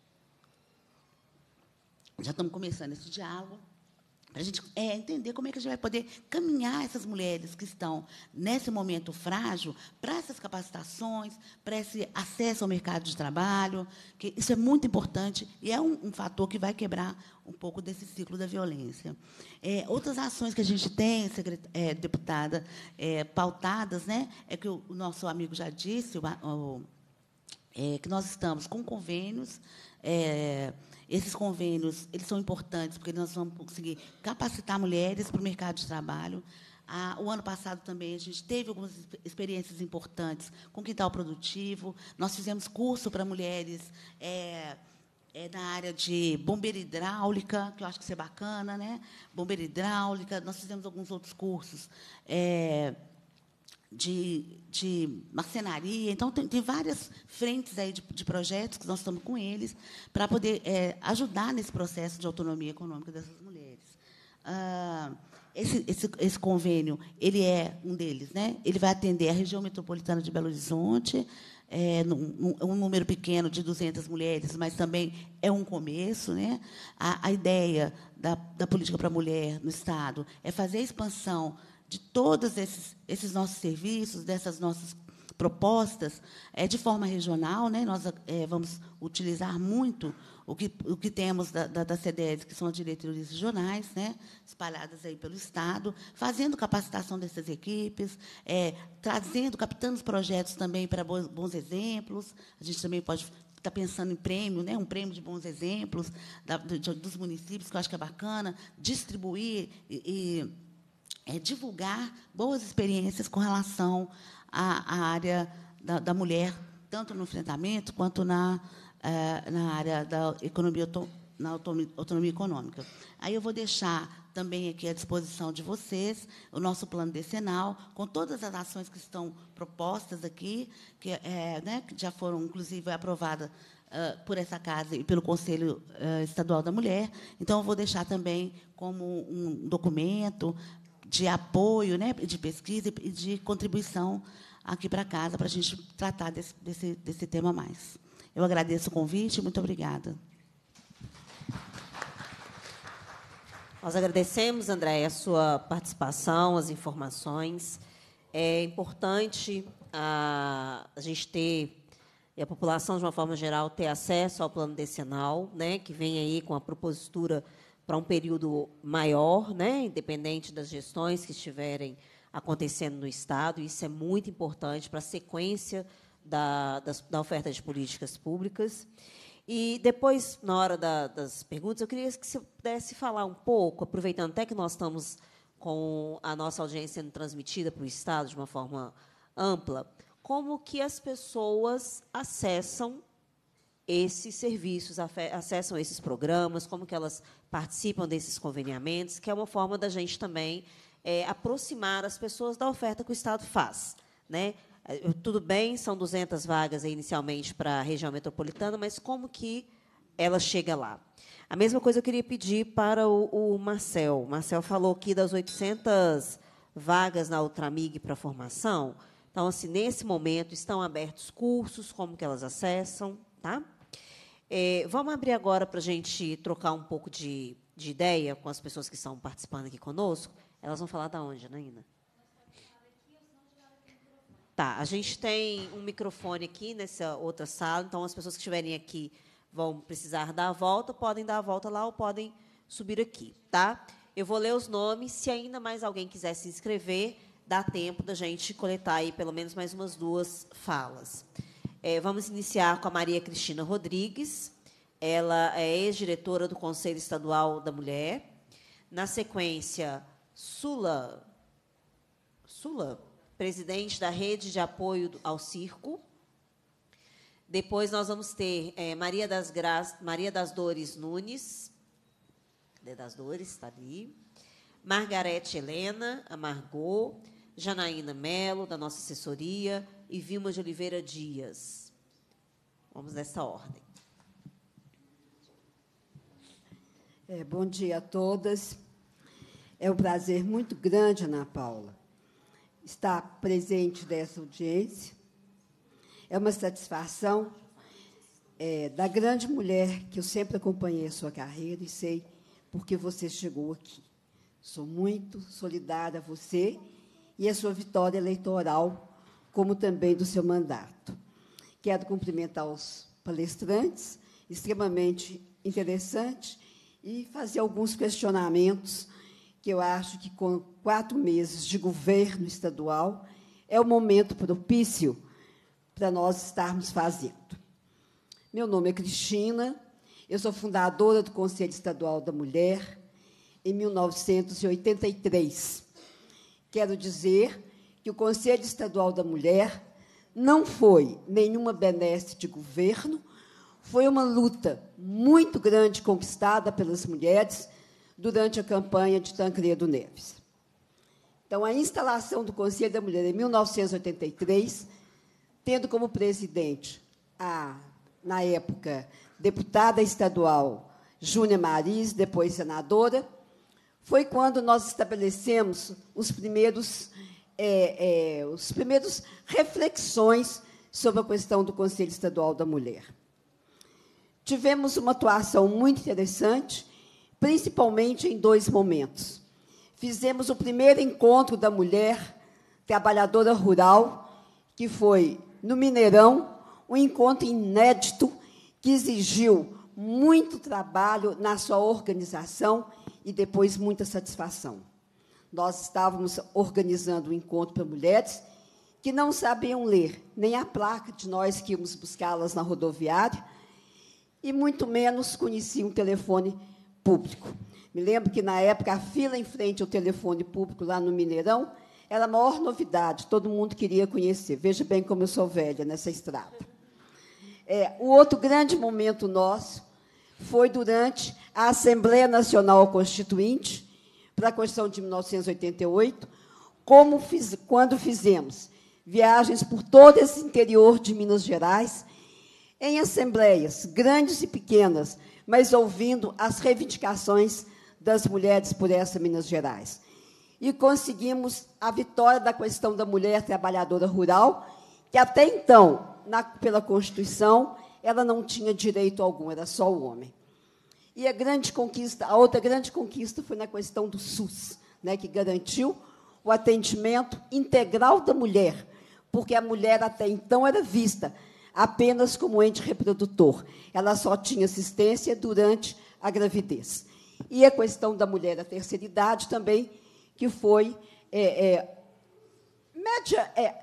já estamos começando esse diálogo, para a gente é, entender como é que a gente vai poder caminhar essas mulheres que estão nesse momento frágil para essas capacitações, para esse acesso ao mercado de trabalho, que isso é muito importante e é um, um fator que vai quebrar um pouco desse ciclo da violência. É, outras ações que a gente tem, é, deputada, é, pautadas, né, é que o, o nosso amigo já disse, o, o, é, que nós estamos com convênios. É, esses convênios eles são importantes, porque nós vamos conseguir capacitar mulheres para o mercado de trabalho. Ah, o ano passado também a gente teve algumas experiências importantes com quintal produtivo. Nós fizemos curso para mulheres é, é, na área de bombeira hidráulica, que eu acho que isso é bacana, né? Bombeira hidráulica. Nós fizemos alguns outros cursos é, de, de marcenaria. Então, tem, tem várias frentes aí de, de projetos que nós estamos com eles para poder é, ajudar nesse processo de autonomia econômica dessas mulheres. Ah, esse, esse, esse convênio ele é um deles, né? Ele vai atender a região metropolitana de Belo Horizonte, é, num, um número pequeno de duzentas mulheres, mas também é um começo, né? A, a ideia da, da política para a mulher no Estado é fazer a expansão de todos esses, esses nossos serviços, dessas nossas propostas, é, de forma regional, né? Nós é, vamos utilizar muito o que, o que temos da, da, da SEDES, que são as diretrizes regionais, né? Espalhadas aí pelo Estado, fazendo capacitação dessas equipes, é, trazendo, captando os projetos também para bons, bons exemplos. A gente também pode estar pensando em prêmio, né? Um prêmio de bons exemplos da, de, dos municípios, que eu acho que é bacana, distribuir e, e é divulgar boas experiências com relação à, à área da, da mulher, tanto no enfrentamento quanto na, eh, na área da economia, na autonomia, autonomia econômica. Aí eu vou deixar também aqui à disposição de vocês o nosso plano decenal, com todas as ações que estão propostas aqui, que, é, né, que já foram, inclusive, aprovadas uh, por essa Casa e pelo Conselho uh, Estadual da Mulher. Então, eu vou deixar também como um documento de apoio, né, de pesquisa e de contribuição aqui para a Casa, para a gente tratar desse, desse, desse tema mais. Eu agradeço o convite e muito obrigada. Nós agradecemos, Andréia, a sua participação, as informações. É importante a, a gente ter, e a população, de uma forma geral, ter acesso ao plano decenal, né, que vem aí com a propositura para um período maior, né, independente das gestões que estiverem acontecendo no Estado. Isso é muito importante para a sequência da, das, da oferta de políticas públicas. E depois, na hora da, das perguntas, eu queria que você pudesse falar um pouco, aproveitando até que nós estamos com a nossa audiência sendo transmitida para o Estado de uma forma ampla, como que as pessoas acessam esses serviços, acessam esses programas, como que elas participam desses conveniamentos, que é uma forma da gente também é, aproximar as pessoas da oferta que o Estado faz, né? Tudo bem, são duzentas vagas aí, inicialmente para a região metropolitana, mas como que ela chega lá? A mesma coisa eu queria pedir para o, o Marcel. O Marcel falou aqui das oitocentas vagas na Ultramig para formação. Então, assim, nesse momento, estão abertos cursos, como que elas acessam? Tá? É, vamos abrir agora para a gente trocar um pouco de, de ideia com as pessoas que estão participando aqui conosco. Elas vão falar de onde, Naina? Tá, a gente tem um microfone aqui nessa outra sala, então as pessoas que estiverem aqui vão precisar dar a volta, podem dar a volta lá ou podem subir aqui, tá? Eu vou ler os nomes, se ainda mais alguém quiser se inscrever, dá tempo da gente coletar aí pelo menos mais umas duas falas. É, vamos iniciar com a Maria Cristina Rodrigues, ela é ex-diretora do Conselho Estadual da Mulher. Na sequência, Sula... Sula... presidente da Rede de Apoio ao Circo. Depois, nós vamos ter é, Maria, das Gra... Maria das Dores Nunes. Cadê das Dores? Está ali. Margarete Helena, a Margot. Janaína Melo, da nossa assessoria. E Vilma de Oliveira Dias. Vamos nessa ordem. É, bom dia a todas. É um prazer muito grande, Ana Paula, estar presente dessa audiência. É uma satisfação é, da grande mulher que eu sempre acompanhei a sua carreira e sei porque você chegou aqui. Sou muito solidária a você e a sua vitória eleitoral, como também do seu mandato. Quero cumprimentar os palestrantes, extremamente interessante, e fazer alguns questionamentos que eu acho que, com quatro meses de governo estadual, é o momento propício para nós estarmos fazendo. Meu nome é Cristina, eu sou fundadora do Conselho Estadual da Mulher em mil novecentos e oitenta e três. Quero dizer que o Conselho Estadual da Mulher não foi nenhuma benesse de governo, foi uma luta muito grande conquistada pelas mulheres durante a campanha de Tancredo Neves. Então, a instalação do Conselho da Mulher em mil novecentos e oitenta e três, tendo como presidente a, na época, deputada estadual Júnia Maris, depois senadora, foi quando nós estabelecemos os primeiros, é, é, os primeiros reflexões sobre a questão do Conselho Estadual da Mulher. Tivemos uma atuação muito interessante, principalmente em dois momentos. Fizemos o primeiro encontro da mulher trabalhadora rural, que foi no Mineirão, um encontro inédito que exigiu muito trabalho na sua organização e depois muita satisfação. Nós estávamos organizando um encontro para mulheres que não sabiam ler nem a placa de nós que íamos buscá-las na rodoviária e muito menos conheciam o telefone público. Me lembro que, na época, a fila em frente ao telefone público, lá no Mineirão, era a maior novidade, todo mundo queria conhecer. Veja bem como eu sou velha nessa estrada. É, o outro grande momento nosso foi durante a Assembleia Nacional Constituinte, para a Constituição de mil novecentos e oitenta e oito, como fiz, quando fizemos viagens por todo esse interior de Minas Gerais, em assembleias, grandes e pequenas, mas ouvindo as reivindicações das mulheres por essa Minas Gerais. E conseguimos a vitória da questão da mulher trabalhadora rural, que até então, na, pela Constituição, ela não tinha direito algum, era só o homem. E a grande conquista, a outra grande conquista foi na questão do SUS, né, que garantiu o atendimento integral da mulher, porque a mulher até então era vista apenas como ente reprodutor. Ela só tinha assistência durante a gravidez. E a questão da mulher da terceira idade também, que foi é, é, média, é,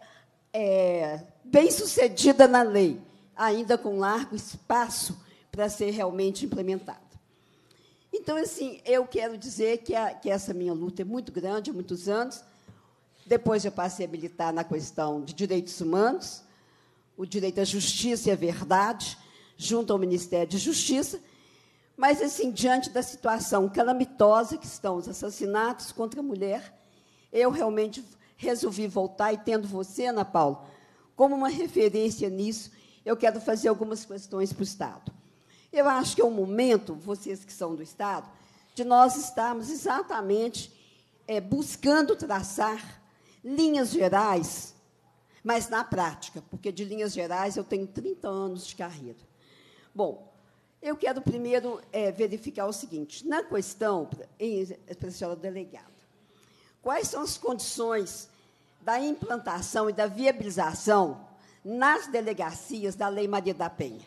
é, bem sucedida na lei, ainda com largo espaço para ser realmente implementada. Então, assim, eu quero dizer que, a, que essa minha luta é muito grande, há muitos anos. Depois eu passei a militar na questão de direitos humanos, o direito à justiça e à verdade, junto ao Ministério de Justiça, mas, assim, diante da situação calamitosa que estão os assassinatos contra a mulher, eu realmente resolvi voltar, e tendo você, Ana Paula, como uma referência nisso, eu quero fazer algumas questões para o Estado. Eu acho que é o momento, vocês que são do Estado, de nós estarmos exatamente é, buscando traçar linhas gerais, mas na prática, porque de linhas gerais eu tenho trinta anos de carreira. Bom, eu quero primeiro é, verificar o seguinte, na questão, para a senhora delegada, quais são as condições da implantação e da viabilização nas delegacias da Lei Maria da Penha?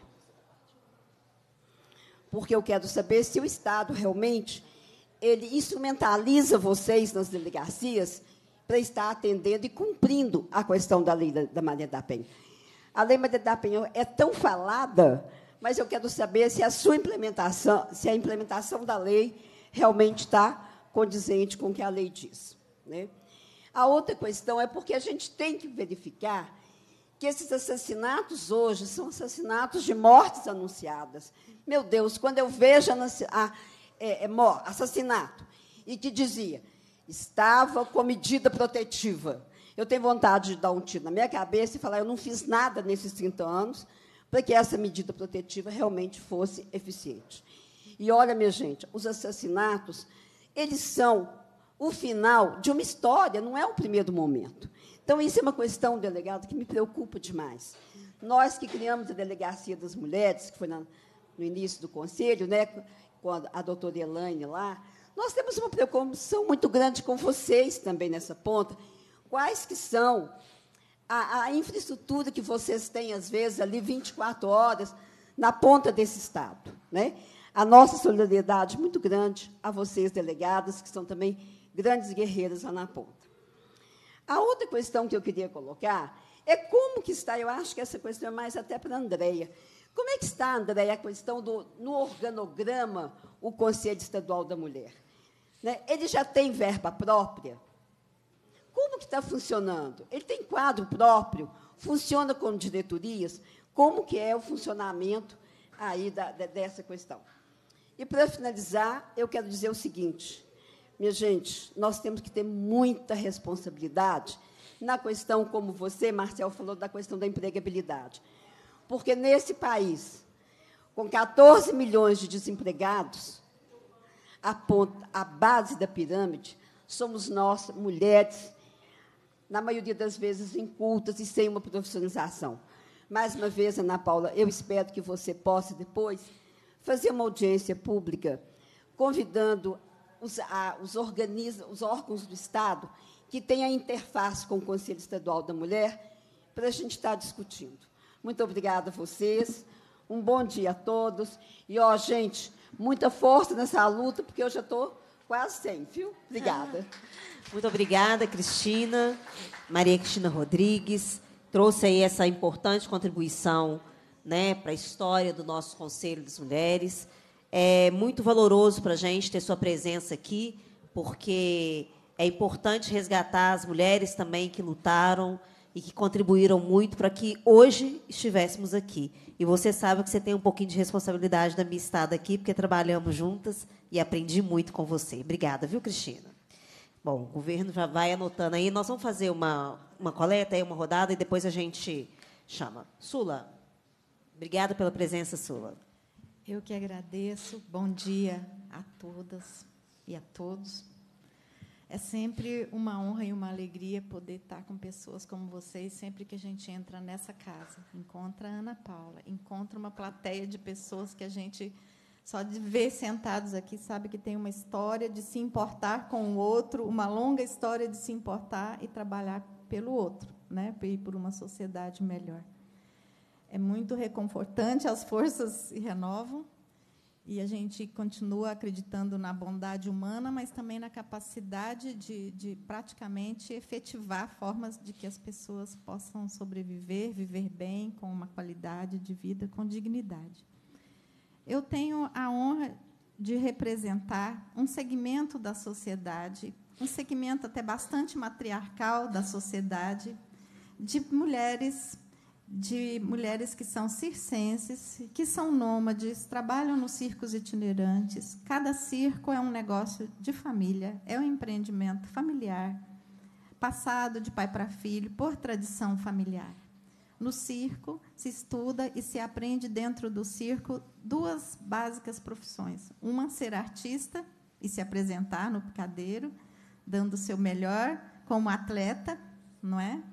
Porque eu quero saber se o Estado realmente ele instrumentaliza vocês nas delegacias para estar atendendo e cumprindo a questão da Lei da, da Maria da Penha. A Lei Maria da Penha é tão falada, mas eu quero saber se a sua implementação, se a implementação da lei realmente está condizente com o que a lei diz, né? A outra questão é porque a gente tem que verificar que esses assassinatos hoje são assassinatos de mortes anunciadas. Meu Deus, quando eu vejo a, é, é, assassinato e que dizia estava com medida protetiva, eu tenho vontade de dar um tiro na minha cabeça e falar eu não fiz nada nesses trinta anos para que essa medida protetiva realmente fosse eficiente. E, olha, minha gente, os assassinatos, eles são o final de uma história, não é o primeiro momento. Então, isso é uma questão, delegado, que me preocupa demais. Nós que criamos a Delegacia das Mulheres, que foi na, no início do Conselho, né, com a, a doutora Elaine lá, nós temos uma preocupação muito grande com vocês também nessa ponta. Quais que são a, a infraestrutura que vocês têm, às vezes, ali vinte e quatro horas, na ponta desse Estado, né? A nossa solidariedade muito grande a vocês, delegadas, que são também grandes guerreiras lá na ponta. A outra questão que eu queria colocar é como que está, eu acho que essa questão é mais até para a Andréia. Como é que está, Andréia, a questão do, no organograma, o Conselho Estadual da Mulher? Né? Ele já tem verba própria? Como que está funcionando? Ele tem quadro próprio? Funciona com diretorias? Como que é o funcionamento aí da, da, dessa questão? E, para finalizar, eu quero dizer o seguinte, minha gente, nós temos que ter muita responsabilidade na questão, como você, Marcel, falou, da questão da empregabilidade. Porque, nesse país, com catorze milhões de desempregados, a, ponta, a base da pirâmide somos nós, mulheres, na maioria das vezes incultas e sem uma profissionalização. Mais uma vez, Ana Paula, eu espero que você possa, depois, fazer uma audiência pública, convidando os, a, os, organiza, os órgãos do Estado que têm a interface com o Conselho Estadual da Mulher, para a gente estar discutindo. Muito obrigada a vocês, um bom dia a todos. E, ó, gente, muita força nessa luta, porque eu já estou quase sem, viu? Obrigada. Muito obrigada, Cristina. Maria Cristina Rodrigues trouxe aí essa importante contribuição, né, para a história do nosso Conselho das Mulheres. É muito valoroso para a gente ter sua presença aqui, porque é importante resgatar as mulheres também que lutaram e que contribuíram muito para que hoje estivéssemos aqui. E você sabe que você tem um pouquinho de responsabilidade da minha estada aqui, porque trabalhamos juntas e aprendi muito com você. Obrigada, viu, Cristina? Bom, o governo já vai anotando aí. Nós vamos fazer uma, uma coleta, aí, uma rodada, e depois a gente chama. Sula, obrigada pela presença, Sula. Eu que agradeço. Bom dia a todas e a todos. É sempre uma honra e uma alegria poder estar com pessoas como vocês sempre que a gente entra nessa casa. Encontra a Ana Paula, encontra uma plateia de pessoas que a gente, só de ver sentados aqui, sabe que tem uma história de se importar com o outro, uma longa história de se importar e trabalhar pelo outro, né? E por uma sociedade melhor. É muito reconfortante, as forças se renovam e a gente continua acreditando na bondade humana, mas também na capacidade de, de praticamente efetivar formas de que as pessoas possam sobreviver, viver bem, com uma qualidade de vida, com dignidade. Eu tenho a honra de representar um segmento da sociedade, um segmento até bastante matriarcal da sociedade, de mulheres de mulheres que são circenses, que são nômades, trabalham nos circos itinerantes. Cada circo é um negócio de família, é um empreendimento familiar, passado de pai para filho, por tradição familiar. No circo, se estuda e se aprende dentro do circo duas básicas profissões. Uma, ser artista e se apresentar no picadeiro, dando o seu melhor como atleta, não é?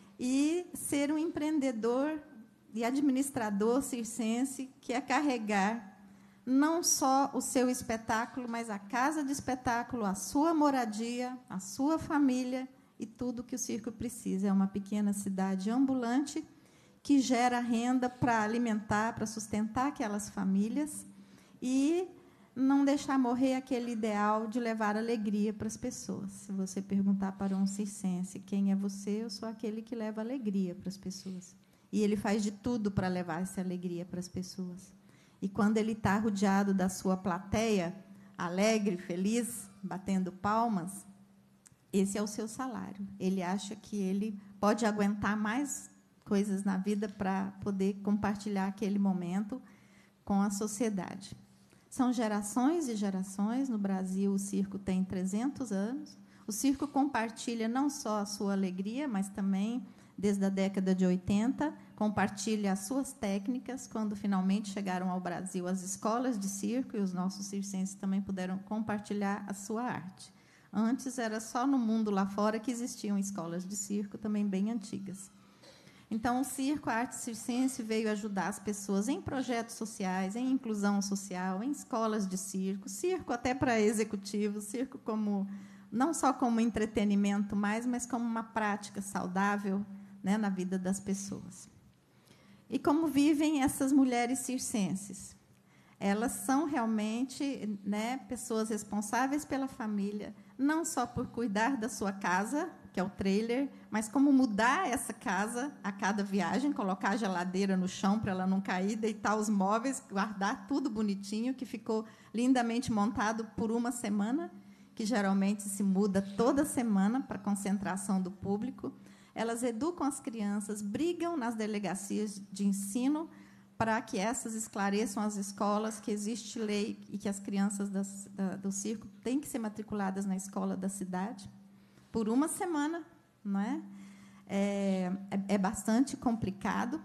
E ser um empreendedor e administrador circense, que é carregar não só o seu espetáculo, mas a casa de espetáculo, a sua moradia, a sua família e tudo que o circo precisa. É uma pequena cidade ambulante que gera renda para alimentar, para sustentar aquelas famílias e não deixar morrer aquele ideal de levar alegria para as pessoas. Se você perguntar para um circense quem é você, eu sou aquele que leva alegria para as pessoas. E ele faz de tudo para levar essa alegria para as pessoas. E quando ele está rodeado da sua plateia, alegre, feliz, batendo palmas, esse é o seu salário. Ele acha que ele pode aguentar mais coisas na vida para poder compartilhar aquele momento com a sociedade. São gerações e gerações. No Brasil, o circo tem trezentos anos. O circo compartilha não só a sua alegria, mas também, desde a década de oitenta, compartilha as suas técnicas. Quando finalmente chegaram ao Brasil as escolas de circo, e os nossos circenses também puderam compartilhar a sua arte. Antes, era só no mundo lá fora que existiam escolas de circo, também bem antigas. Então, o circo, a arte circense, veio ajudar as pessoas em projetos sociais, em inclusão social, em escolas de circo, circo até para executivos, circo como, não só como entretenimento mais, mas como uma prática saudável, né, na vida das pessoas. E como vivem essas mulheres circenses? Elas são realmente, né, pessoas responsáveis pela família, não só por cuidar da sua casa, que é o trailer, mas como mudar essa casa a cada viagem, colocar a geladeira no chão para ela não cair, deitar os móveis, guardar tudo bonitinho, que ficou lindamente montado por uma semana, que geralmente se muda toda semana para concentração do público. Elas educam as crianças, brigam nas delegacias de ensino para que essas esclareçam as escolas que existe lei e que as crianças das, da, do circo têm que ser matriculadas na escola da cidade. Por uma semana, não é? É, é bastante complicado.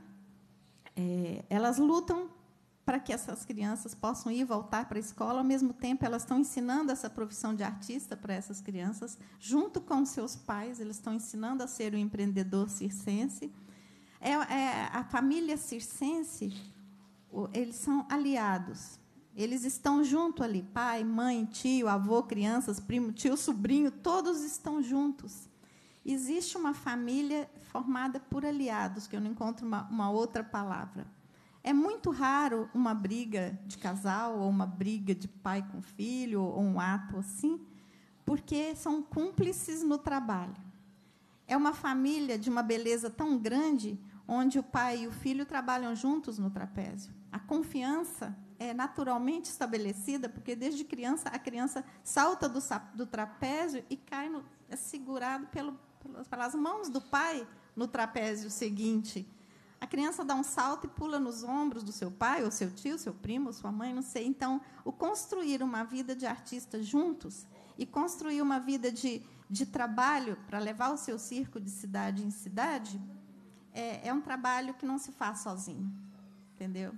É, elas lutam para que essas crianças possam ir e voltar para a escola. Ao mesmo tempo, elas estão ensinando essa profissão de artista para essas crianças, junto com seus pais. Eles estão ensinando a ser um empreendedor circense. É, é, a família circense, eles são aliados. Eles estão junto ali, pai, mãe, tio, avô, crianças, primo, tio, sobrinho, todos estão juntos. Existe uma família formada por aliados, que eu não encontro uma, uma outra palavra. É muito raro uma briga de casal, ou uma briga de pai com filho, ou um ato assim, porque são cúmplices no trabalho. É uma família de uma beleza tão grande, onde o pai e o filho trabalham juntos no trapézio. A confiança é naturalmente estabelecida, porque desde criança a criança salta do, do trapézio e cai no, é segurado pelo, pelas, pelas mãos do pai no trapézio seguinte. A criança dá um salto e pula nos ombros do seu pai, ou seu tio, seu primo, ou sua mãe, não sei. Então, o construir uma vida de artista juntos e construir uma vida de, de trabalho para levar o seu circo de cidade em cidade é, é um trabalho que não se faz sozinho, entendeu?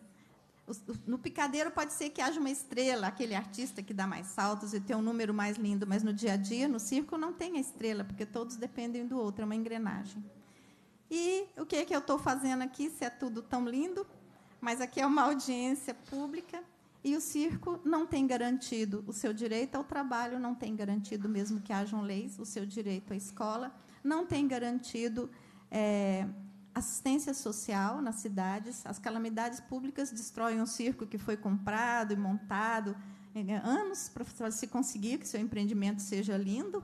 No picadeiro pode ser que haja uma estrela, aquele artista que dá mais saltos e tem um número mais lindo, mas no dia a dia, no circo, não tem a estrela, porque todos dependem do outro, é uma engrenagem. E o que, é que eu estou fazendo aqui, se é tudo tão lindo? Mas aqui é uma audiência pública e o circo não tem garantido o seu direito ao trabalho, não tem garantido, mesmo que hajam leis, o seu direito à escola, não tem garantido é, assistência social nas cidades. As calamidades públicas destroem um circo que foi comprado e montado anos para se conseguir que seu empreendimento seja lindo,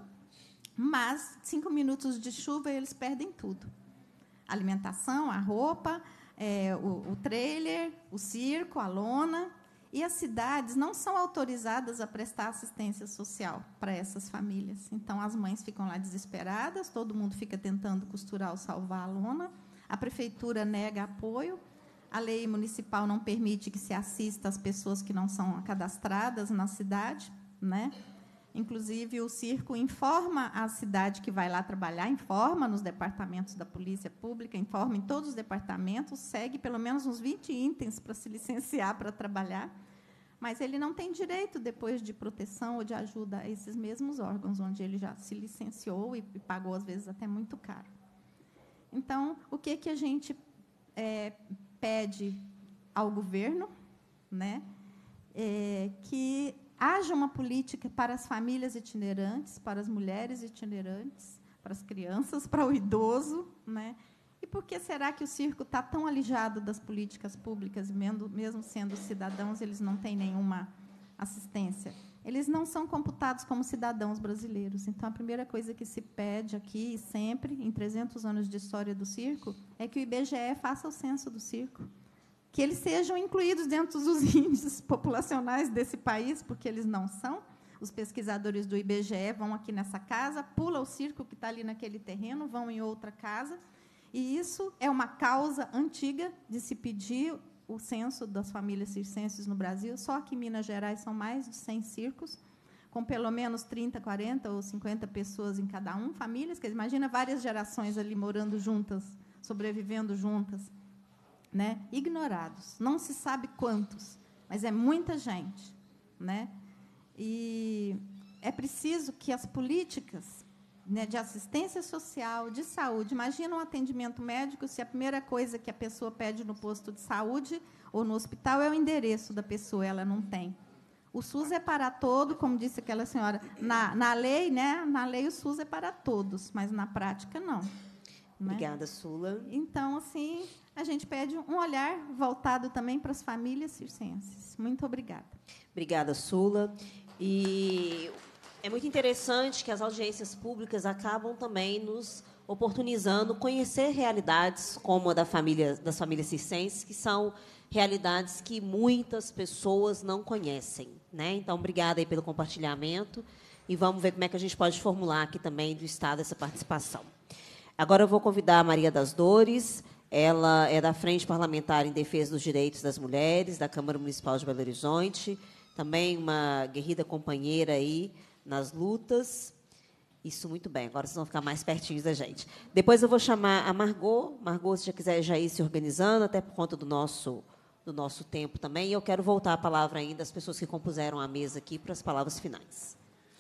mas cinco minutos de chuva e eles perdem tudo. A alimentação, a roupa, é, o, o trailer, o circo, a lona. E as cidades não são autorizadas a prestar assistência social para essas famílias. Então, as mães ficam lá desesperadas, todo mundo fica tentando costurar ou salvar a lona, a prefeitura nega apoio, a lei municipal não permite que se assista às pessoas que não são cadastradas na cidade, né? Inclusive, o circo informa a cidade que vai lá trabalhar, informa nos departamentos da Polícia Pública, informa em todos os departamentos, segue pelo menos uns vinte itens para se licenciar para trabalhar, mas ele não tem direito, depois, de proteção ou de ajuda a esses mesmos órgãos, onde ele já se licenciou e pagou, às vezes, até muito caro. Então, o que, que a gente é, pede ao governo, né? É, que haja uma política para as famílias itinerantes, para as mulheres itinerantes, para as crianças, para o idoso, né? E por que será que o circo está tão alijado das políticas públicas, mesmo sendo cidadãos, eles não têm nenhuma assistência? Eles não são computados como cidadãos brasileiros. Então, a primeira coisa que se pede aqui, sempre, em trezentos anos de história do circo, é que o I B G E faça o censo do circo, que eles sejam incluídos dentro dos índices populacionais desse país, porque eles não são. Os pesquisadores do I B G E vão aqui nessa casa, pula o circo que está ali naquele terreno, vão em outra casa, e isso é uma causa antiga de se pedir o censo das famílias circenses no Brasil. Só aqui em Minas Gerais são mais de cem circos, com pelo menos trinta, quarenta ou cinquenta pessoas em cada um, famílias, que imagina várias gerações ali morando juntas, sobrevivendo juntas, né? Ignorados. Não se sabe quantos, mas é muita gente, né? E é preciso que as políticas, né, de assistência social, de saúde, imagina um atendimento médico, se a primeira coisa que a pessoa pede no posto de saúde ou no hospital é o endereço da pessoa, ela não tem. O SUS é para todo, como disse aquela senhora, na, na lei, né? Na lei o SUS é para todos, mas na prática não. Obrigada, Sula. Então, assim, a gente pede um olhar voltado também para as famílias circenses. Muito obrigada. Obrigada, Sula. E é muito interessante que as audiências públicas acabam também nos oportunizando conhecer realidades como a da família, das famílias circenses, que são realidades que muitas pessoas não conhecem, né? Então, obrigada aí pelo compartilhamento e vamos ver como é que a gente pode formular aqui também do Estado essa participação. Agora eu vou convidar a Maria das Dores, ela é da Frente Parlamentar em Defesa dos Direitos das Mulheres, da Câmara Municipal de Belo Horizonte, também uma guerrida companheira aí nas lutas. Isso, muito bem, agora vocês vão ficar mais pertinhos da gente. Depois eu vou chamar a Margot, Margot, se já quiser já ir se organizando, até por conta do nosso, do nosso tempo também, e eu quero voltar a palavra ainda às pessoas que compuseram a mesa aqui para as palavras finais.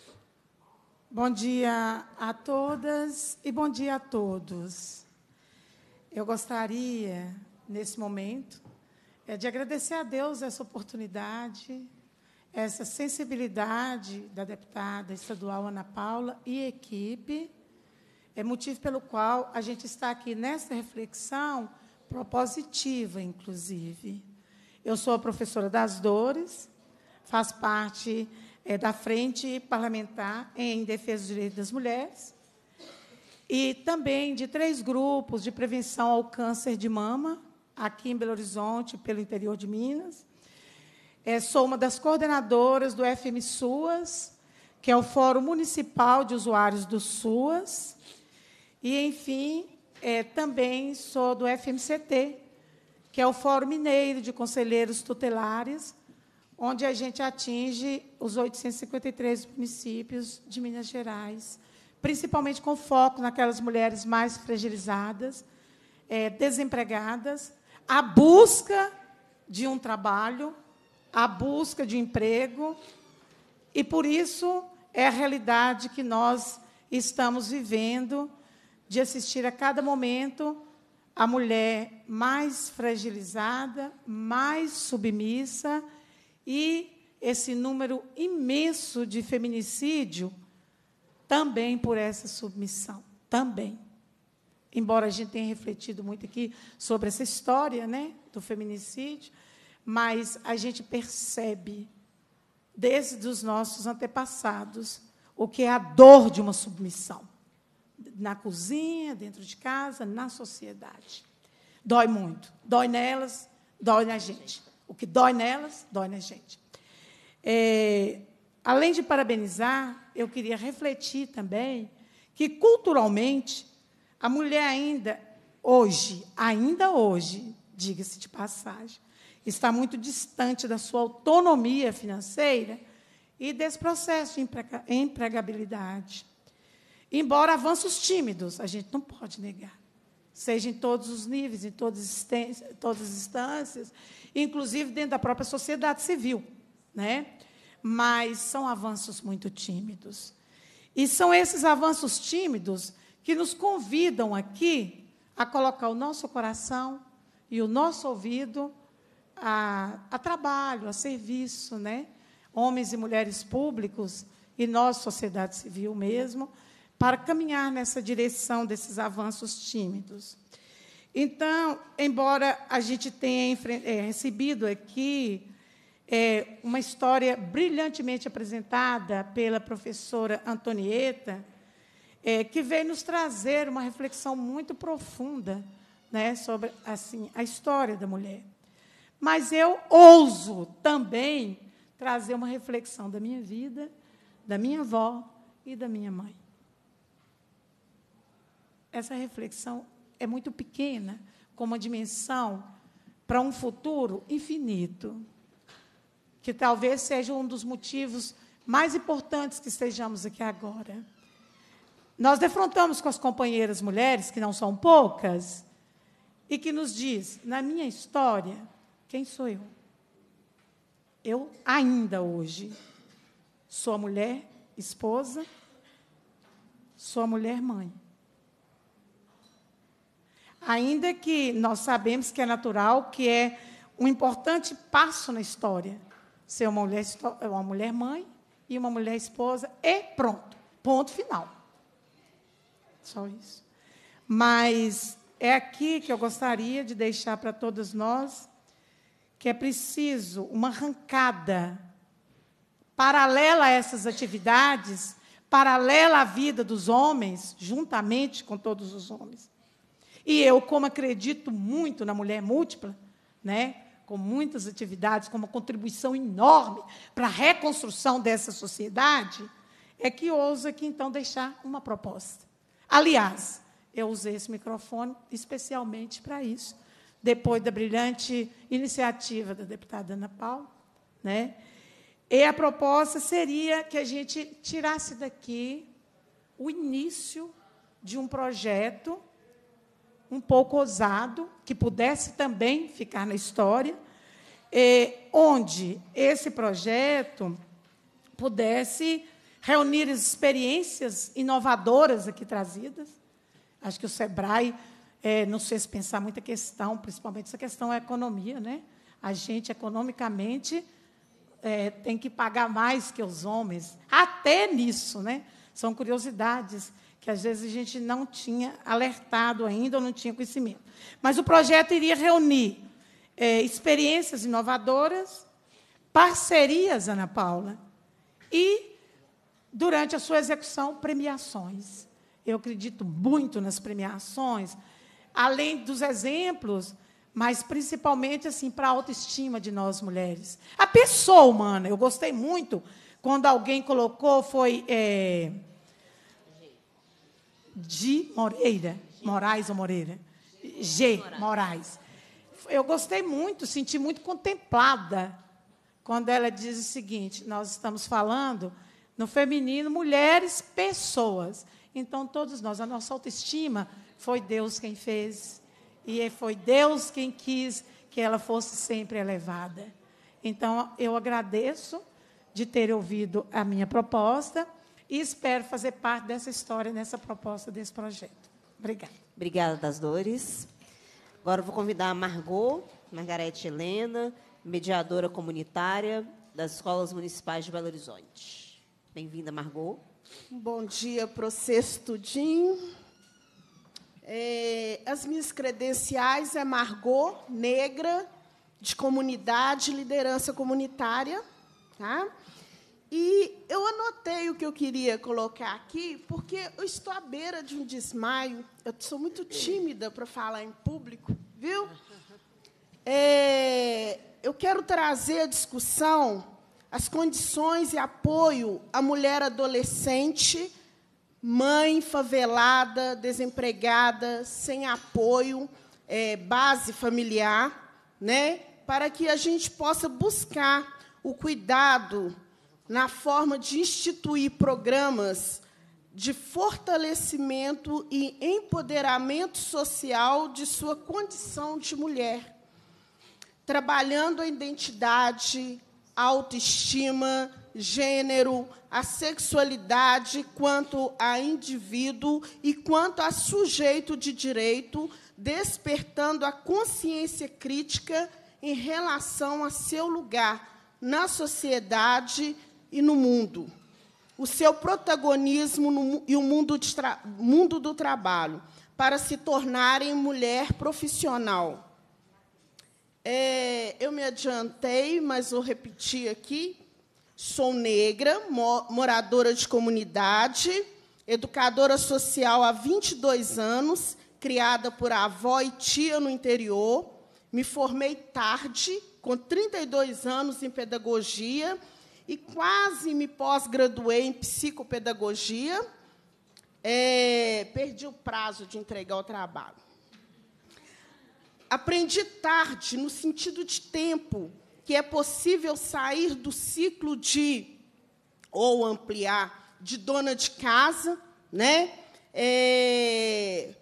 Bom dia a todas e bom dia a todos. Eu gostaria, nesse momento, de agradecer a Deus essa oportunidade, essa sensibilidade da deputada estadual Ana Paula e equipe, é motivo pelo qual a gente está aqui nessa reflexão propositiva, inclusive. Eu sou a professora das Dores, faço parte é, da Frente Parlamentar em Defesa dos Direitos das Mulheres e também de três grupos de prevenção ao câncer de mama, aqui em Belo Horizonte, pelo interior de Minas. É, sou uma das coordenadoras do F M SUAS, que é o Fórum Municipal de Usuários do SUAS. E, enfim, é, também sou do F M C T, que é o Fórum Mineiro de Conselheiros Tutelares, onde a gente atinge os oitocentos e cinquenta e três municípios de Minas Gerais, principalmente com foco naquelas mulheres mais fragilizadas, é, desempregadas, a busca de um trabalho, a busca de um emprego, e, por isso, é a realidade que nós estamos vivendo, de assistir a cada momento a mulher mais fragilizada, mais submissa, e esse número imenso de feminicídio também por essa submissão, também. Embora a gente tenha refletido muito aqui sobre essa história, né, do feminicídio, mas a gente percebe, desde os nossos antepassados, o que é a dor de uma submissão. Na cozinha, dentro de casa, na sociedade. Dói muito. Dói nelas, dói na gente. O que dói nelas, dói na gente. É, além de parabenizar, eu queria refletir também que, culturalmente, a mulher ainda hoje, ainda hoje, diga-se de passagem, está muito distante da sua autonomia financeira e desse processo de empregabilidade. Embora avanços tímidos, a gente não pode negar, seja em todos os níveis, em todas as instâncias, inclusive dentro da própria sociedade civil, né? Mas são avanços muito tímidos. E são esses avanços tímidos que nos convidam aqui a colocar o nosso coração e o nosso ouvido a, a trabalho, a serviço, né? Homens e mulheres públicos e nós, sociedade civil mesmo, para caminhar nessa direção desses avanços tímidos. Então, embora a gente tenha é, recebido aqui é, uma história brilhantemente apresentada pela professora Antonieta, é, que veio nos trazer uma reflexão muito profunda, né, sobre assim, a história da mulher. Mas eu ouso também trazer uma reflexão da minha vida, da minha avó e da minha mãe. Essa reflexão é muito pequena, com uma dimensão para um futuro infinito, que talvez seja um dos motivos mais importantes que estejamos aqui agora. Nós defrontamos com as companheiras mulheres, que não são poucas, e que nos diz, na minha história, quem sou eu? Eu, ainda hoje, sou a mulher esposa, sou a mulher mãe. Ainda que nós sabemos que é natural, que é um importante passo na história, ser uma mulher, uma mulher mãe e uma mulher esposa, e pronto, ponto final. Só isso. Mas é aqui que eu gostaria de deixar para todos nós que é preciso uma arrancada paralela a essas atividades, paralela à vida dos homens, juntamente com todos os homens. E eu, como acredito muito na mulher múltipla, né, com muitas atividades, com uma contribuição enorme para a reconstrução dessa sociedade, é que ouso aqui, então, deixar uma proposta. Aliás, eu usei esse microfone especialmente para isso, depois da brilhante iniciativa da deputada Ana Paula, né? E a proposta seria que a gente tirasse daqui o início de um projeto um pouco ousado, que pudesse também ficar na história, eh, onde esse projeto pudesse reunir as experiências inovadoras aqui trazidas. Acho que o SEBRAE eh, nos fez pensar muita questão, principalmente essa questão da economia, né? A gente, economicamente, eh, tem que pagar mais que os homens, até nisso, né? São curiosidades que, às vezes, a gente não tinha alertado ainda ou não tinha conhecimento. Mas o projeto iria reunir é, experiências inovadoras, parcerias, Ana Paula, e, durante a sua execução, premiações. Eu acredito muito nas premiações, além dos exemplos, mas principalmente assim para a autoestima de nós mulheres. A pessoa humana, eu gostei muito quando alguém colocou, foi é, G. Moreira, Moraes ou Moreira? G. Moraes. Eu gostei muito, senti muito contemplada quando ela diz o seguinte: nós estamos falando no feminino, mulheres, pessoas. Então, todos nós, a nossa autoestima foi Deus quem fez, e foi Deus quem quis que ela fosse sempre elevada. Então, eu agradeço de ter ouvido a minha proposta e espero fazer parte dessa história, nessa proposta desse projeto. Obrigada. Obrigada, das Dores. Agora eu vou convidar a Margot, Margarete Helena, mediadora comunitária das Escolas Municipais de Belo Horizonte. Bem-vinda, Margot. Bom dia para vocês tudinho. É, as minhas credenciais é Margot, negra, de comunidade, liderança comunitária. Tá? E eu anotei o que eu queria colocar aqui, porque eu estou à beira de um desmaio. Eu sou muito tímida para falar em público, viu? É, eu quero trazer à discussão as condições e apoio à mulher adolescente, mãe favelada, desempregada, sem apoio, é, base familiar, né, para que a gente possa buscar o cuidado na forma de instituir programas de fortalecimento e empoderamento social de sua condição de mulher, trabalhando a identidade, a autoestima, gênero, a sexualidade quanto a indivíduo e quanto a sujeito de direito, despertando a consciência crítica em relação a seu lugar na sociedade e no mundo, o seu protagonismo no, e o mundo, de tra, mundo do trabalho, para se tornarem mulher profissional. É, eu me adiantei, mas vou repetir aqui. Sou negra, moradora de comunidade, educadora social há vinte e dois anos, criada por avó e tia no interior. Me formei tarde, com trinta e dois anos em pedagogia, e quase me pós-graduei em psicopedagogia. É, perdi o prazo de entregar o trabalho. Aprendi tarde, no sentido de tempo, que é possível sair do ciclo de, ou ampliar, de dona de casa, né? É,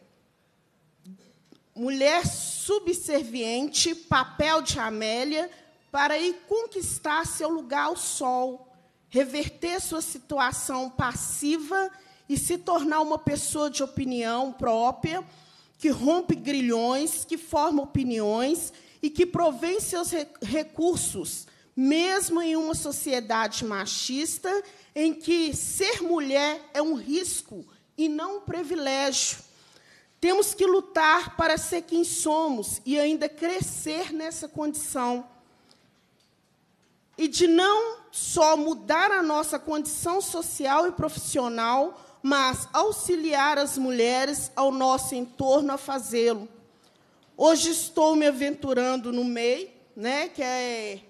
mulher subserviente, papel de Amélia, para ir conquistar seu lugar ao sol, reverter sua situação passiva e se tornar uma pessoa de opinião própria, que rompe grilhões, que forma opiniões e que provém seus recursos, mesmo em uma sociedade machista, em que ser mulher é um risco e não um privilégio. Temos que lutar para ser quem somos e ainda crescer nessa condição. E de não só mudar a nossa condição social e profissional, mas auxiliar as mulheres ao nosso entorno a fazê-lo. Hoje estou me aventurando no M E I, né, que é,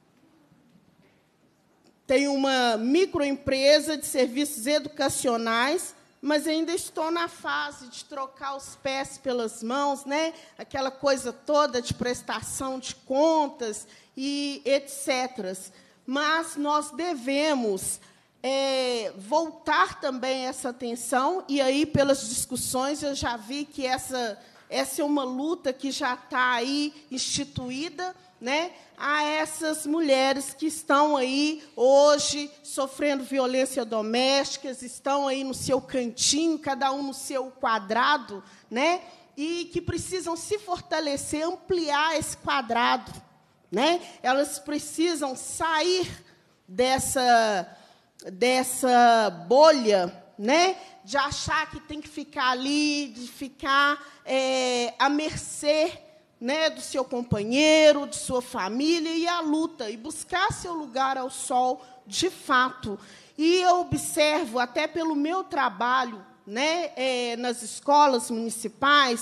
tem uma microempresa de serviços educacionais, mas ainda estou na fase de trocar os pés pelas mãos, né, aquela coisa toda de prestação de contas e etcétera. Mas nós devemos é, voltar também essa atenção, e aí, pelas discussões, eu já vi que essa, essa é uma luta que já está aí instituída, né, a essas mulheres que estão aí hoje sofrendo violência doméstica, estão aí no seu cantinho, cada um no seu quadrado, né, e que precisam se fortalecer, ampliar esse quadrado, né? Elas precisam sair dessa, dessa bolha, né, de achar que tem que ficar ali, de ficar é, à mercê, né, do seu companheiro, de sua família, e a luta, e buscar seu lugar ao sol, de fato. E eu observo, até pelo meu trabalho, né, é, nas escolas municipais,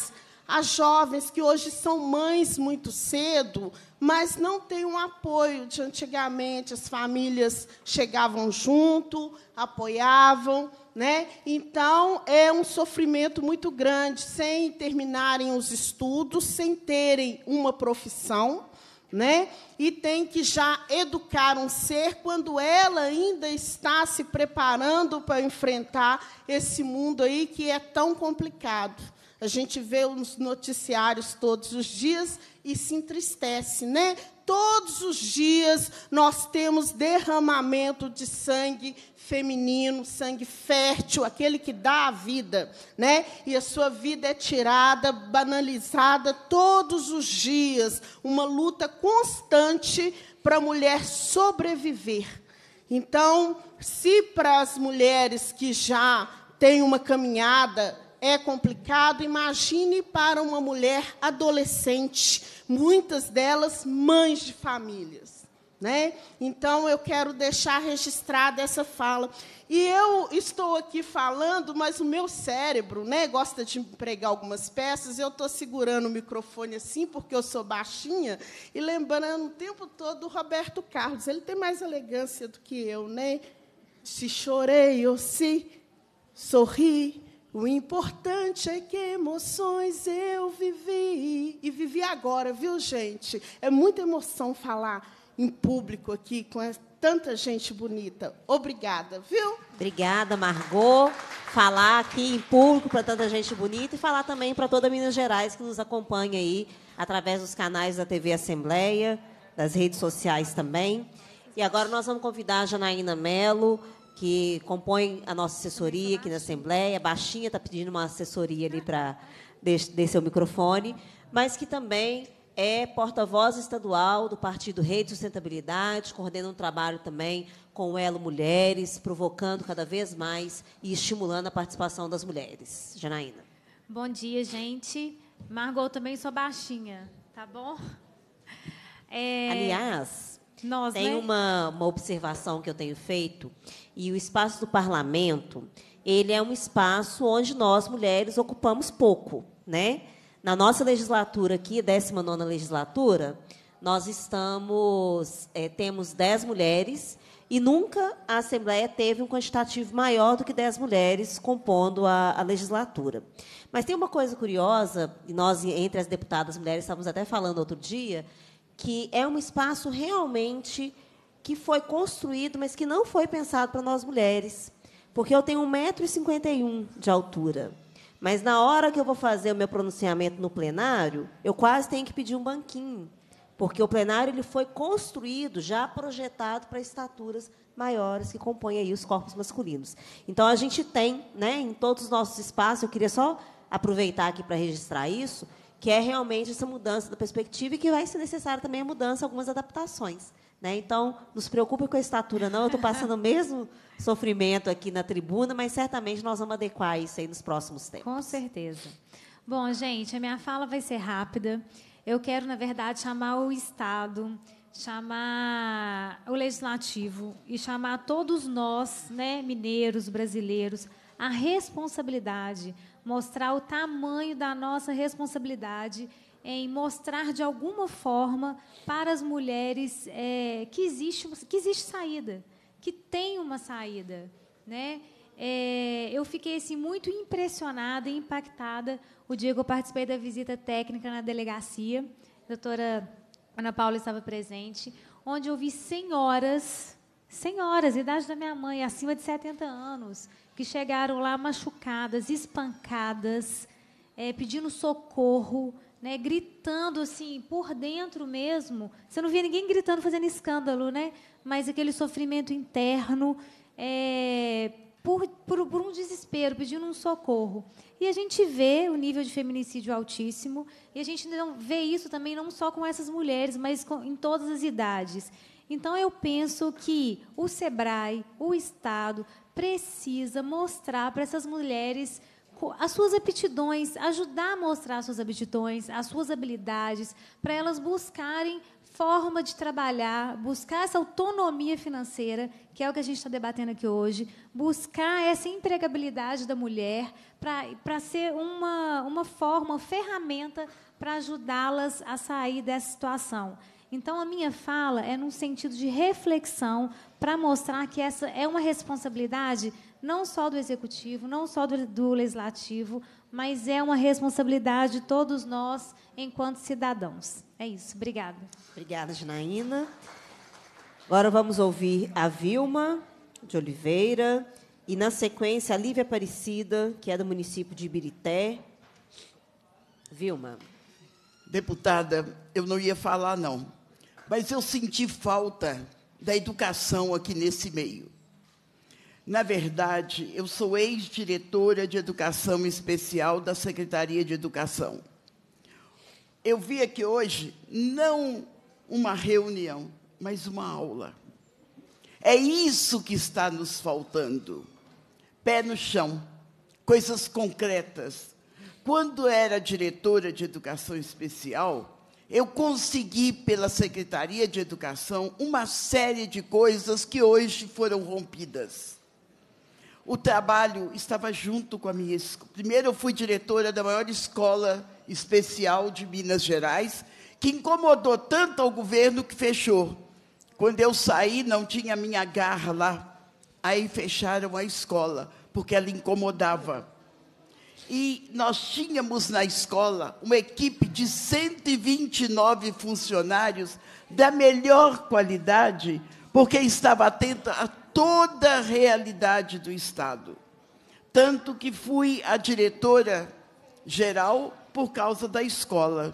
as jovens que hoje são mães muito cedo, mas não têm um apoio de antigamente. As famílias chegavam junto, apoiavam, né? Então, é um sofrimento muito grande, sem terminarem os estudos, sem terem uma profissão, né? E tem que já educar um ser quando ela ainda está se preparando para enfrentar esse mundo aí que é tão complicado. A gente vê os noticiários todos os dias e se entristece, né? Todos os dias nós temos derramamento de sangue feminino, sangue fértil, aquele que dá a vida, né? E a sua vida é tirada, banalizada todos os dias, uma luta constante para a mulher sobreviver. Então, se para as mulheres que já têm uma caminhada é complicado, imagine para uma mulher adolescente, muitas delas mães de famílias, né? Então, eu quero deixar registrada essa fala. E eu estou aqui falando, mas o meu cérebro, né, gosta de pregar algumas peças, eu estou segurando o microfone assim, porque eu sou baixinha, e lembrando o tempo todo do Roberto Carlos. Ele tem mais elegância do que eu, né? Se chorei ou se sorri, o importante é que emoções eu vivi. E vivi agora, viu, gente? É muita emoção falar em público aqui, com tanta gente bonita. Obrigada, viu? Obrigada, Margot. Falar aqui em público para tanta gente bonita e falar também para toda Minas Gerais que nos acompanha aí, através dos canais da T V Assembleia, das redes sociais também. E agora nós vamos convidar a Janaína Mello, que compõe a nossa assessoria aqui na Assembleia. A Baixinha está pedindo uma assessoria ali para descer o microfone, mas que também é porta-voz estadual do Partido Rede Sustentabilidade, coordena um trabalho também com o Elo Mulheres, provocando cada vez mais e estimulando a participação das mulheres. Janaína. Bom dia, gente. Margot, também sou baixinha, tá bom? É... Aliás, Nós, tem né? uma, uma observação que eu tenho feito, e o espaço do parlamento, ele é um espaço onde nós, mulheres, ocupamos pouco, né? Na nossa legislatura aqui, décima nona legislatura, nós estamos, é, temos dez mulheres, e nunca a Assembleia teve um quantitativo maior do que dez mulheres compondo a, a legislatura. Mas tem uma coisa curiosa, e nós, entre as deputadas mulheres, estávamos até falando outro dia, que é um espaço realmente que foi construído, mas que não foi pensado para nós mulheres. Porque eu tenho um metro e cinquenta e um de altura. Mas, na hora que eu vou fazer o meu pronunciamento no plenário, eu quase tenho que pedir um banquinho. Porque o plenário ele foi construído, já projetado para estaturas maiores que compõem aí os corpos masculinos. Então, a gente tem, né, em todos os nossos espaços, eu queria só aproveitar aqui para registrar isso, que é realmente essa mudança da perspectiva e que vai ser necessária também a mudança, algumas adaptações. Né? Então, não se preocupe com a estatura, não. Eu estou passando o mesmo sofrimento aqui na tribuna, mas certamente nós vamos adequar isso aí nos próximos tempos. Com certeza. Bom, gente, a minha fala vai ser rápida. Eu quero, na verdade, chamar o Estado, chamar o Legislativo e chamar todos nós, né, mineiros, brasileiros, a responsabilidade, mostrar o tamanho da nossa responsabilidade em mostrar, de alguma forma, para as mulheres é, que, existe, que existe saída, que tem uma saída. Né? É, eu fiquei assim, muito impressionada e impactada o dia que eu participei da visita técnica na delegacia, a doutora Ana Paula estava presente, onde eu vi senhoras, senhoras, idade da minha mãe, acima de setenta anos, que chegaram lá machucadas, espancadas, é, pedindo socorro, né, gritando assim, por dentro mesmo. Você não via ninguém gritando, fazendo escândalo, né? Mas aquele sofrimento interno, é, por, por, por um desespero, pedindo um socorro. E a gente vê o nível de feminicídio altíssimo, e a gente não vê isso também não só com essas mulheres, mas com, em todas as idades. Então, eu penso que o SEBRAE, o Estado, precisa mostrar para essas mulheres as suas aptidões, ajudar a mostrar as suas aptidões, as suas habilidades, para elas buscarem forma de trabalhar, buscar essa autonomia financeira, que é o que a gente está debatendo aqui hoje, buscar essa empregabilidade da mulher para ser uma, uma forma, uma ferramenta para ajudá-las a sair dessa situação. Então, a minha fala é num sentido de reflexão para mostrar que essa é uma responsabilidade não só do Executivo, não só do, do Legislativo, mas é uma responsabilidade de todos nós, enquanto cidadãos. É isso. Obrigada. Obrigada, Janaína. Agora vamos ouvir a Vilma de Oliveira e, na sequência, a Lívia Aparecida, que é do município de Ibirité. Vilma. Deputada, eu não ia falar, não, mas eu senti falta da educação aqui nesse meio. Na verdade, eu sou ex-diretora de Educação Especial da Secretaria de Educação. Eu vi aqui hoje, não uma reunião, mas uma aula. É isso que está nos faltando. Pé no chão, coisas concretas. Quando era diretora de Educação Especial, eu consegui, pela Secretaria de Educação, uma série de coisas que hoje foram rompidas. O trabalho estava junto com a minha escola. Primeiro, eu fui diretora da maior escola especial de Minas Gerais, que incomodou tanto ao governo que fechou. Quando eu saí, não tinha minha garra lá. Aí fecharam a escola, porque ela incomodava. E nós tínhamos na escola uma equipe de cento e vinte e nove funcionários da melhor qualidade, porque estava atenta a toda a realidade do Estado. Tanto que fui a diretora-geral por causa da escola.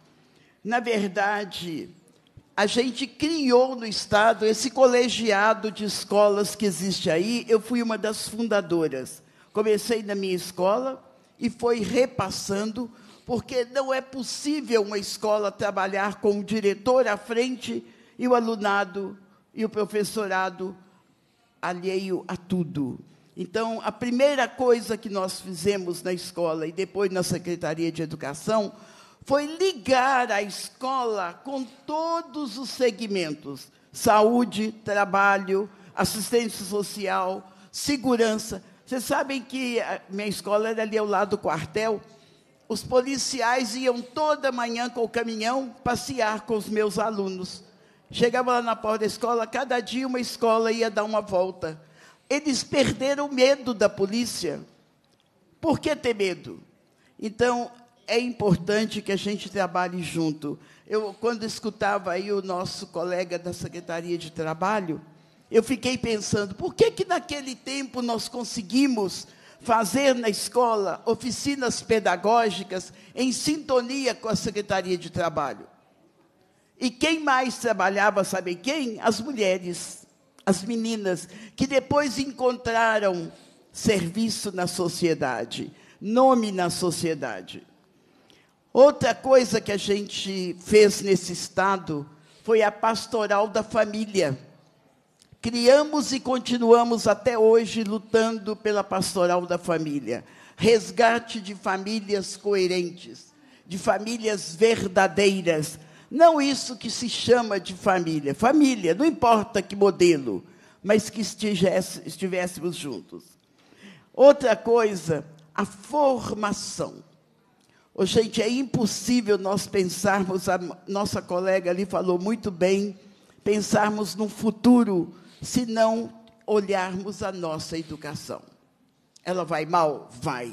Na verdade, a gente criou no Estado esse colegiado de escolas que existe aí. Eu fui uma das fundadoras. Comecei na minha escola e foi repassando, porque não é possível uma escola trabalhar com o diretor à frente e o alunado e o professorado alheio a tudo. Então, a primeira coisa que nós fizemos na escola e depois na Secretaria de Educação foi ligar a escola com todos os segmentos: saúde, trabalho, assistência social, segurança. Vocês sabem que a minha escola era ali ao lado do quartel. Os policiais iam toda manhã com o caminhão passear com os meus alunos. Chegava lá na porta da escola, cada dia uma escola ia dar uma volta. Eles perderam o medo da polícia. Por que ter medo? Então, é importante que a gente trabalhe junto. Eu, quando escutava aí o nosso colega da Secretaria de Trabalho, eu fiquei pensando, por que que naquele tempo nós conseguimos fazer na escola oficinas pedagógicas em sintonia com a Secretaria de Trabalho? E quem mais trabalhava, sabe quem? As mulheres, as meninas, que depois encontraram serviço na sociedade, nome na sociedade. Outra coisa que a gente fez nesse Estado foi a pastoral da família. Criamos e continuamos até hoje lutando pela pastoral da família. Resgate de famílias coerentes, de famílias verdadeiras. Não isso que se chama de família. Família, não importa que modelo, mas que estivéssemos juntos. Outra coisa, a formação. Oh, gente, é impossível nós pensarmos, a nossa colega ali falou muito bem, pensarmos no futuro se não olharmos a nossa educação. Ela vai mal? Vai.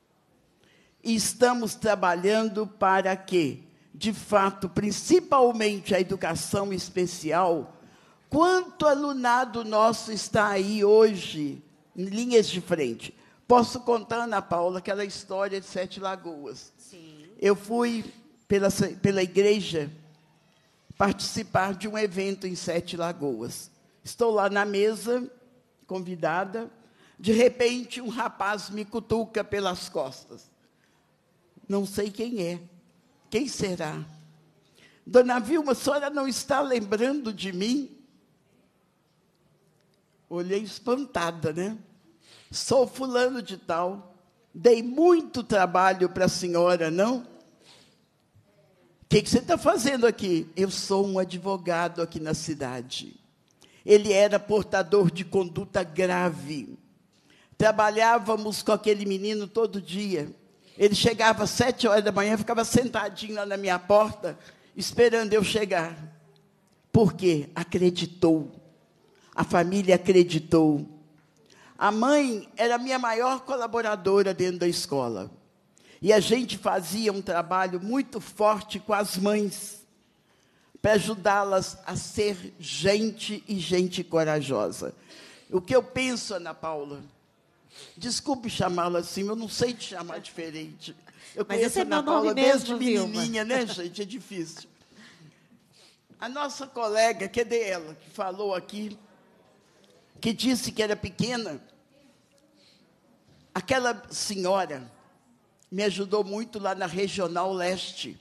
E estamos trabalhando para que, de fato, principalmente a educação especial, quanto alunado nosso está aí hoje, em linhas de frente. Posso contar, Ana Paula, aquela história de Sete Lagoas. Sim. Eu fui, pela, pela igreja, participar de um evento em Sete Lagoas. Estou lá na mesa, convidada. De repente, um rapaz me cutuca pelas costas. Não sei quem é. Quem será? Dona Vilma, a senhora não está lembrando de mim? Olhei espantada, né? Sou fulano de tal. Dei muito trabalho para a senhora, não? O que, que você está fazendo aqui? Eu sou um advogado aqui na cidade. Ele era portador de conduta grave. Trabalhávamos com aquele menino todo dia. Ele chegava às sete horas da manhã, ficava sentadinho lá na minha porta, esperando eu chegar. Por quê? Acreditou. A família acreditou. A mãe era a minha maior colaboradora dentro da escola. E a gente fazia um trabalho muito forte com as mães, para ajudá-las a ser gente e gente corajosa. O que eu penso, Ana Paula, desculpe chamá-la assim, eu não sei te chamar diferente. Eu Mas conheço esse é a Ana meu Paula nome desde mesmo, menininha, Vilma. né, gente? É difícil. A nossa colega, cadê ela, que falou aqui, que disse que era pequena, aquela senhora me ajudou muito lá na Regional Leste,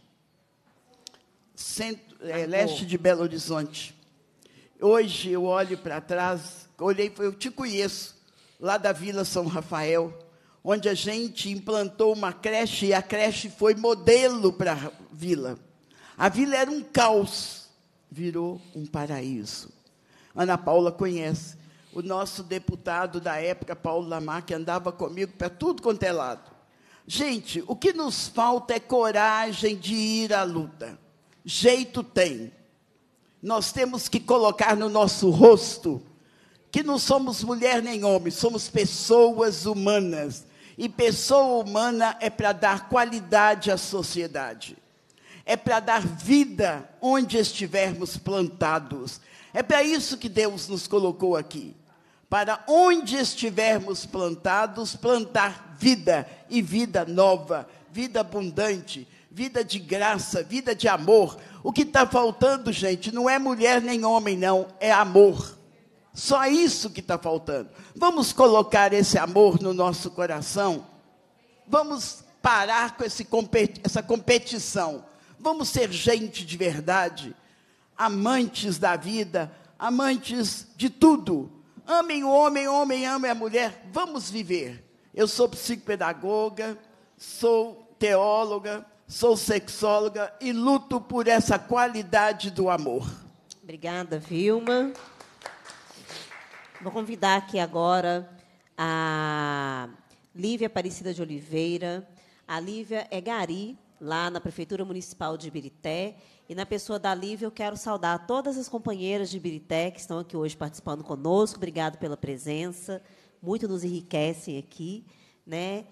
centro, é, leste de Belo Horizonte. Hoje eu olho para trás, olhei, eu te conheço, lá da Vila São Rafael, onde a gente implantou uma creche, e a creche foi modelo para a vila. A vila era um caos, virou um paraíso. Ana Paula conhece. O nosso deputado da época, Paulo Lamar, que andava comigo para tudo quanto é lado. Gente, o que nos falta é coragem de ir à luta. Jeito tem. Nós temos que colocar no nosso rosto que não somos mulher nem homem, somos pessoas humanas. E pessoa humana é para dar qualidade à sociedade. É para dar vida onde estivermos plantados. É para isso que Deus nos colocou aqui. Para onde estivermos plantados, plantar vida, e vida nova, vida abundante, vida de graça, vida de amor. O que está faltando, gente, não é mulher nem homem, não, é amor. Só isso que está faltando. Vamos colocar esse amor no nosso coração. Vamos parar com esse competi- essa competição. Vamos ser gente de verdade, amantes da vida, amantes de tudo. Amem o homem, o homem ama a mulher. Vamos viver. Eu sou psicopedagoga, sou teóloga, sou sexóloga e luto por essa qualidade do amor. Obrigada, Vilma. Vou convidar aqui agora a Lívia Aparecida de Oliveira. A Lívia é gari, lá na Prefeitura Municipal de Ibirité. E, na pessoa da Lívia, eu quero saudar todas as companheiras de Ibirité que estão aqui hoje participando conosco. Obrigado pela presença. Muito nos enriquecem aqui, né?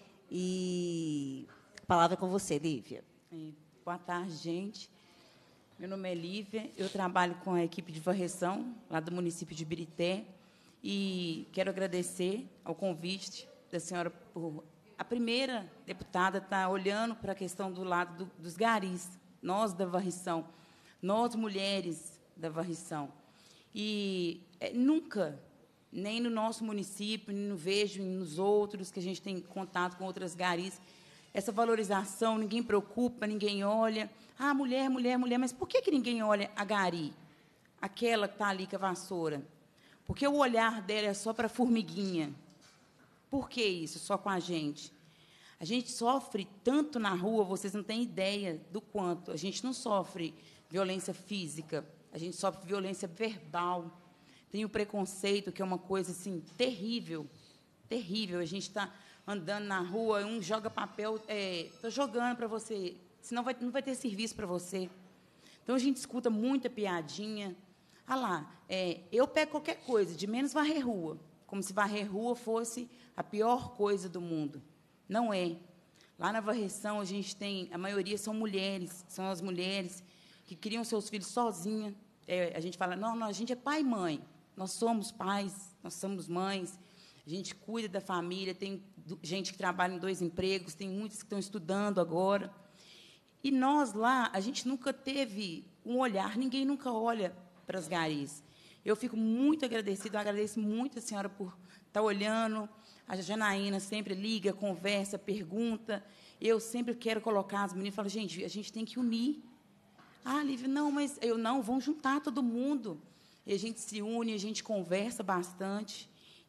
E a palavra é com você, Lívia. Boa tarde, gente. Meu nome é Lívia, eu trabalho com a equipe de varreção, lá do município de Ibirité, e quero agradecer ao convite da senhora por... A primeira deputada está olhando para a questão do lado do, dos garis, nós da varrição, nós, mulheres da varrição. E é, nunca, nem no nosso município, nem no vejo, nem nos outros, que a gente tem contato com outras garis, essa valorização, ninguém preocupa, ninguém olha. Ah, mulher, mulher, mulher, mas por que, que ninguém olha a gari? Aquela que está ali com a vassoura. Porque o olhar dela é só para a formiguinha. Por que isso, só com a gente? A gente sofre tanto na rua, vocês não têm ideia do quanto. A gente não sofre violência física, a gente sofre violência verbal. Tem o preconceito, que é uma coisa assim, terrível, terrível. A gente está andando na rua, um joga papel, estou é, jogando para você, senão vai, não vai ter serviço para você. Então, a gente escuta muita piadinha. Ah lá, é, eu pego qualquer coisa, de menos varrer rua, como se varrer rua fosse a pior coisa do mundo. Não é. Lá na varreção, a gente tem, a maioria são mulheres, são as mulheres que criam seus filhos sozinhas. É, a gente fala, não, não, a gente é pai e mãe, nós somos pais, nós somos mães, a gente cuida da família, tem gente que trabalha em dois empregos, tem muitos que estão estudando agora. E nós lá, a gente nunca teve um olhar, ninguém nunca olha para as garis. Eu fico muito agradecida, eu agradeço muito a senhora por estar olhando. A Janaína sempre liga, conversa, pergunta. Eu sempre quero colocar as meninas e falo, gente, a gente tem que unir. Ah, Lívia, não, mas eu não, vamos juntar todo mundo. E a gente se une, a gente conversa bastante.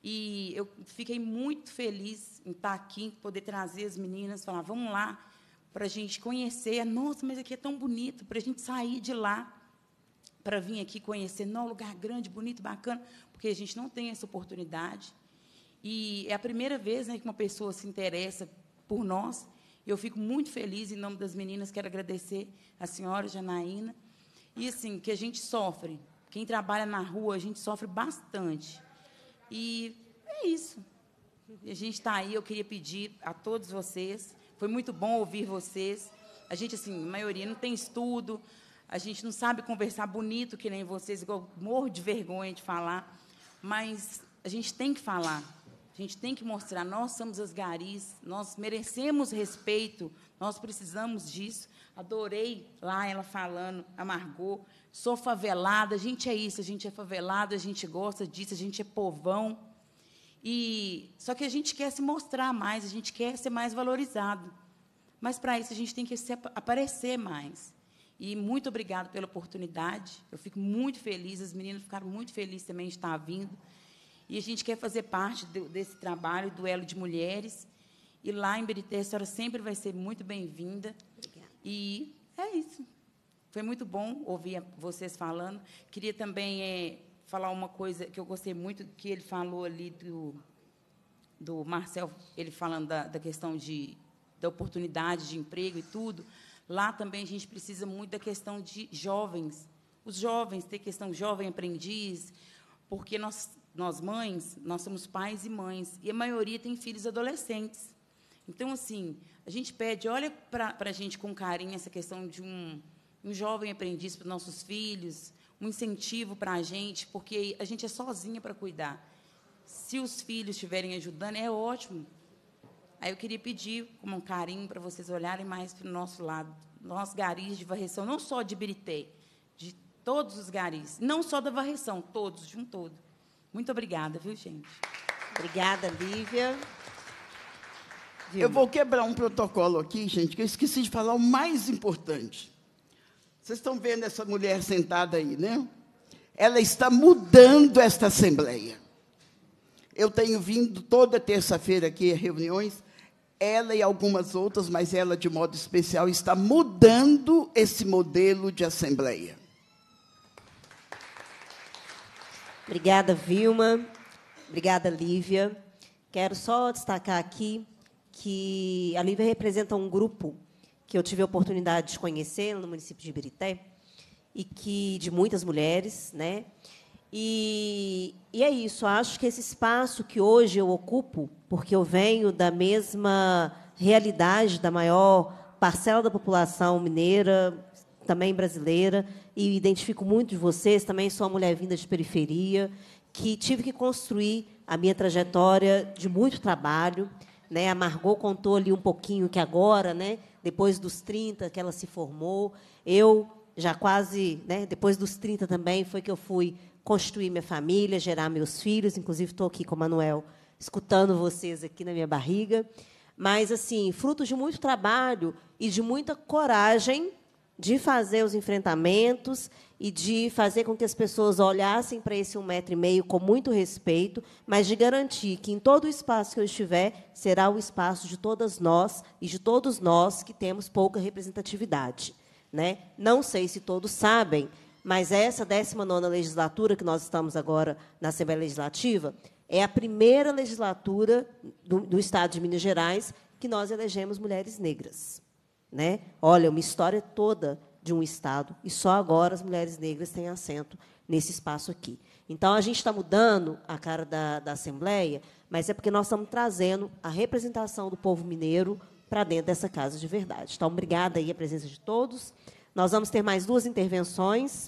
E eu fiquei muito feliz em estar aqui, em poder trazer as meninas, falar, vamos lá, para a gente conhecer. Nossa, mas aqui é tão bonito, para a gente sair de lá, para vir aqui conhecer. Não, lugar grande, bonito, bacana, porque a gente não tem essa oportunidade. E é a primeira vez, né, que uma pessoa se interessa por nós. Eu fico muito feliz, em nome das meninas, quero agradecer a senhora Janaína. E, assim, que a gente sofre. Quem trabalha na rua, a gente sofre bastante. E é isso. A gente está aí, eu queria pedir a todos vocês. Foi muito bom ouvir vocês. A gente, assim, a maioria não tem estudo, a gente não sabe conversar bonito, que nem vocês, igual morro de vergonha de falar, mas a gente tem que falar. A gente tem que mostrar, nós somos as garis, nós merecemos respeito, nós precisamos disso. Adorei lá ela falando, a Margot, sou favelada, a gente é isso, a gente é favelada, a gente gosta disso, a gente é povão. E, só que a gente quer se mostrar mais, a gente quer ser mais valorizado. Mas, para isso, a gente tem que se aparecer mais. E muito obrigada pela oportunidade, eu fico muito feliz, as meninas ficaram muito felizes também de estar vindo. E a gente quer fazer parte do, desse trabalho, Duelo de Mulheres. E lá em Birité, a senhora sempre vai ser muito bem-vinda. E é isso. Foi muito bom ouvir vocês falando. Queria também é, falar uma coisa que eu gostei muito, que ele falou ali do, do Marcel, ele falando da, da questão de, da oportunidade de emprego e tudo. Lá também a gente precisa muito da questão de jovens. Os jovens, ter questão jovem aprendiz, porque nós... Nós, mães, nós somos pais e mães, e a maioria tem filhos adolescentes. Então, assim, a gente pede, olha para a gente com carinho essa questão de um, um jovem aprendiz para os nossos filhos, um incentivo para a gente, porque a gente é sozinha para cuidar. Se os filhos estiverem ajudando, é ótimo. Aí eu queria pedir, com um carinho, para vocês olharem mais para o nosso lado. Nós, garis de varreção, não só de Birité, de todos os garis, não só da varreção, todos, de um todo. Muito obrigada, viu, gente? Obrigada, Lívia. Eu vou quebrar um protocolo aqui, gente, que eu esqueci de falar o mais importante. Vocês estão vendo essa mulher sentada aí, né? Ela está mudando esta Assembleia. Eu tenho vindo toda terça-feira aqui a reuniões, ela e algumas outras, mas ela, de modo especial, está mudando esse modelo de Assembleia. Obrigada, Vilma. Obrigada, Lívia. Quero só destacar aqui que a Lívia representa um grupo que eu tive a oportunidade de conhecer no município de Birité, e que de muitas mulheres, né? E, e é isso, acho que esse espaço que hoje eu ocupo, porque eu venho da mesma realidade da maior parcela da população mineira, também brasileira, e identifico muito de vocês, também sou uma mulher vinda de periferia, que tive que construir a minha trajetória de muito trabalho, né? A Margot contou ali um pouquinho que agora, né, depois dos trinta, que ela se formou, eu já quase, né, depois dos trinta também, foi que eu fui constituir minha família, gerar meus filhos, inclusive estou aqui com o Manuel, escutando vocês aqui na minha barriga, mas, assim, fruto de muito trabalho e de muita coragem de fazer os enfrentamentos e de fazer com que as pessoas olhassem para esse um metro e meio com muito respeito, mas de garantir que, em todo o espaço que eu estiver, será o espaço de todas nós e de todos nós que temos pouca representatividade, né? Não sei se todos sabem, mas essa décima nona legislatura que nós estamos agora na Assembleia Legislativa é a primeira legislatura do, do Estado de Minas Gerais que nós elegemos mulheres negras. Né? Olha, uma história toda de um Estado, e só agora as mulheres negras têm assento nesse espaço aqui. Então, a gente está mudando a cara da, da Assembleia, mas é porque nós estamos trazendo a representação do povo mineiro para dentro dessa casa de verdade. Então, obrigada aí a presença de todos. Nós vamos ter mais duas intervenções,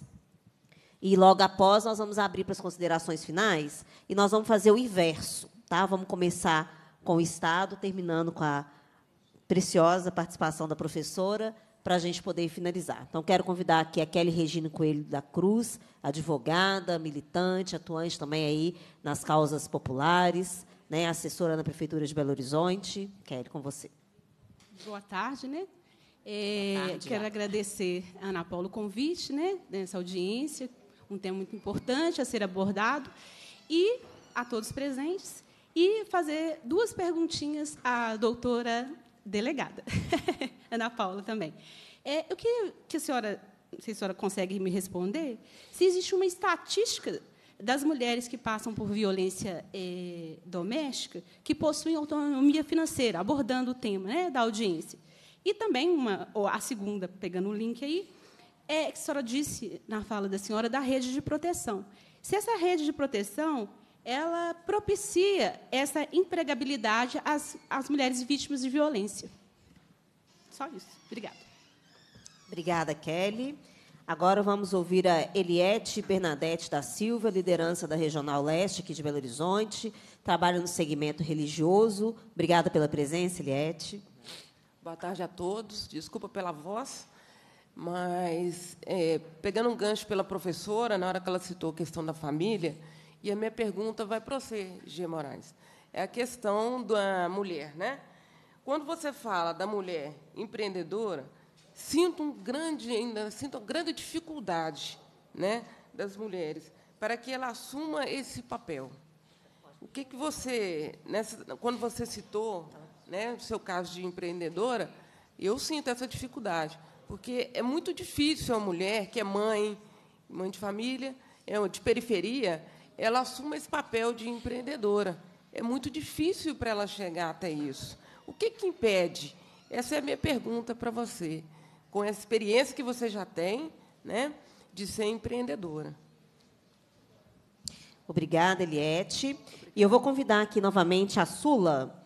e, logo após, nós vamos abrir para as considerações finais, e nós vamos fazer o inverso. Tá? Vamos começar com o Estado, terminando com a preciosa participação da professora, para a gente poder finalizar. Então, quero convidar aqui a Kelly Regina Coelho da Cruz, advogada, militante, atuante também aí nas causas populares, né, assessora na Prefeitura de Belo Horizonte. Kelly, com você. Boa tarde, né? É, Boa tarde, quero já. agradecer a Ana Paula o convite, né, nessa audiência, um tema muito importante a ser abordado. E a todos presentes e fazer duas perguntinhas à doutora delegada, Ana Paula também. É, eu queria que a senhora, não sei se a senhora consegue me responder, se existe uma estatística das mulheres que passam por violência eh, doméstica que possuem autonomia financeira, abordando o tema, né, da audiência. E também, uma, ou a segunda, pegando o link aí, é que a senhora disse, na fala da senhora, da rede de proteção. Se essa rede de proteção ela propicia essa empregabilidade às, às mulheres vítimas de violência. Só isso. Obrigada. Obrigada, Kelly. Agora vamos ouvir a Eliette Bernadette da Silva, liderança da Regional Leste, aqui de Belo Horizonte, trabalha no segmento religioso. Obrigada pela presença, Eliette. Boa tarde a todos. Desculpa pela voz, mas, é, pegando um gancho pela professora, na hora que ela citou a questão da família, e a minha pergunta vai para você, G. Moraes, é a questão da mulher, né? Quando você fala da mulher empreendedora, sinto um grande ainda sinto uma grande dificuldade, né, das mulheres para que ela assuma esse papel. O que que você, nessa, quando você citou, né, o seu caso de empreendedora, eu sinto essa dificuldade, porque é muito difícil a mulher que é mãe, mãe de família, é de periferia, ela assuma esse papel de empreendedora. É muito difícil para ela chegar até isso. O que que impede? Essa é a minha pergunta para você, com a experiência que você já tem, né, de ser empreendedora. Obrigada, Eliette. E eu vou convidar aqui novamente a Sula,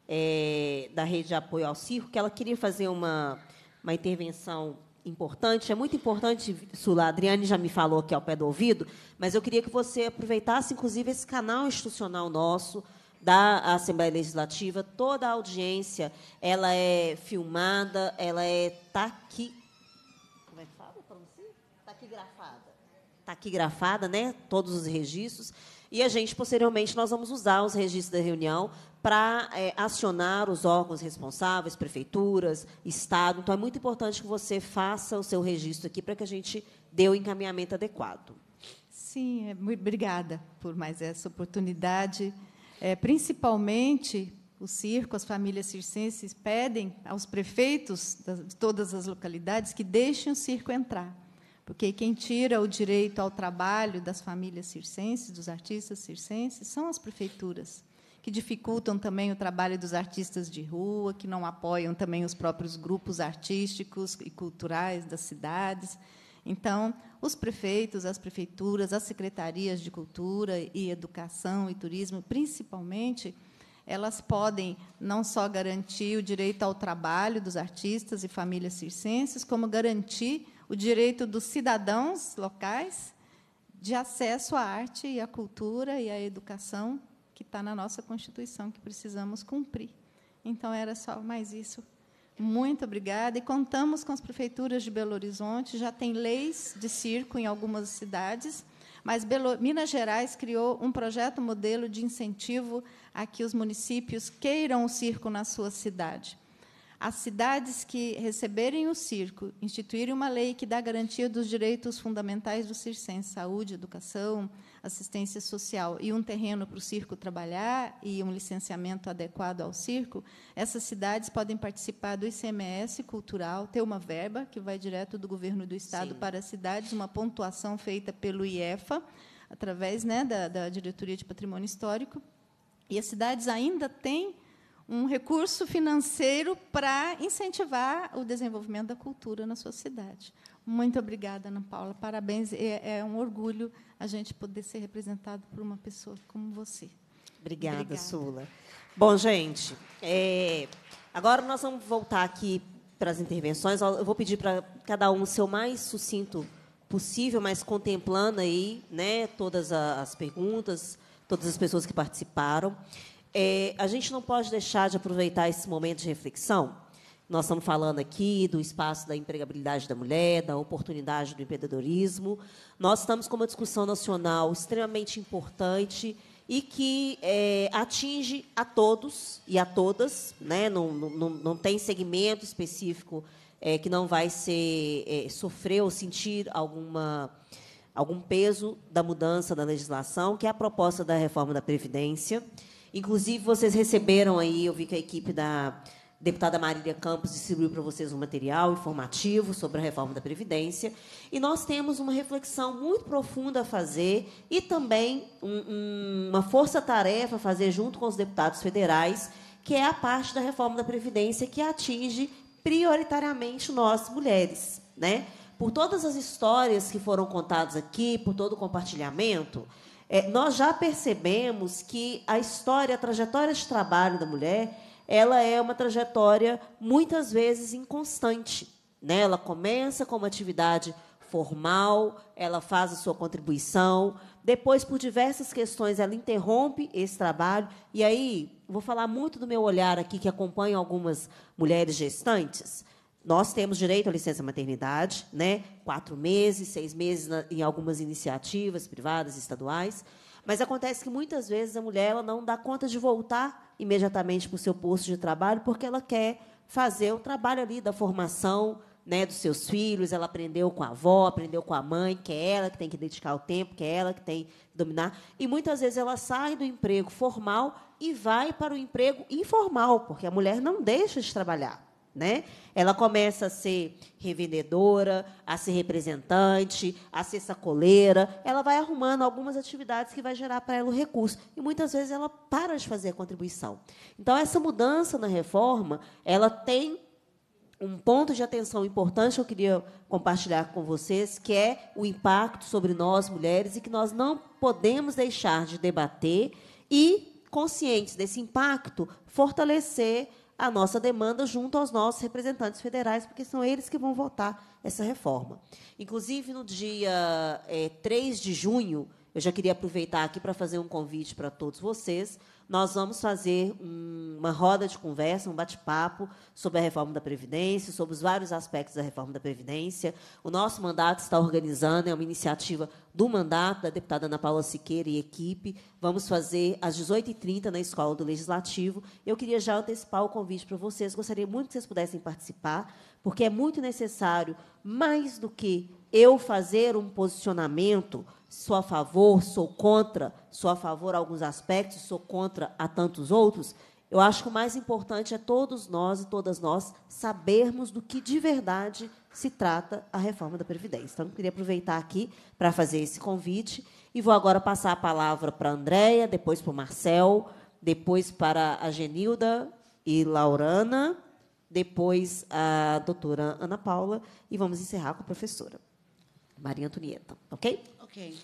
é, da Rede de Apoio ao Circo, que ela queria fazer uma, uma intervenção importante. É muito importante, Sula, a Adriane já me falou aqui ao pé do ouvido, mas eu queria que você aproveitasse, inclusive, esse canal institucional nosso, da Assembleia Legislativa. Toda a audiência ela é filmada, ela é taqui... Como é que fala? Taquigrafada. Taquigrafada, né? Todos os registros. E a gente, posteriormente, nós vamos usar os registros da reunião para é, acionar os órgãos responsáveis, prefeituras, Estado. Então, é muito importante que você faça o seu registro aqui para que a gente dê o encaminhamento adequado. Sim, é, muito obrigada por mais essa oportunidade. É, principalmente, o circo, as famílias circenses pedem aos prefeitos de todas as localidades que deixem o circo entrar, porque quem tira o direito ao trabalho das famílias circenses, dos artistas circenses, são as prefeituras, que dificultam também o trabalho dos artistas de rua, que não apoiam também os próprios grupos artísticos e culturais das cidades. Então, os prefeitos, as prefeituras, as secretarias de cultura e educação e turismo, principalmente, elas podem não só garantir o direito ao trabalho dos artistas e famílias circenses, como garantir o direito dos cidadãos locais de acesso à arte e à cultura e à educação, que está na nossa Constituição, que precisamos cumprir. Então, era só mais isso. Muito obrigada. E contamos com as prefeituras de Belo Horizonte, já tem leis de circo em algumas cidades, mas Belo, Minas Gerais criou um projeto modelo de incentivo a que os municípios queiram o circo na sua cidade. As cidades que receberem o circo, instituírem uma lei que dá garantia dos direitos fundamentais do circense, saúde, educação, assistência social, e um terreno para o circo trabalhar e um licenciamento adequado ao circo, essas cidades podem participar do I C M S cultural, ter uma verba que vai direto do governo do Estado Sim. para as cidades, uma pontuação feita pelo I E F A, através, né, da, da Diretoria de Patrimônio Histórico, e as cidades ainda têm um recurso financeiro para incentivar o desenvolvimento da cultura na sua cidade. Muito obrigada, Ana Paula. Parabéns. É, é um orgulho a gente poder ser representado por uma pessoa como você. Obrigada, Obrigada. Sula. Bom, gente, é, agora nós vamos voltar aqui para as intervenções. Eu vou pedir para cada um ser o mais sucinto possível, mas contemplando aí, né, todas as perguntas, todas as pessoas que participaram. É, a gente não pode deixar de aproveitar esse momento de reflexão. Nós estamos falando aqui do espaço da empregabilidade da mulher, da oportunidade do empreendedorismo. Nós estamos com uma discussão nacional extremamente importante e que é, atinge a todos e a todas, né? Não, não, não tem segmento específico é, que não vai ser, é, sofrer ou sentir alguma, algum peso da mudança da legislação, que é a proposta da reforma da Previdência. Inclusive, vocês receberam aí, eu vi que a equipe da deputada Marília Campos distribuiu para vocês um material informativo sobre a reforma da Previdência, e nós temos uma reflexão muito profunda a fazer e também um, um, uma força-tarefa a fazer junto com os deputados federais, que é a parte da reforma da Previdência que atinge prioritariamente nós, mulheres, né? Por todas as histórias que foram contadas aqui, por todo o compartilhamento, é, nós já percebemos que a história, a trajetória de trabalho da mulher, ela é uma trajetória, muitas vezes, inconstante, né? Ela começa com uma atividade formal, ela faz a sua contribuição, depois, por diversas questões, ela interrompe esse trabalho, e aí, vou falar muito do meu olhar aqui, que acompanha algumas mulheres gestantes. Nós temos direito à licença maternidade, né? Quatro meses, seis meses na, em algumas iniciativas privadas e estaduais, mas acontece que, muitas vezes, a mulher ela não dá conta de voltar imediatamente para o seu posto de trabalho, porque ela quer fazer o trabalho ali da formação, né, dos seus filhos. Ela aprendeu com a avó, aprendeu com a mãe, que é ela que tem que dedicar o tempo, que é ela que tem que dominar. E, muitas vezes, ela sai do emprego formal e vai para o emprego informal, porque a mulher não deixa de trabalhar, né? Ela começa a ser revendedora, a ser representante, a ser sacoleira. Ela vai arrumando algumas atividades que vai gerar para ela o recurso. E, muitas vezes, ela para de fazer a contribuição. Então, essa mudança na reforma, ela tem um ponto de atenção importante que eu queria compartilhar com vocês, que é o impacto sobre nós, mulheres, e que nós não podemos deixar de debater e, conscientes desse impacto, fortalecer a nossa demanda junto aos nossos representantes federais, porque são eles que vão votar essa reforma. Inclusive, no dia é, três de junho, eu já queria aproveitar aqui para fazer um convite para todos vocês. Nós vamos fazer um, uma roda de conversa, um bate-papo sobre a reforma da Previdência, sobre os vários aspectos da reforma da Previdência. O nosso mandato está organizando, é uma iniciativa do mandato da deputada Ana Paula Siqueira e equipe. Vamos fazer às dezoito e trinta na Escola do Legislativo. Eu queria já antecipar o convite para vocês. Gostaria muito que vocês pudessem participar, porque é muito necessário, mais do que eu fazer um posicionamento, sou a favor, sou contra, sou a favor a alguns aspectos, sou contra a tantos outros, eu acho que o mais importante é todos nós e todas nós sabermos do que, de verdade, se trata a reforma da Previdência. Então, eu queria aproveitar aqui para fazer esse convite e vou agora passar a palavra para a Andréia, depois para o Marcel, depois para a Genilda e Laurana, depois a doutora Ana Paula, e vamos encerrar com a professora Maria Antonieta. Ok? Ok.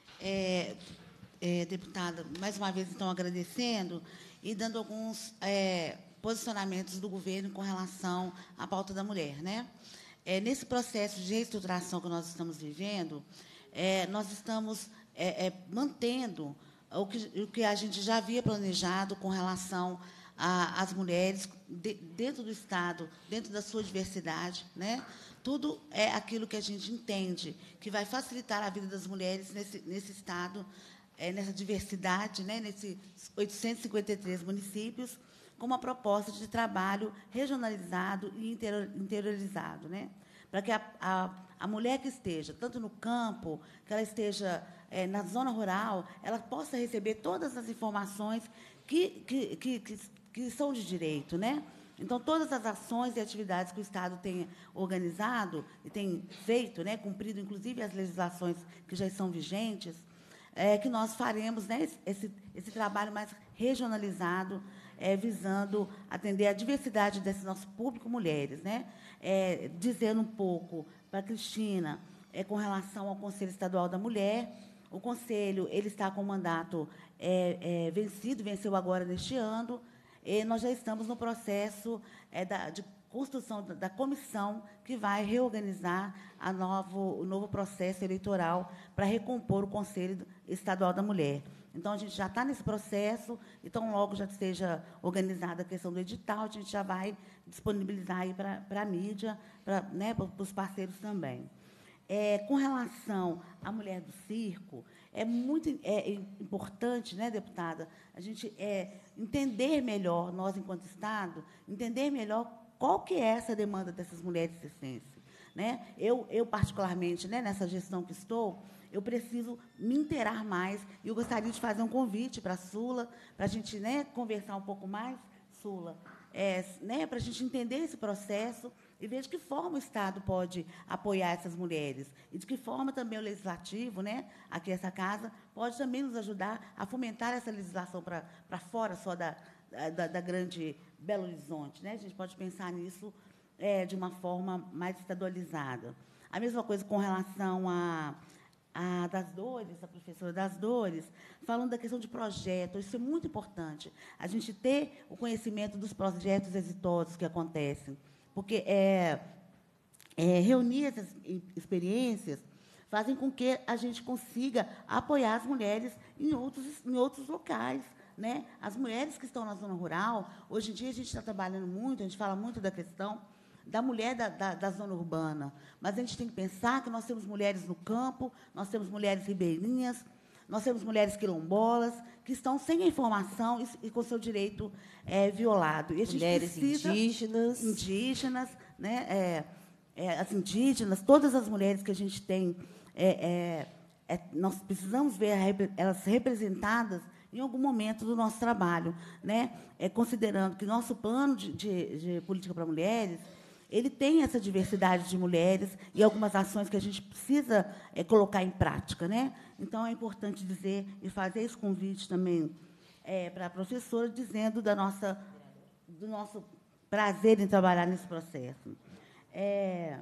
É, é, deputada, mais uma vez, então, agradecendo e dando alguns é, posicionamentos do governo com relação à pauta da mulher, né? É, nesse processo de reestruturação que nós estamos vivendo, é, nós estamos é, é, mantendo o que, o que a gente já havia planejado com relação às mulheres de, dentro do Estado, dentro da sua diversidade, né? Tudo é aquilo que a gente entende que vai facilitar a vida das mulheres nesse, nesse Estado, é, nessa diversidade, né, nesses oitocentos e cinquenta e três municípios, com uma proposta de trabalho regionalizado e interiorizado, né, para que a, a, a mulher que esteja, tanto no campo, que ela esteja é, na zona rural, ela possa receber todas as informações que, que, que, que, que são de direito, né? Então, todas as ações e atividades que o Estado tem organizado e tem feito, né, cumprido, inclusive, as legislações que já são vigentes, é que nós faremos, né, esse, esse trabalho mais regionalizado, é, visando atender a diversidade desse nosso público, mulheres. Né? É, dizendo um pouco para a Cristina, é, com relação ao Conselho Estadual da Mulher, o Conselho ele está com o mandato é, é, vencido, venceu agora neste ano. E nós já estamos no processo é, da, de construção da, da comissão que vai reorganizar a novo, o novo processo eleitoral para recompor o Conselho Estadual da Mulher. Então, a gente já está nesse processo, então, logo já esteja organizada a questão do edital, a gente já vai disponibilizar aí para, para a mídia, para, né, para os parceiros também. É, com relação à mulher do circo, é muito é, importante, né, deputada, a gente é, entender melhor, nós, enquanto Estado, entender melhor qual que é essa demanda dessas mulheres circenses. né? Eu, eu particularmente, né, nessa gestão que estou, eu preciso me inteirar mais e eu gostaria de fazer um convite para a Sula, para a gente, né, conversar um pouco mais, Sula, é, né, para a gente entender esse processo e ver de que forma o Estado pode apoiar essas mulheres e de que forma também o Legislativo, né, aqui essa casa, pode também nos ajudar a fomentar essa legislação para para fora só da, da, da grande Belo Horizonte. Né? A gente pode pensar nisso é, de uma forma mais estadualizada. A mesma coisa com relação a, a das dores, a professora das dores, falando da questão de projeto. Isso é muito importante, a gente ter o conhecimento dos projetos exitosos que acontecem, porque é, é, reunir essas experiências fazem com que a gente consiga apoiar as mulheres em outros, em outros locais. Né? As mulheres que estão na zona rural, hoje em dia a gente está trabalhando muito, a gente fala muito da questão da mulher da, da, da zona urbana, mas a gente tem que pensar que nós temos mulheres no campo, nós temos mulheres ribeirinhas, nós temos mulheres quilombolas que estão sem a informação e, e com seu direito é, violado. E a gente mulheres precisa, indígenas. Indígenas, né? É, é, as indígenas, todas as mulheres que a gente tem, é, é, é, nós precisamos ver elas representadas em algum momento do nosso trabalho, né? É, considerando que nosso plano de, de, de política para mulheres, ele tem essa diversidade de mulheres e algumas ações que a gente precisa é, colocar em prática. Né? Então, é importante dizer e fazer esse convite também é, para a professora, dizendo da nossa, do nosso prazer em trabalhar nesse processo. É...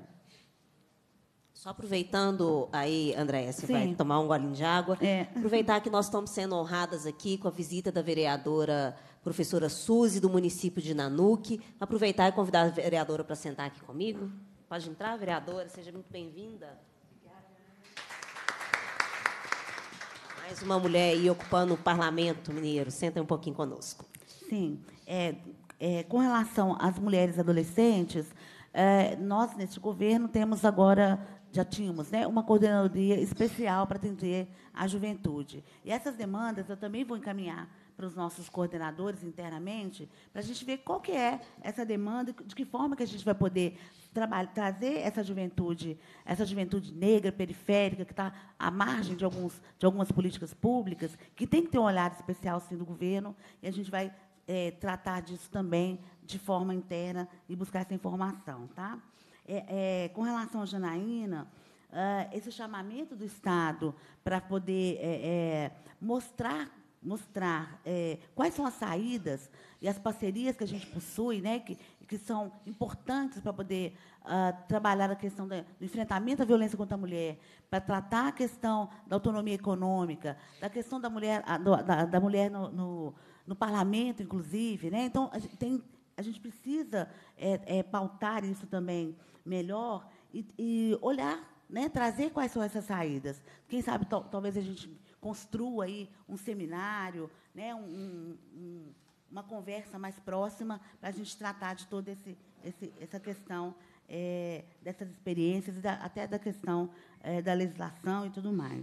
Só aproveitando aí, Andréia, você Sim. vai tomar um golinho de água. É. Aproveitar que nós estamos sendo honradas aqui com a visita da vereadora professora Suzy, do município de Nanuque. Aproveitar e convidar a vereadora para sentar aqui comigo. Pode entrar, vereadora, seja muito bem-vinda. Mais uma mulher aí ocupando o parlamento mineiro. Senta um pouquinho conosco. Sim. É, é, com relação às mulheres adolescentes, é, nós, neste governo, temos agora... já tínhamos, né, uma coordenadoria especial para atender a juventude. E essas demandas eu também vou encaminhar para os nossos coordenadores internamente, para a gente ver qual que é essa demanda, de que forma que a gente vai poder trabalhar, trazer essa juventude, essa juventude negra, periférica, que está à margem de, alguns, de algumas políticas públicas, que tem que ter um olhar especial, sim, do governo, e a gente vai é, tratar disso também de forma interna e buscar essa informação. Tá? É, é, com relação à Janaína, uh, esse chamamento do Estado para poder é, é, mostrar, mostrar é, quais são as saídas e as parcerias que a gente possui, né, que, que são importantes para poder uh, trabalhar a questão da, do enfrentamento à violência contra a mulher, para tratar a questão da autonomia econômica, da questão da mulher, a, da, da mulher no, no, no parlamento, inclusive. Né? Então, a gente, tem, a gente precisa é, é, pautar isso também melhor e, e olhar, né, trazer quais são essas saídas. Quem sabe tal, talvez a gente construa aí um seminário, né, um, um, uma conversa mais próxima para a gente tratar de toda esse, esse, essa questão é, dessas experiências e da, até da questão é, da legislação e tudo mais.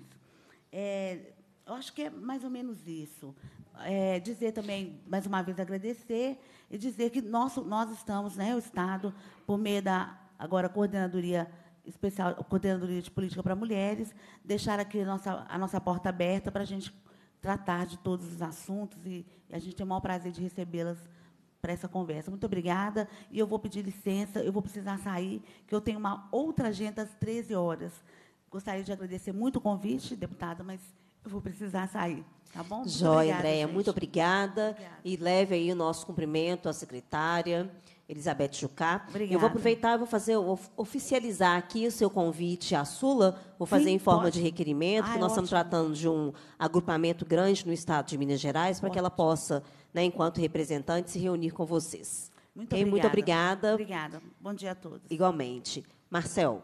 É, eu acho que é mais ou menos isso. É, dizer também, mais uma vez, agradecer e dizer que nós, nós estamos, né, o Estado, por meio da agora coordenadoria especial, coordenadoria de política para mulheres, deixar aqui a nossa, a nossa porta aberta para a gente tratar de todos os assuntos e, e a gente tem o maior prazer de recebê-las para essa conversa. Muito obrigada. E eu vou pedir licença, eu vou precisar sair, que eu tenho uma outra agenda às treze horas. Gostaria de agradecer muito o convite, deputada, mas eu vou precisar sair. Tá bom? Muito Joia, Andréia, muito obrigada. obrigada. E leve aí o nosso cumprimento à secretária Elizabeth Jucá. Obrigada. Eu vou aproveitar e vou fazer, oficializar aqui o seu convite à Sula, vou fazer Sim, em forma pode. de requerimento, Ah, porque é nós estamos ótimo. tratando de um agrupamento grande no estado de Minas Gerais, para que ela possa, né, enquanto representante, se reunir com vocês. Muito Ok? obrigada. Muito obrigada. Obrigada. Bom dia a todos. Igualmente. Marcel.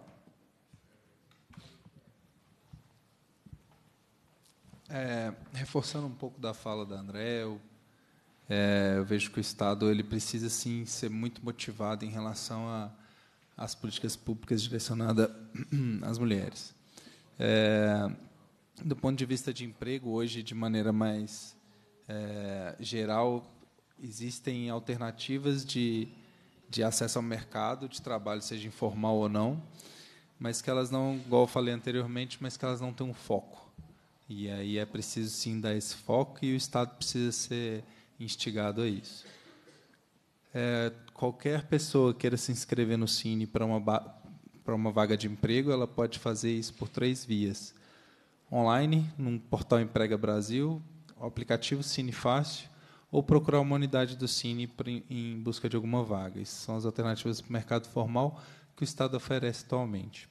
É, reforçando um pouco da fala da André, eu, é, eu vejo que o Estado ele precisa, sim, ser muito motivado em relação às políticas públicas direcionadas às mulheres. É, do ponto de vista de emprego, hoje, de maneira mais é, geral, existem alternativas de, de acesso ao mercado de trabalho, seja informal ou não, mas que elas não, igual eu falei anteriormente, mas que elas não têm um foco. E aí é preciso, sim, dar esse foco e o Estado precisa ser instigado a isso. É, qualquer pessoa queira se inscrever no Cine para uma, para uma vaga de emprego, ela pode fazer isso por três vias. Online, num portal Emprega Brasil, o aplicativo Cine Fácil, ou procurar uma unidade do Cine em busca de alguma vaga. Essas são as alternativas para o mercado formal que o Estado oferece atualmente.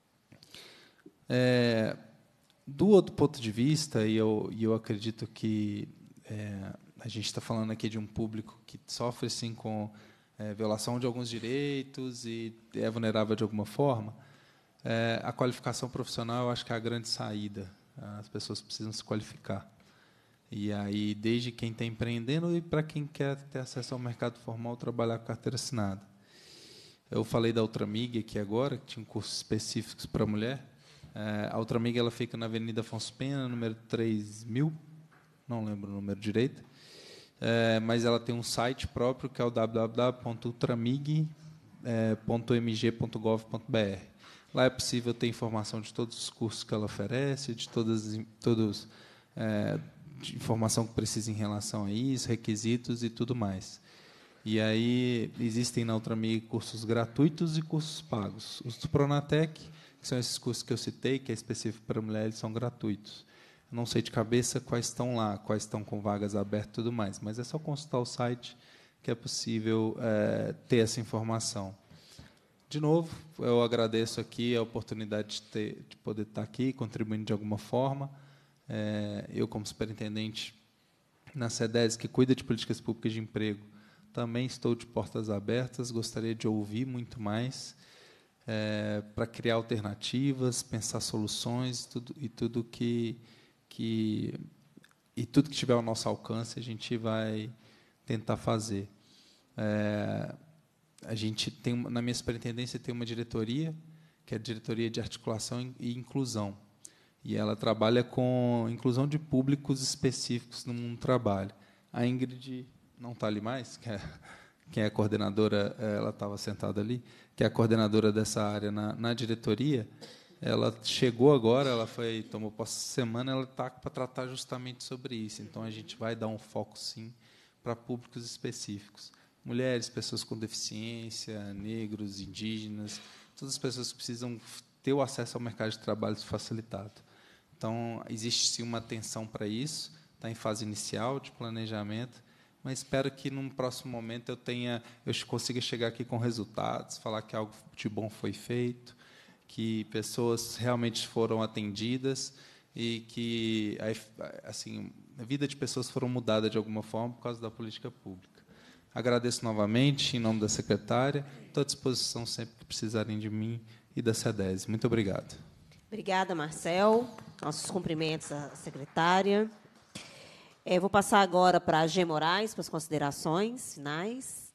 É, do outro ponto de vista, e eu, e eu acredito que é, a gente está falando aqui de um público que sofre sim, com é, violação de alguns direitos e é vulnerável de alguma forma, é, a qualificação profissional, eu acho que é a grande saída. As pessoas precisam se qualificar. E aí, desde quem está empreendendo e para quem quer ter acesso ao mercado formal, trabalhar com carteira assinada. Eu falei da Ultramig aqui agora, que tinha um curso específico para mulher. É, a Ultramig ela fica na Avenida Afonso Pena, número três mil, não lembro o número direito, é, mas ela tem um site próprio, que é o w w w ponto ultramig ponto m g ponto gov ponto b r. Lá é possível ter informação de todos os cursos que ela oferece, de todas todos é, de informação que precisa em relação a isso, requisitos e tudo mais. E aí existem na Ultramig cursos gratuitos e cursos pagos. Os do Pronatec, que são esses cursos que eu citei, que é específico para mulheres, são gratuitos. Eu não sei de cabeça quais estão lá, quais estão com vagas abertas e tudo mais, mas é só consultar o site que é possível é, ter essa informação. De novo, eu agradeço aqui a oportunidade de, ter, de poder estar aqui, contribuindo de alguma forma. É, eu, como superintendente na SEDES, que cuida de políticas públicas de emprego, também estou de portas abertas, gostaria de ouvir muito mais, é, para criar alternativas, pensar soluções, tudo, e tudo que, que, e tudo que tiver ao nosso alcance, a gente vai tentar fazer. É, a gente tem, na minha superintendência, tem uma diretoria, que é a Diretoria de Articulação e Inclusão, e ela trabalha com inclusão de públicos específicos no mundo do trabalho. A Ingrid não está ali mais, que é, que é a coordenadora, ela estava sentada ali, que é a coordenadora dessa área na, na diretoria. Ela chegou agora, ela foi, tomou posse essa semana, ela está para tratar justamente sobre isso. Então, a gente vai dar um foco, sim, para públicos específicos. Mulheres, pessoas com deficiência, negros, indígenas, todas as pessoas que precisam ter o acesso ao mercado de trabalho facilitado. Então, existe, sim, uma atenção para isso, está em fase inicial de planejamento, mas espero que, num próximo momento, eu tenha, eu consiga chegar aqui com resultados, falar que algo de bom foi feito, que pessoas realmente foram atendidas e que, assim, a vida de pessoas foram mudadas de alguma forma por causa da política pública. Agradeço novamente, em nome da secretária, estou à disposição sempre que precisarem de mim e da SEDES. Muito obrigado. Obrigada, Marcel. Nossos cumprimentos à secretária. É, vou passar agora para a G. Moraes, para as considerações finais.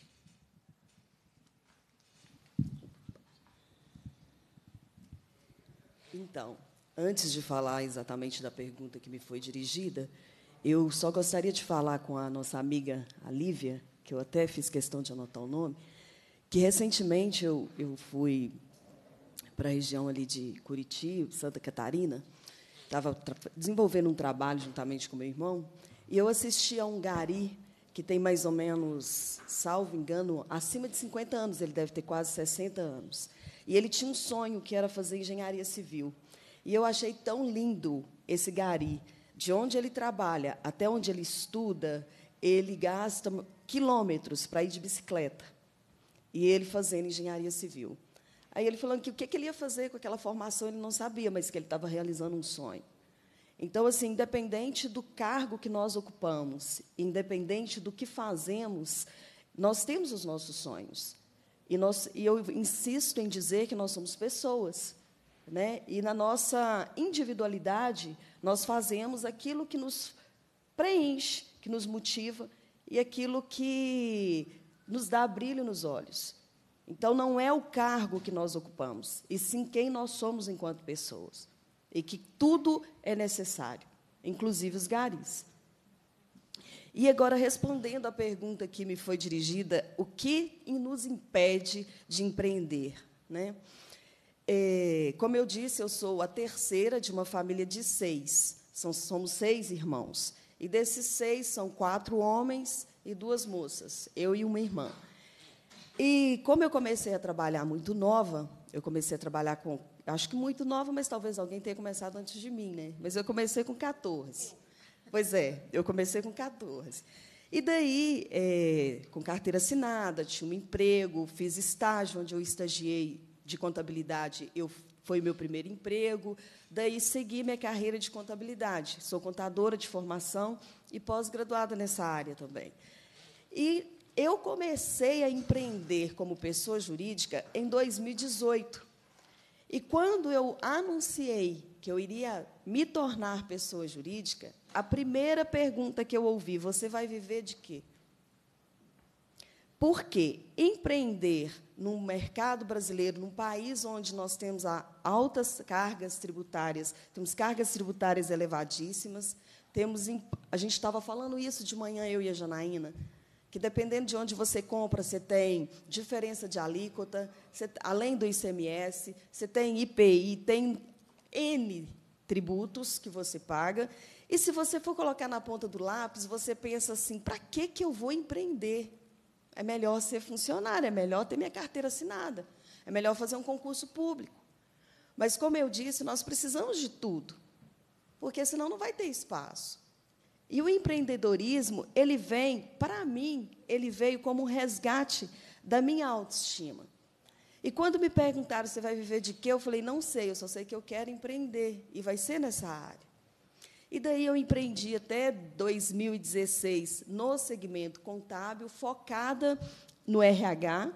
Então, antes de falar exatamente da pergunta que me foi dirigida, eu só gostaria de falar com a nossa amiga, a Lívia, que eu até fiz questão de anotar o nome, que, recentemente, eu, eu fui para a região ali de Curitiba, Santa Catarina, estava desenvolvendo um trabalho juntamente com meu irmão, e eu assisti a um gari que tem mais ou menos, salvo engano, acima de cinquenta anos, ele deve ter quase sessenta anos. E ele tinha um sonho, que era fazer engenharia civil. E eu achei tão lindo esse gari. De onde ele trabalha até onde ele estuda, ele gasta quilômetros para ir de bicicleta. E ele fazendo engenharia civil. Aí ele falando que o que ele ia fazer com aquela formação, ele não sabia, mas que ele estava realizando um sonho. Então, assim, independente do cargo que nós ocupamos, independente do que fazemos, nós temos os nossos sonhos. E, nós, e eu insisto em dizer que nós somos pessoas, né? E, na nossa individualidade, nós fazemos aquilo que nos preenche, que nos motiva, e aquilo que nos dá brilho nos olhos. Então, não é o cargo que nós ocupamos, e sim quem nós somos enquanto pessoas. E que tudo é necessário, inclusive os garis. E agora, respondendo à pergunta que me foi dirigida, o que nos impede de empreender? Né? É, como eu disse, eu sou a terceira de uma família de seis. São, somos seis irmãos. E desses seis, são quatro homens e duas moças, eu e uma irmã. E, como eu comecei a trabalhar muito nova, eu comecei a trabalhar com... Acho que muito nova, mas talvez alguém tenha começado antes de mim, né? Mas eu comecei com catorze. Pois é, eu comecei com catorze. E daí, é, com carteira assinada, tinha um emprego, fiz estágio, onde eu estagiei de contabilidade, eu, foi meu primeiro emprego. Daí, segui minha carreira de contabilidade. Sou contadora de formação e pós-graduada nessa área também. E eu comecei a empreender como pessoa jurídica em dois mil e dezoito. E, quando eu anunciei que eu iria me tornar pessoa jurídica, a primeira pergunta que eu ouvi, você vai viver de quê? Porque empreender no mercado brasileiro, num país onde nós temos altas cargas tributárias, temos cargas tributárias elevadíssimas, temos, a gente estava falando isso de manhã, eu e a Janaína, que, dependendo de onde você compra, você tem diferença de alíquota, você, além do I C M S, você tem I P I, tem N tributos que você paga. E, se você for colocar na ponta do lápis, você pensa assim, para que que eu vou empreender? É melhor ser funcionário, é melhor ter minha carteira assinada, é melhor fazer um concurso público. Mas, como eu disse, nós precisamos de tudo, porque, senão, não vai ter espaço. E o empreendedorismo, ele vem, para mim, ele veio como um resgate da minha autoestima. E, quando me perguntaram, você vai viver de quê? Eu falei, não sei, eu só sei que eu quero empreender, e vai ser nessa área. E daí eu empreendi até dois mil e dezesseis no segmento contábil, focada no R H.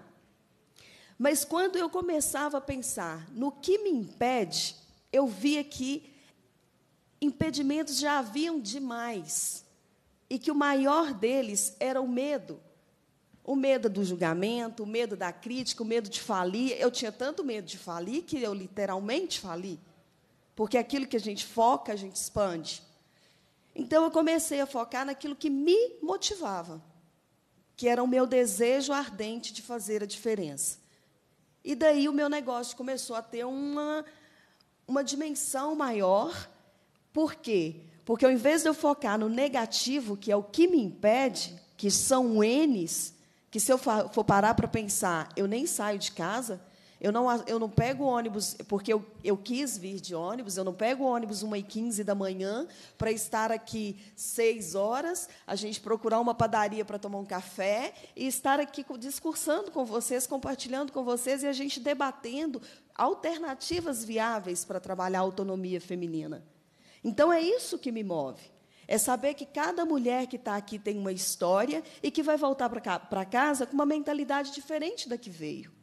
Mas, quando eu começava a pensar no que me impede, eu via que impedimentos já haviam demais, e que o maior deles era o medo. O medo do julgamento, o medo da crítica, o medo de falir. Eu tinha tanto medo de falir que eu, literalmente, fali. Porque aquilo que a gente foca, a gente expande. Então, eu comecei a focar naquilo que me motivava, que era o meu desejo ardente de fazer a diferença. E daí o meu negócio começou a ter uma, uma dimensão maior. Por quê? Porque, ao invés de eu focar no negativo, que é o que me impede, que são N's, que, se eu for parar para pensar, eu nem saio de casa, eu não, eu não pego o ônibus, porque eu, eu quis vir de ônibus, eu não pego o ônibus uma e quinze da manhã para estar aqui seis horas, a gente procurar uma padaria para tomar um café e estar aqui discursando com vocês, compartilhando com vocês e a gente debatendo alternativas viáveis para trabalhar a autonomia feminina. Então, é isso que me move. É saber que cada mulher que está aqui tem uma história e que vai voltar para casa com uma mentalidade diferente da que veio.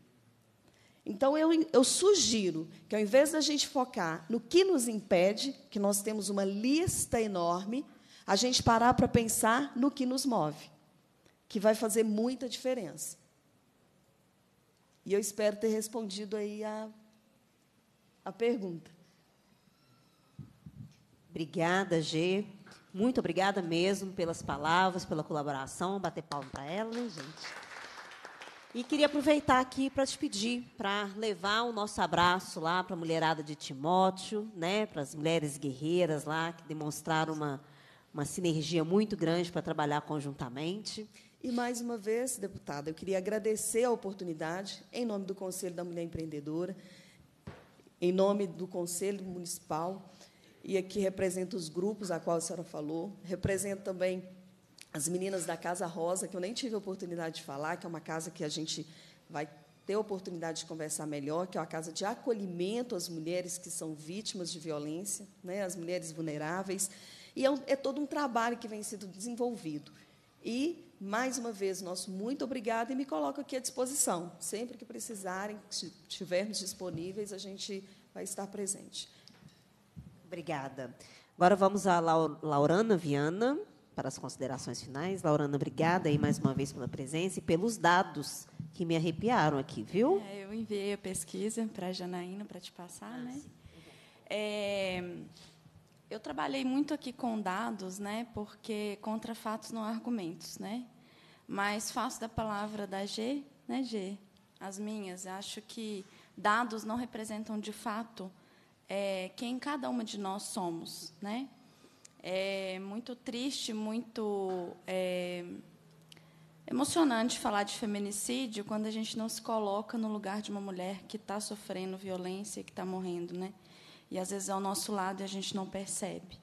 Então, eu, eu sugiro que, ao invés da gente focar no que nos impede, que nós temos uma lista enorme, a gente parar para pensar no que nos move, que vai fazer muita diferença. E eu espero ter respondido aí a, a pergunta. Obrigada, Gê. Muito obrigada mesmo pelas palavras, pela colaboração. Bater palma para ela, né, gente? E queria aproveitar aqui para te pedir para levar o nosso abraço lá para a mulherada de Timóteo, né, para as mulheres guerreiras lá, que demonstraram uma, uma sinergia muito grande para trabalhar conjuntamente. E, mais uma vez, deputada, eu queria agradecer a oportunidade, em nome do Conselho da Mulher Empreendedora, em nome do Conselho Municipal, e aqui represento os grupos a qual a senhora falou, represento também as meninas da Casa Rosa, que eu nem tive a oportunidade de falar, que é uma casa que a gente vai ter a oportunidade de conversar melhor, que é uma casa de acolhimento às mulheres que são vítimas de violência, né, às mulheres vulneráveis, e é, um, é todo um trabalho que vem sendo desenvolvido. E, mais uma vez, nosso muito obrigada, e me coloco aqui à disposição. Sempre que precisarem, se estivermos disponíveis, a gente vai estar presente. Obrigada. Agora vamos a Laurana Viana, para as considerações finais. Laurana, obrigada aí mais uma vez pela presença e pelos dados que me arrepiaram aqui, viu? É, eu enviei a pesquisa para a Janaína para te passar, ah, né? É, eu trabalhei muito aqui com dados, né, porque contra fatos não há argumentos, né? Mas faço da palavra da G, né, G, as minhas. Acho que dados não representam, de fato, é, quem cada uma de nós somos, né? É muito triste, muito é, emocionante falar de feminicídio quando a gente não se coloca no lugar de uma mulher que está sofrendo violência e que está morrendo, né? E, às vezes, é ao nosso lado e a gente não percebe.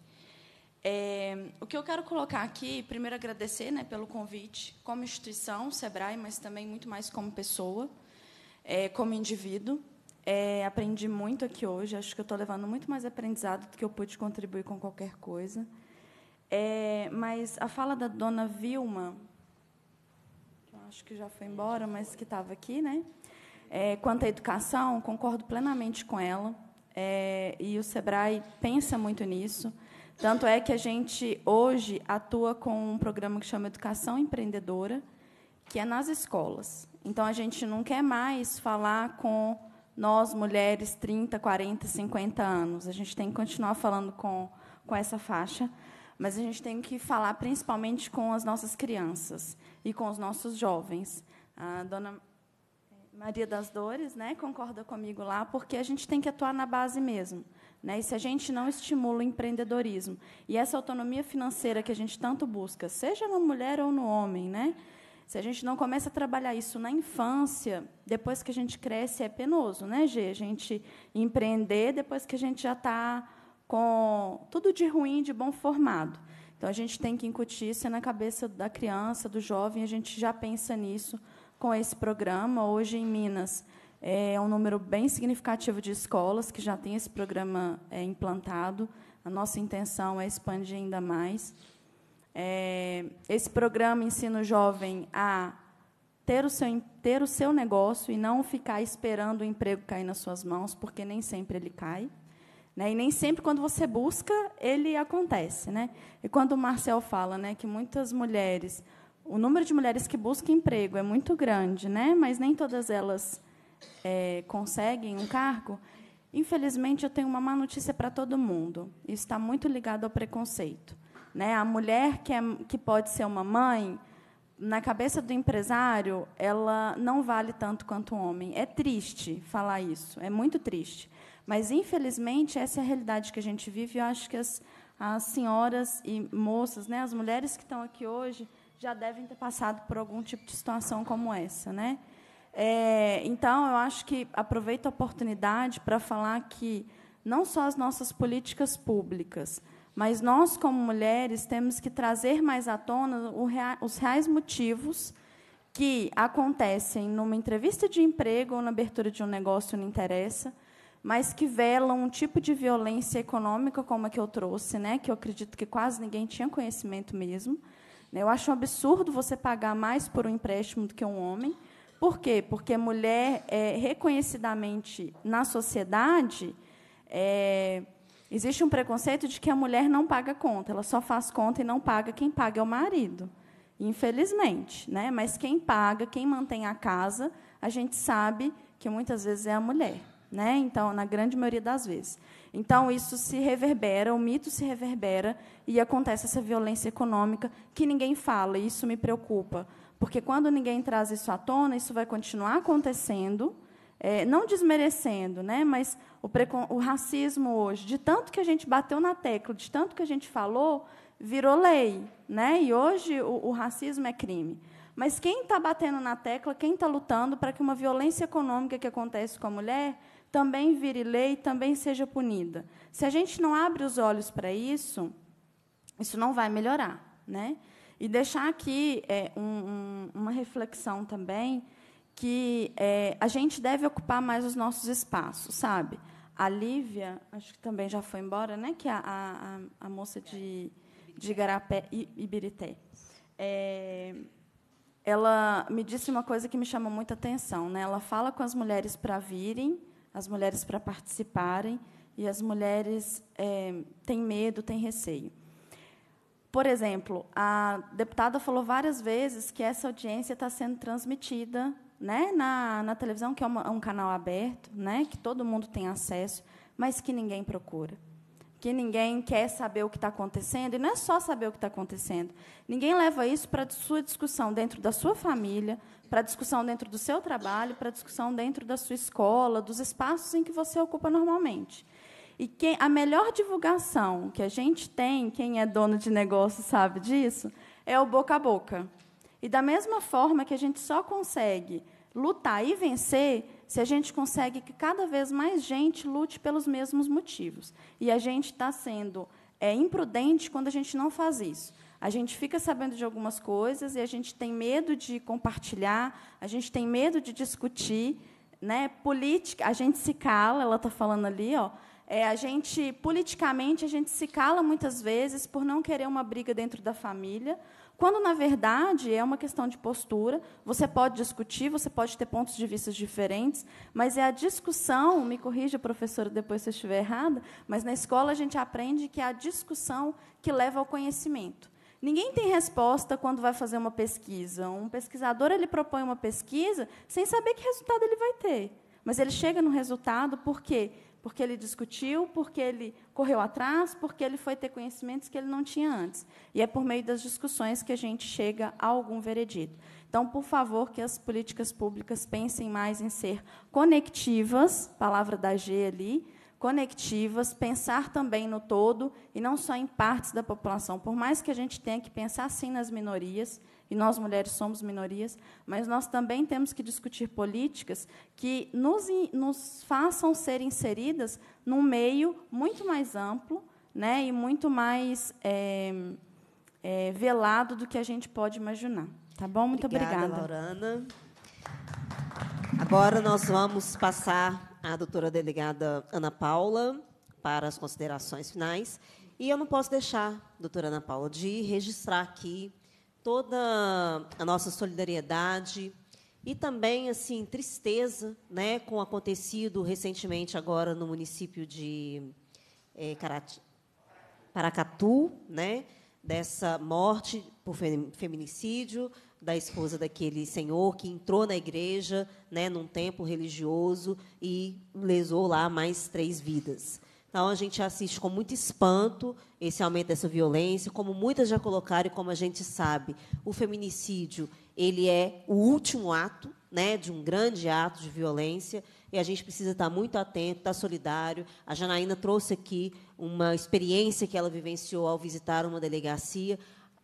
É, o que eu quero colocar aqui, primeiro, agradecer, né, pelo convite, como instituição, SEBRAE, mas também muito mais como pessoa, é, como indivíduo. É, aprendi muito aqui hoje, acho que eu estou levando muito mais aprendizado do que eu pude contribuir com qualquer coisa. É, mas a fala da dona Vilma, que eu acho que já foi embora, mas que estava aqui, né? É, quanto à educação, concordo plenamente com ela. É, e o SEBRAE pensa muito nisso. Tanto é que a gente, hoje, atua com um programa que chama Educação Empreendedora, que é nas escolas. Então, a gente não quer mais falar com nós, mulheres, trinta, quarenta, cinquenta anos. A gente tem que continuar falando com, com essa faixa, mas a gente tem que falar principalmente com as nossas crianças e com os nossos jovens. A dona Maria das Dores, né, concorda comigo lá, porque a gente tem que atuar na base mesmo. Né? E se a gente não estimula o empreendedorismo e essa autonomia financeira que a gente tanto busca, seja na mulher ou no homem, né? Se a gente não começa a trabalhar isso na infância, depois que a gente cresce é penoso, né, Gê? A gente empreender depois que a gente já está com tudo de ruim, de bom formado. Então, a gente tem que incutir isso na cabeça da criança, do jovem, a gente já pensa nisso com esse programa. Hoje, em Minas, é um número bem significativo de escolas que já tem esse programa é, implantado. A nossa intenção é expandir ainda mais. É, esse programa ensina o jovem a ter o, seu, ter o seu negócio e não ficar esperando o emprego cair nas suas mãos, porque nem sempre ele cai. Né? E nem sempre, quando você busca, ele acontece. Né? E quando o Marcel fala, né, que muitas mulheres... O número de mulheres que buscam emprego é muito grande, né? Mas nem todas elas é, conseguem um cargo. Infelizmente, eu tenho uma má notícia para todo mundo. Isso está muito ligado ao preconceito. Né? A mulher que, é, que pode ser uma mãe, na cabeça do empresário, ela não vale tanto quanto o homem. É triste falar isso, é muito triste. Mas, infelizmente, essa é a realidade que a gente vive. Eu acho que as, as senhoras e moças, né, as mulheres que estão aqui hoje, já devem ter passado por algum tipo de situação como essa. Né? É, então, eu acho que aproveito a oportunidade para falar que não só as nossas políticas públicas, mas nós, como mulheres, temos que trazer mais à tona os reais motivos que acontecem numa entrevista de emprego ou na abertura de um negócio, não interessa, mas que velam um tipo de violência econômica, como a que eu trouxe, né, que eu acredito que quase ninguém tinha conhecimento mesmo. Eu acho um absurdo você pagar mais por um empréstimo do que um homem. Por quê? Porque a mulher, é, reconhecidamente, na sociedade, é, existe um preconceito de que a mulher não paga conta, ela só faz conta e não paga, quem paga é o marido, infelizmente. Né? Mas quem paga, quem mantém a casa, a gente sabe que, muitas vezes, é a mulher. Né? Então, na grande maioria das vezes. Então, isso se reverbera, o mito se reverbera, e acontece essa violência econômica que ninguém fala, e isso me preocupa, porque, quando ninguém traz isso à tona, isso vai continuar acontecendo, é, não desmerecendo, né? Mas o, precon... o racismo hoje, de tanto que a gente bateu na tecla, de tanto que a gente falou, virou lei. Né? E, hoje, o, o racismo é crime. Mas quem está batendo na tecla, quem está lutando para que uma violência econômica que acontece com a mulher também vire lei, também seja punida. Se a gente não abre os olhos para isso, isso não vai melhorar. Né? E deixar aqui é, um, um, uma reflexão também, que é, a gente deve ocupar mais os nossos espaços. Sabe? A Lívia, acho que também já foi embora, né? Que é a, a, a moça de, de Igarapé, Ibirité. É, ela me disse uma coisa que me chamou muita atenção. Né? Ela fala com as mulheres para virem, as mulheres para participarem, e as mulheres é, têm medo, têm receio. Por exemplo, a deputada falou várias vezes que essa audiência está sendo transmitida, né, na, na televisão, que é uma, um canal aberto, né, que todo mundo tem acesso, mas que ninguém procura. que ninguém quer saber o que está acontecendo, e não é só saber o que está acontecendo. Ninguém leva isso para a sua discussão dentro da sua família, para a discussão dentro do seu trabalho, para a discussão dentro da sua escola, dos espaços em que você ocupa normalmente. E quem, a melhor divulgação que a gente tem, quem é dono de negócio sabe disso, é o boca a boca. E, da mesma forma que a gente só consegue lutar e vencer se a gente consegue que cada vez mais gente lute pelos mesmos motivos. E a gente está sendo é, imprudente quando a gente não faz isso. A gente fica sabendo de algumas coisas e a gente tem medo de compartilhar, a gente tem medo de discutir, né? Política, a gente se cala, ela está falando ali, ó. É, a gente, politicamente, a gente se cala muitas vezes por não querer uma briga dentro da família, quando, na verdade, é uma questão de postura. Você pode discutir, você pode ter pontos de vista diferentes, mas é a discussão, me corrija, professora, depois se eu estiver errada, mas na escola a gente aprende que é a discussão que leva ao conhecimento. Ninguém tem resposta quando vai fazer uma pesquisa. Um pesquisador ele propõe uma pesquisa sem saber que resultado ele vai ter. Mas ele chega no resultado por quê? Porque ele discutiu, porque ele correu atrás, porque ele foi ter conhecimentos que ele não tinha antes. E é por meio das discussões que a gente chega a algum veredito. Então, por favor, que as políticas públicas pensem mais em ser conectivas, palavra da G ali, conectivas, pensar também no todo e não só em partes da população. Por mais que a gente tenha que pensar, sim, nas minorias, e nós, mulheres, somos minorias, mas nós também temos que discutir políticas que nos, nos façam ser inseridas num meio muito mais amplo, né, e muito mais é, é, velado do que a gente pode imaginar. Tá bom? Muito obrigada. Obrigada, Laurana. Agora nós vamos passar à doutora delegada Ana Paula para as considerações finais. E eu não posso deixar, doutora Ana Paula, de registrar aqui toda a nossa solidariedade e também assim tristeza, né, com o acontecido recentemente agora no município de é, Carati, Paracatu, né, dessa morte por feminicídio da esposa daquele senhor que entrou na igreja, né, num templo religioso e lesou lá mais três vidas. Então, a gente assiste com muito espanto esse aumento dessa violência, como muitas já colocaram e como a gente sabe, o feminicídio ele é o último ato, né, de um grande ato de violência, e a gente precisa estar muito atento, estar solidário. A Janaína trouxe aqui uma experiência que ela vivenciou ao visitar uma delegacia.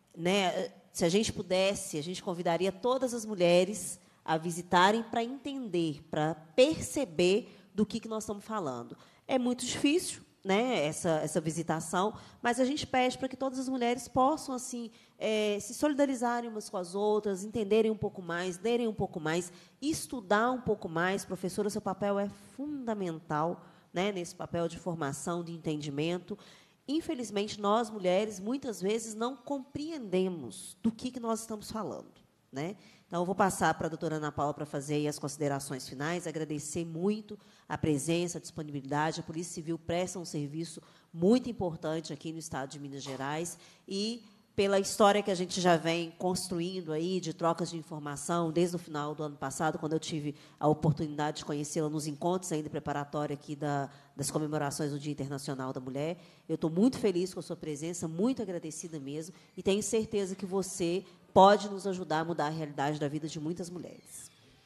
Né? Se a gente pudesse, a gente convidaria todas as mulheres a visitarem para entender, para perceber do que, que nós estamos falando. É muito difícil, né, essa, essa visitação, mas a gente pede para que todas as mulheres possam assim, é, se solidarizarem umas com as outras, entenderem um pouco mais, lerem um pouco mais, estudar um pouco mais. Professora, seu papel é fundamental, né, nesse papel de formação, de entendimento. Infelizmente, nós, mulheres, muitas vezes não compreendemos do que, que nós estamos falando. Né? Então, eu vou passar para a doutora Ana Paula para fazer as considerações finais, agradecer muito a presença, a disponibilidade. A Polícia Civil presta um serviço muito importante aqui no Estado de Minas Gerais e pela história que a gente já vem construindo aí de trocas de informação desde o final do ano passado, quando eu tive a oportunidade de conhecê-la nos encontros ainda preparatórios aqui da, das comemorações do Dia Internacional da Mulher. Eu estou muito feliz com a sua presença, muito agradecida mesmo, e tenho certeza que você pode nos ajudar a mudar a realidade da vida de muitas mulheres.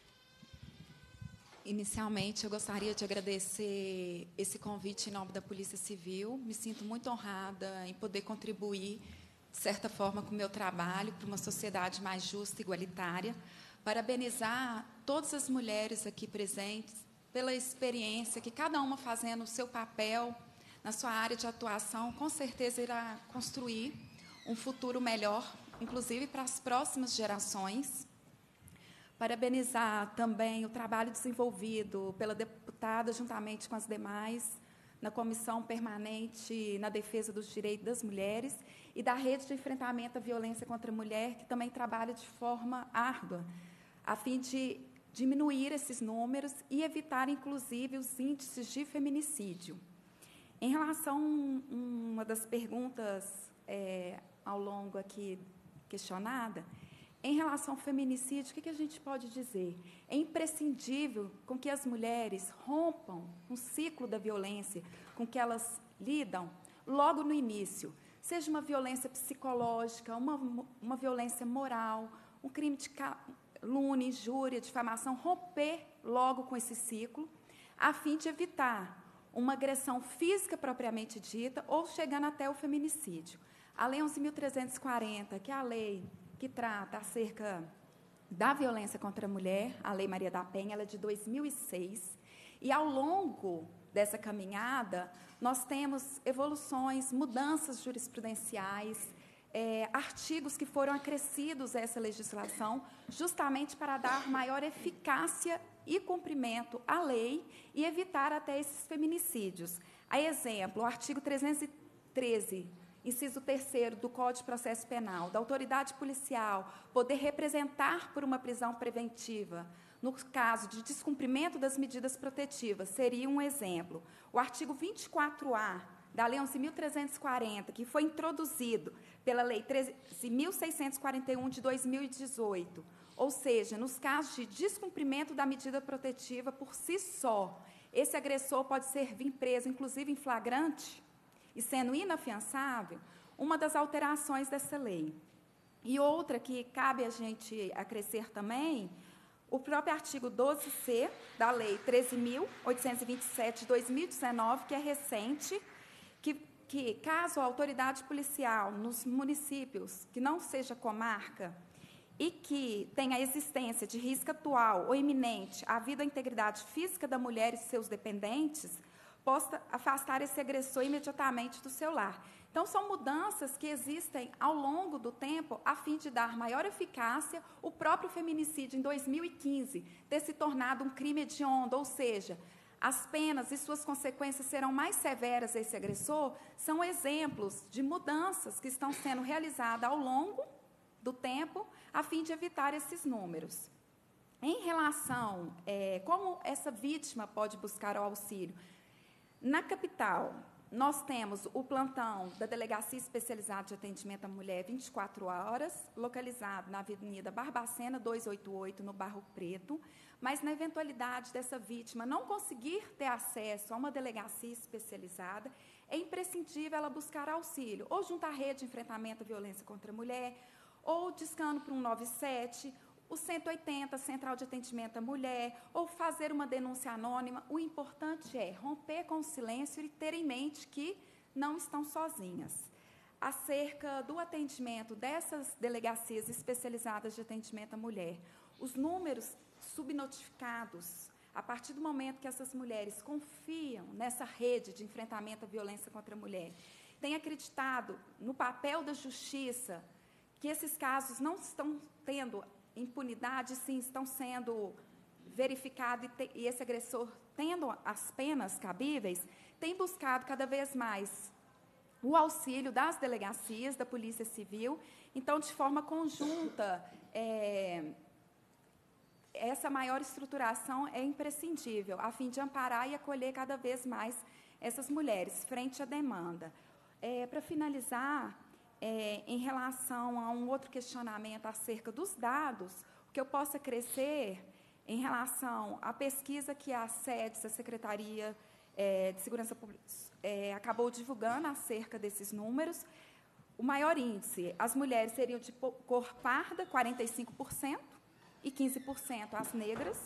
Inicialmente, eu gostaria de agradecer esse convite em nome da Polícia Civil. Me sinto muito honrada em poder contribuir, de certa forma, com o meu trabalho para uma sociedade mais justa e igualitária. Parabenizar todas as mulheres aqui presentes pela experiência que cada uma fazendo o seu papel na sua área de atuação, com certeza irá construir um futuro melhor, inclusive para as próximas gerações. Parabenizar também o trabalho desenvolvido pela deputada, juntamente com as demais, na Comissão Permanente na Defesa dos Direitos das Mulheres e da Rede de Enfrentamento à Violência contra a Mulher, que também trabalha de forma árdua, a fim de diminuir esses números e evitar, inclusive, os índices de feminicídio. Em relação a uma das perguntas é, ao longo aqui questionada, em relação ao feminicídio, o que, que a gente pode dizer? É imprescindível com que as mulheres rompam um ciclo da violência com que elas lidam, logo no início. Seja uma violência psicológica, uma, uma violência moral, um crime de calúnia, injúria, difamação, romper logo com esse ciclo, a fim de evitar uma agressão física propriamente dita ou chegando até o feminicídio. A Lei onze mil trezentos e quarenta, que é a lei que trata acerca da violência contra a mulher, a Lei Maria da Penha, ela é de dois mil e seis, e ao longo dessa caminhada, nós temos evoluções, mudanças jurisprudenciais, é, artigos que foram acrescidos a essa legislação, justamente para dar maior eficácia e cumprimento à lei e evitar até esses feminicídios. A exemplo, o artigo trezentos e treze, inciso terceiro do Código de Processo Penal, da autoridade policial poder representar por uma prisão preventiva, no caso de descumprimento das medidas protetivas, seria um exemplo. O artigo vinte e quatro A da Lei onze mil trezentos e quarenta, que foi introduzido pela Lei treze mil seiscentos e quarenta e um de dois mil e dezoito, ou seja, nos casos de descumprimento da medida protetiva por si só, esse agressor pode ser vir preso, inclusive em flagrante, e sendo inafiançável, uma das alterações dessa lei. E outra que cabe a gente acrescer também, o próprio artigo doze C da Lei treze mil oitocentos e vinte e sete de dois mil e dezenove, que é recente, que, que caso a autoridade policial nos municípios que não seja comarca e que tenha existência de risco atual ou iminente à vida e integridade física da mulher e seus dependentes, possa afastar esse agressor imediatamente do seu lar. Então, são mudanças que existem ao longo do tempo a fim de dar maior eficácia. O próprio feminicídio, em dois mil e quinze, ter se tornado um crime hediondo, ou seja, as penas e suas consequências serão mais severas a esse agressor, são exemplos de mudanças que estão sendo realizadas ao longo do tempo a fim de evitar esses números. Em relação a é, como essa vítima pode buscar o auxílio, na capital, nós temos o plantão da Delegacia Especializada de Atendimento à Mulher vinte e quatro horas, localizado na Avenida Barbacena, duzentos e oitenta e oito, no Barro Preto, mas na eventualidade dessa vítima não conseguir ter acesso a uma delegacia especializada, é imprescindível ela buscar auxílio, ou junto à rede de enfrentamento à violência contra a mulher, ou discando para um nove sete, o cento e oitenta, Central de Atendimento à Mulher, ou fazer uma denúncia anônima. O importante é romper com o silêncio e ter em mente que não estão sozinhas. Acerca do atendimento dessas delegacias especializadas de atendimento à mulher, os números subnotificados, a partir do momento que essas mulheres confiam nessa rede de enfrentamento à violência contra a mulher, têm acreditado no papel da justiça, que esses casos não estão tendo impunidade, sim, estão sendo verificados e, e esse agressor tendo as penas cabíveis, tem buscado cada vez mais o auxílio das delegacias, da Polícia Civil. Então, de forma conjunta, é, essa maior estruturação é imprescindível, a fim de amparar e acolher cada vez mais essas mulheres, frente à demanda. É, para finalizar, É, em relação a um outro questionamento acerca dos dados, o que eu possa crescer em relação à pesquisa que a SEDES, a Secretaria é, de Segurança Pública, é, acabou divulgando acerca desses números, o maior índice, as mulheres seriam de cor parda, quarenta e cinco por cento, e quinze por cento as negras.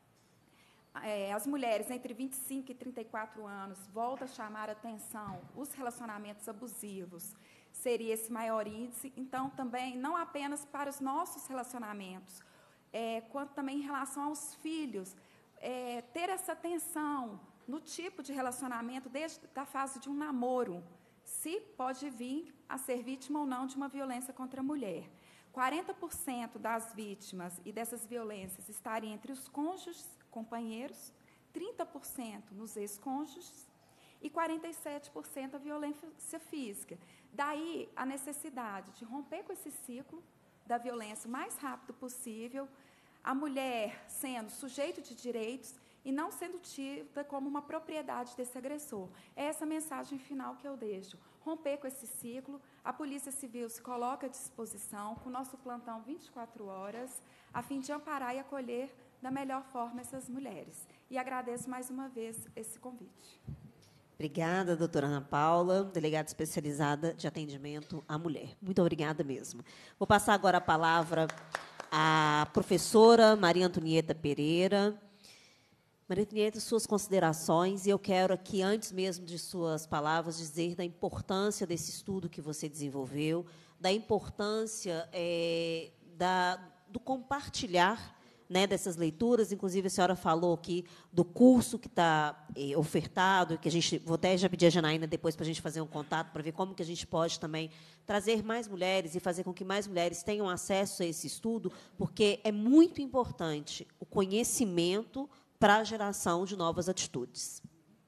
É, as mulheres entre vinte e cinco e trinta e quatro anos, volta a chamar a atenção os relacionamentos abusivos, seria esse maior índice. Então, também, não apenas para os nossos relacionamentos, é, quanto também em relação aos filhos, é, ter essa atenção no tipo de relacionamento, desde a fase de um namoro, se pode vir a ser vítima ou não de uma violência contra a mulher. quarenta por cento das vítimas e dessas violências estarem entre os cônjuges, companheiros, trinta por cento nos ex-cônjuges, e quarenta e sete por cento a violência física. Daí a necessidade de romper com esse ciclo da violência o mais rápido possível, a mulher sendo sujeito de direitos e não sendo tida como uma propriedade desse agressor. É essa mensagem final que eu deixo. Romper com esse ciclo, a Polícia Civil se coloca à disposição com o nosso plantão vinte e quatro horas, a fim de amparar e acolher da melhor forma essas mulheres. E agradeço mais uma vez esse convite. Obrigada, doutora Ana Paula, delegada especializada de atendimento à mulher. Muito obrigada mesmo. Vou passar agora a palavra à professora Maria Antonieta Pereira. Maria Antonieta, suas considerações, e eu quero aqui, antes mesmo de suas palavras, dizer da importância desse estudo que você desenvolveu, da importância é, da, do compartilhar, né, dessas leituras. Inclusive, a senhora falou aqui do curso que está eh, ofertado, que a gente, vou até já pedir a Janaína depois para a gente fazer um contato, para ver como que a gente pode também trazer mais mulheres e fazer com que mais mulheres tenham acesso a esse estudo, porque é muito importante o conhecimento para a geração de novas atitudes.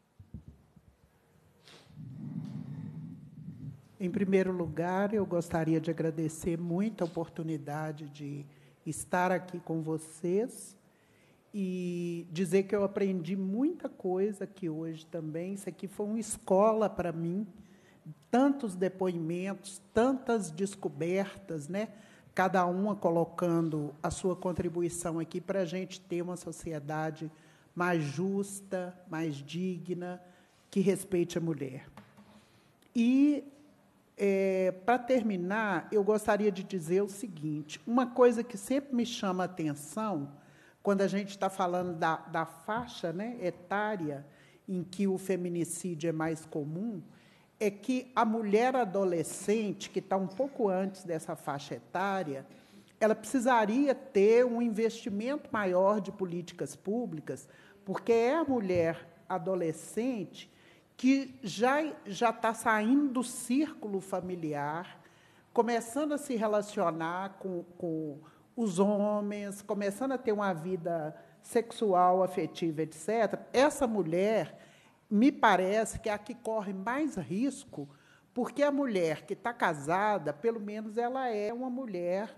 Em primeiro lugar, eu gostaria de agradecer muito a oportunidade de estar aqui com vocês e dizer que eu aprendi muita coisa aqui hoje também. Isso aqui foi uma escola para mim, tantos depoimentos, tantas descobertas, né? Cada uma colocando a sua contribuição aqui para a gente ter uma sociedade mais justa, mais digna, que respeite a mulher. E, é, para terminar, eu gostaria de dizer o seguinte: uma coisa que sempre me chama a atenção, quando a gente está falando da, da faixa, né, etária em que o feminicídio é mais comum, é que a mulher adolescente, que está um pouco antes dessa faixa etária, ela precisaria ter um investimento maior de políticas públicas, porque é a mulher adolescente que já já está saindo do círculo familiar, começando a se relacionar com, com os homens, começando a ter uma vida sexual, afetiva, etcétera. Essa mulher, me parece que é a que corre mais risco, porque a mulher que está casada, pelo menos ela é uma mulher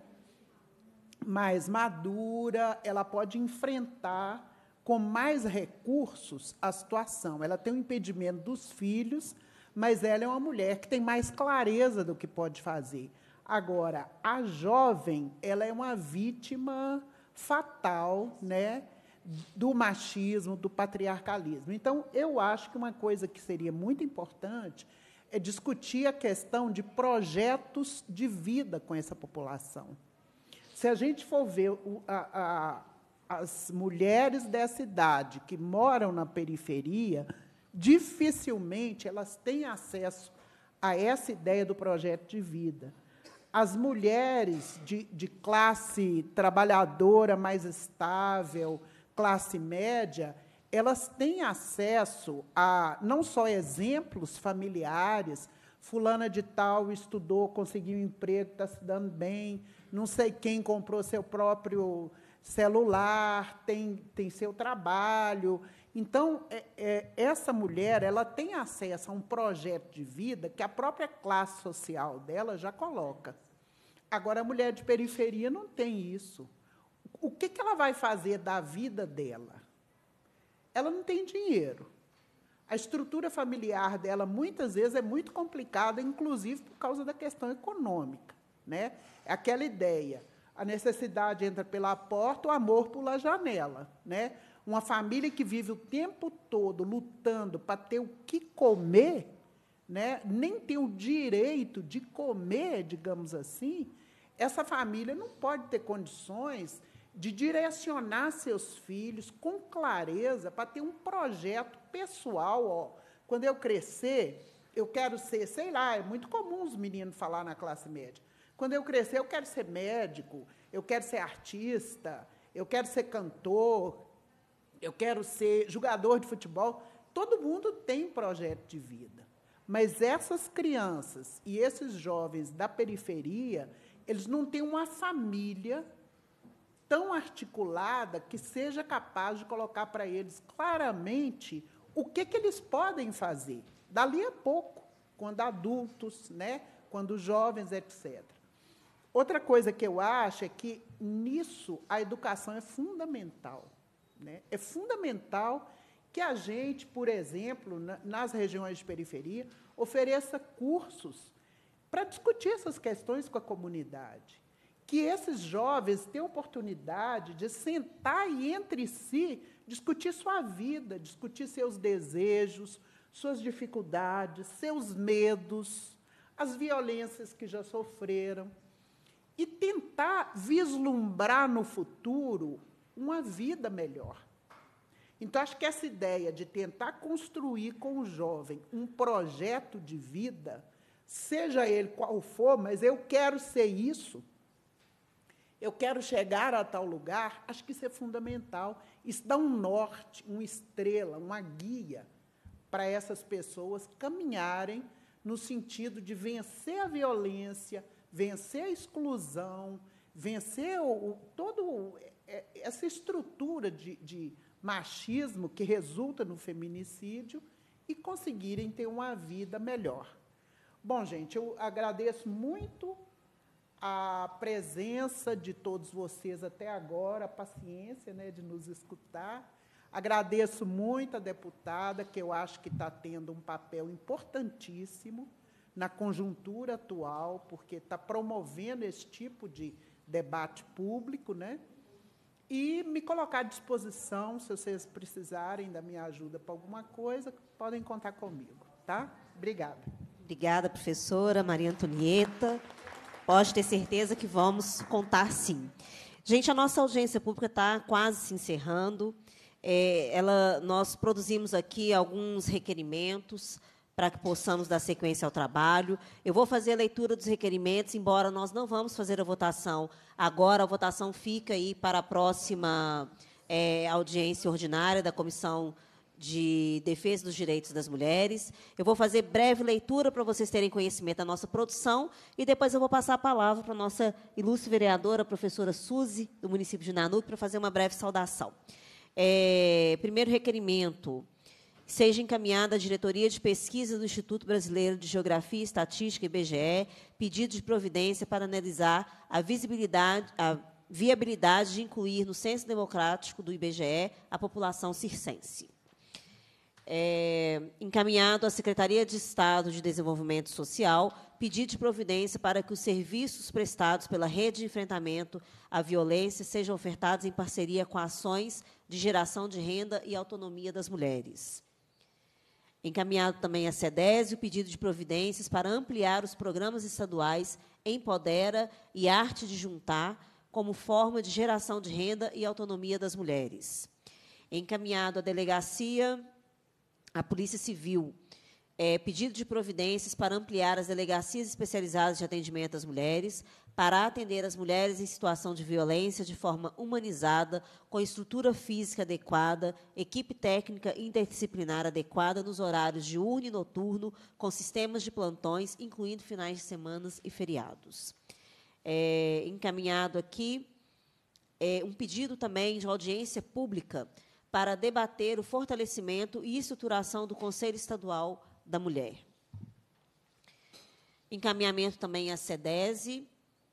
mais madura, ela pode enfrentar com mais recursos a situação. Ela tem o impedimento dos filhos, mas ela é uma mulher que tem mais clareza do que pode fazer. Agora, a jovem, ela é uma vítima fatal, né, do machismo, do patriarcalismo. Então, eu acho que uma coisa que seria muito importante é discutir a questão de projetos de vida com essa população. Se a gente for ver o, a, a, as mulheres dessa idade que moram na periferia, dificilmente elas têm acesso a essa ideia do projeto de vida. As mulheres de, de classe trabalhadora mais estável, classe média, elas têm acesso a não só exemplos familiares, fulana de tal estudou, conseguiu um emprego, está se dando bem, não sei quem comprou seu próprio celular, tem, tem seu trabalho. Então, é, é, essa mulher ela tem acesso a um projeto de vida que a própria classe social dela já coloca. Agora, a mulher de periferia não tem isso. O que, que ela vai fazer da vida dela? Ela não tem dinheiro. A estrutura familiar dela, muitas vezes, é muito complicada, inclusive por causa da questão econômica, né? É aquela ideia, a necessidade entra pela porta, o amor pela janela, né? Uma família que vive o tempo todo lutando para ter o que comer, né? Nem tem o direito de comer, digamos assim, essa família não pode ter condições de direcionar seus filhos com clareza para ter um projeto pessoal. Ó, quando eu crescer, eu quero ser, sei lá, é muito comum os meninos falar na classe média. Quando eu crescer, eu quero ser médico, eu quero ser artista, eu quero ser cantor, eu quero ser jogador de futebol. Todo mundo tem um projeto de vida. Mas essas crianças e esses jovens da periferia, eles não têm uma família tão articulada que seja capaz de colocar para eles claramente o que, que eles podem fazer, dali a pouco, quando adultos, né, quando jovens, etcétera. Outra coisa que eu acho é que, nisso, a educação é fundamental. Né? É fundamental que a gente, por exemplo, nas regiões de periferia, ofereça cursos para discutir essas questões com a comunidade. Que esses jovens tenham oportunidade de sentar e, entre si, discutir sua vida, discutir seus desejos, suas dificuldades, seus medos, as violências que já sofreram, e tentar vislumbrar no futuro uma vida melhor. Então, acho que essa ideia de tentar construir com o jovem um projeto de vida, seja ele qual for, mas eu quero ser isso, eu quero chegar a tal lugar, acho que isso é fundamental. Isso dá um norte, uma estrela, uma guia para essas pessoas caminharem no sentido de vencer a violência, vencer a exclusão, vencer o, o, toda essa estrutura de, de machismo que resulta no feminicídio e conseguirem ter uma vida melhor. Bom, gente, eu agradeço muito a presença de todos vocês até agora, a paciência, né, de nos escutar. Agradeço muito a deputada, que eu acho que está tendo um papel importantíssimo na conjuntura atual, porque está promovendo esse tipo de debate público, né? E me colocar à disposição, se vocês precisarem da minha ajuda para alguma coisa, podem contar comigo, tá? Obrigada. Obrigada, professora Maria Antonieta. Pode ter certeza que vamos contar, sim. Gente, a nossa audiência pública está quase se encerrando. É, ela, nós produzimos aqui alguns requerimentos para que possamos dar sequência ao trabalho. Eu vou fazer a leitura dos requerimentos, embora nós não vamos fazer a votação agora. A votação fica aí para a próxima é, audiência ordinária da Comissão de Defesa dos Direitos das Mulheres. Eu vou fazer breve leitura para vocês terem conhecimento da nossa produção e depois eu vou passar a palavra para a nossa ilustre vereadora, a professora Suzy, do município de Nanuque, para fazer uma breve saudação. É, primeiro requerimento, seja encaminhada à Diretoria de Pesquisa do Instituto Brasileiro de Geografia e Estatística, I B G E, pedido de providência para analisar a visibilidade, a viabilidade de incluir no Censo Demográfico do I B G E a população circense. É, encaminhado à Secretaria de Estado de Desenvolvimento Social, pedido de providência para que os serviços prestados pela Rede de Enfrentamento à Violência sejam ofertados em parceria com ações de geração de renda e autonomia das mulheres. Encaminhado também à SEDESI o pedido de providências para ampliar os programas estaduais Empodera e Arte de Juntar como forma de geração de renda e autonomia das mulheres. Encaminhado à Delegacia a Polícia Civil, é, pedido de providências para ampliar as delegacias especializadas de atendimento às mulheres, para atender as mulheres em situação de violência de forma humanizada, com estrutura física adequada, equipe técnica interdisciplinar adequada nos horários diurno e noturno, com sistemas de plantões, incluindo finais de semana e feriados. É, encaminhado aqui é, um pedido também de audiência pública para debater o fortalecimento e estruturação do Conselho Estadual da Mulher. Encaminhamento também à SEDESI,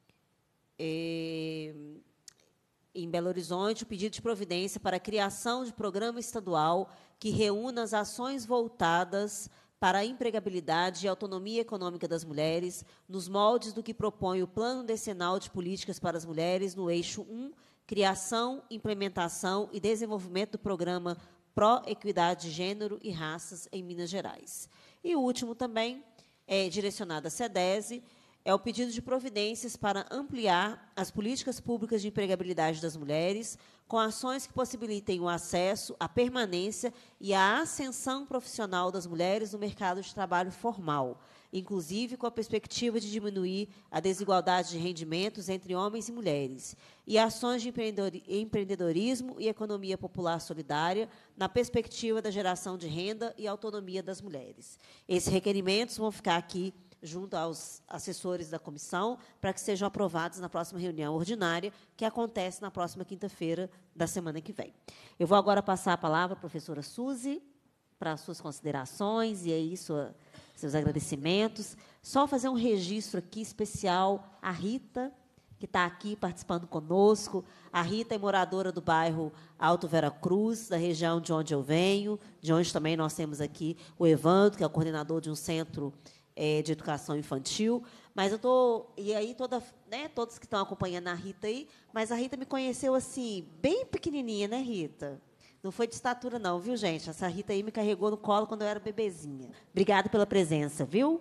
eh, em Belo Horizonte, o pedido de providência para a criação de programa estadual que reúna as ações voltadas para a empregabilidade e autonomia econômica das mulheres, nos moldes do que propõe o Plano Decenal de Políticas para as Mulheres, no eixo um, criação, implementação e desenvolvimento do programa Pró-Equidade de Gênero e Raças em Minas Gerais. E o último também, é direcionado à SEDESI, é o pedido de providências para ampliar as políticas públicas de empregabilidade das mulheres, com ações que possibilitem o acesso, a permanência e a ascensão profissional das mulheres no mercado de trabalho formal, inclusive com a perspectiva de diminuir a desigualdade de rendimentos entre homens e mulheres, e ações de empreendedorismo e economia popular solidária, na perspectiva da geração de renda e autonomia das mulheres. Esses requerimentos vão ficar aqui junto aos assessores da comissão, para que sejam aprovados na próxima reunião ordinária, que acontece na próxima quinta-feira da semana que vem. Eu vou agora passar a palavra à professora Suzy, para as suas considerações e aí sua, seus agradecimentos. Só fazer um registro aqui especial à Rita, que está aqui participando conosco. A Rita é moradora do bairro Alto Vera Cruz, da região de onde eu venho, de onde também nós temos aqui o Evandro, que é o coordenador de um centro é, de educação infantil. Mas eu estou... E aí, toda, né, todos que estão acompanhando a Rita aí, mas a Rita me conheceu assim, bem pequenininha, né, Rita? Não foi de estatura, não, viu, gente? Essa Rita aí me carregou no colo quando eu era bebezinha. Obrigada pela presença, viu?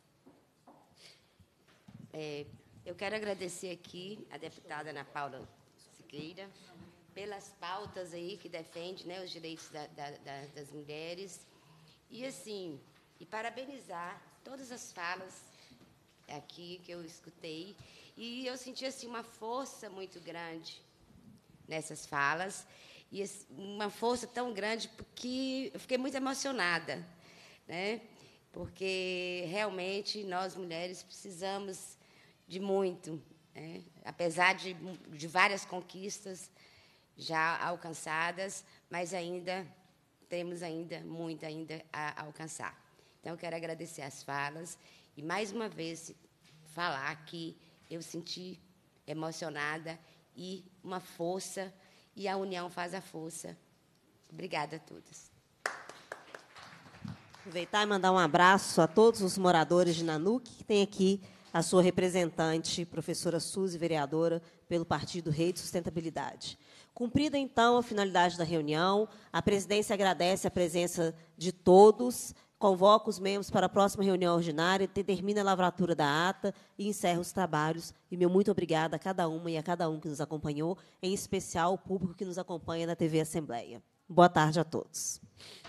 É, eu quero agradecer aqui a deputada Ana Paula Siqueira pelas pautas aí que defende, né, os direitos da, da, da, das mulheres. E, assim, e parabenizar todas as falas aqui que eu escutei. E eu senti assim, uma força muito grande nessas falas. E uma força tão grande que eu fiquei muito emocionada, né? Porque, realmente, nós, mulheres, precisamos de muito. Né? Apesar de, de várias conquistas já alcançadas, mas ainda temos ainda muito ainda a alcançar. Então, eu quero agradecer as falas e, mais uma vez, falar que eu senti emocionada e uma força, e a união faz a força. Obrigada a todos. Aproveitar e mandar um abraço a todos os moradores de Nanuque, que tem aqui a sua representante, professora Suzy, vereadora, pelo Partido Rede Sustentabilidade. Cumprida, então, a finalidade da reunião, a presidência agradece a presença de todos, convoca os membros para a próxima reunião ordinária, determina a lavratura da ata e encerra os trabalhos. E meu muito obrigada a cada uma e a cada um que nos acompanhou, em especial o público que nos acompanha na T V Assembleia. Boa tarde a todos.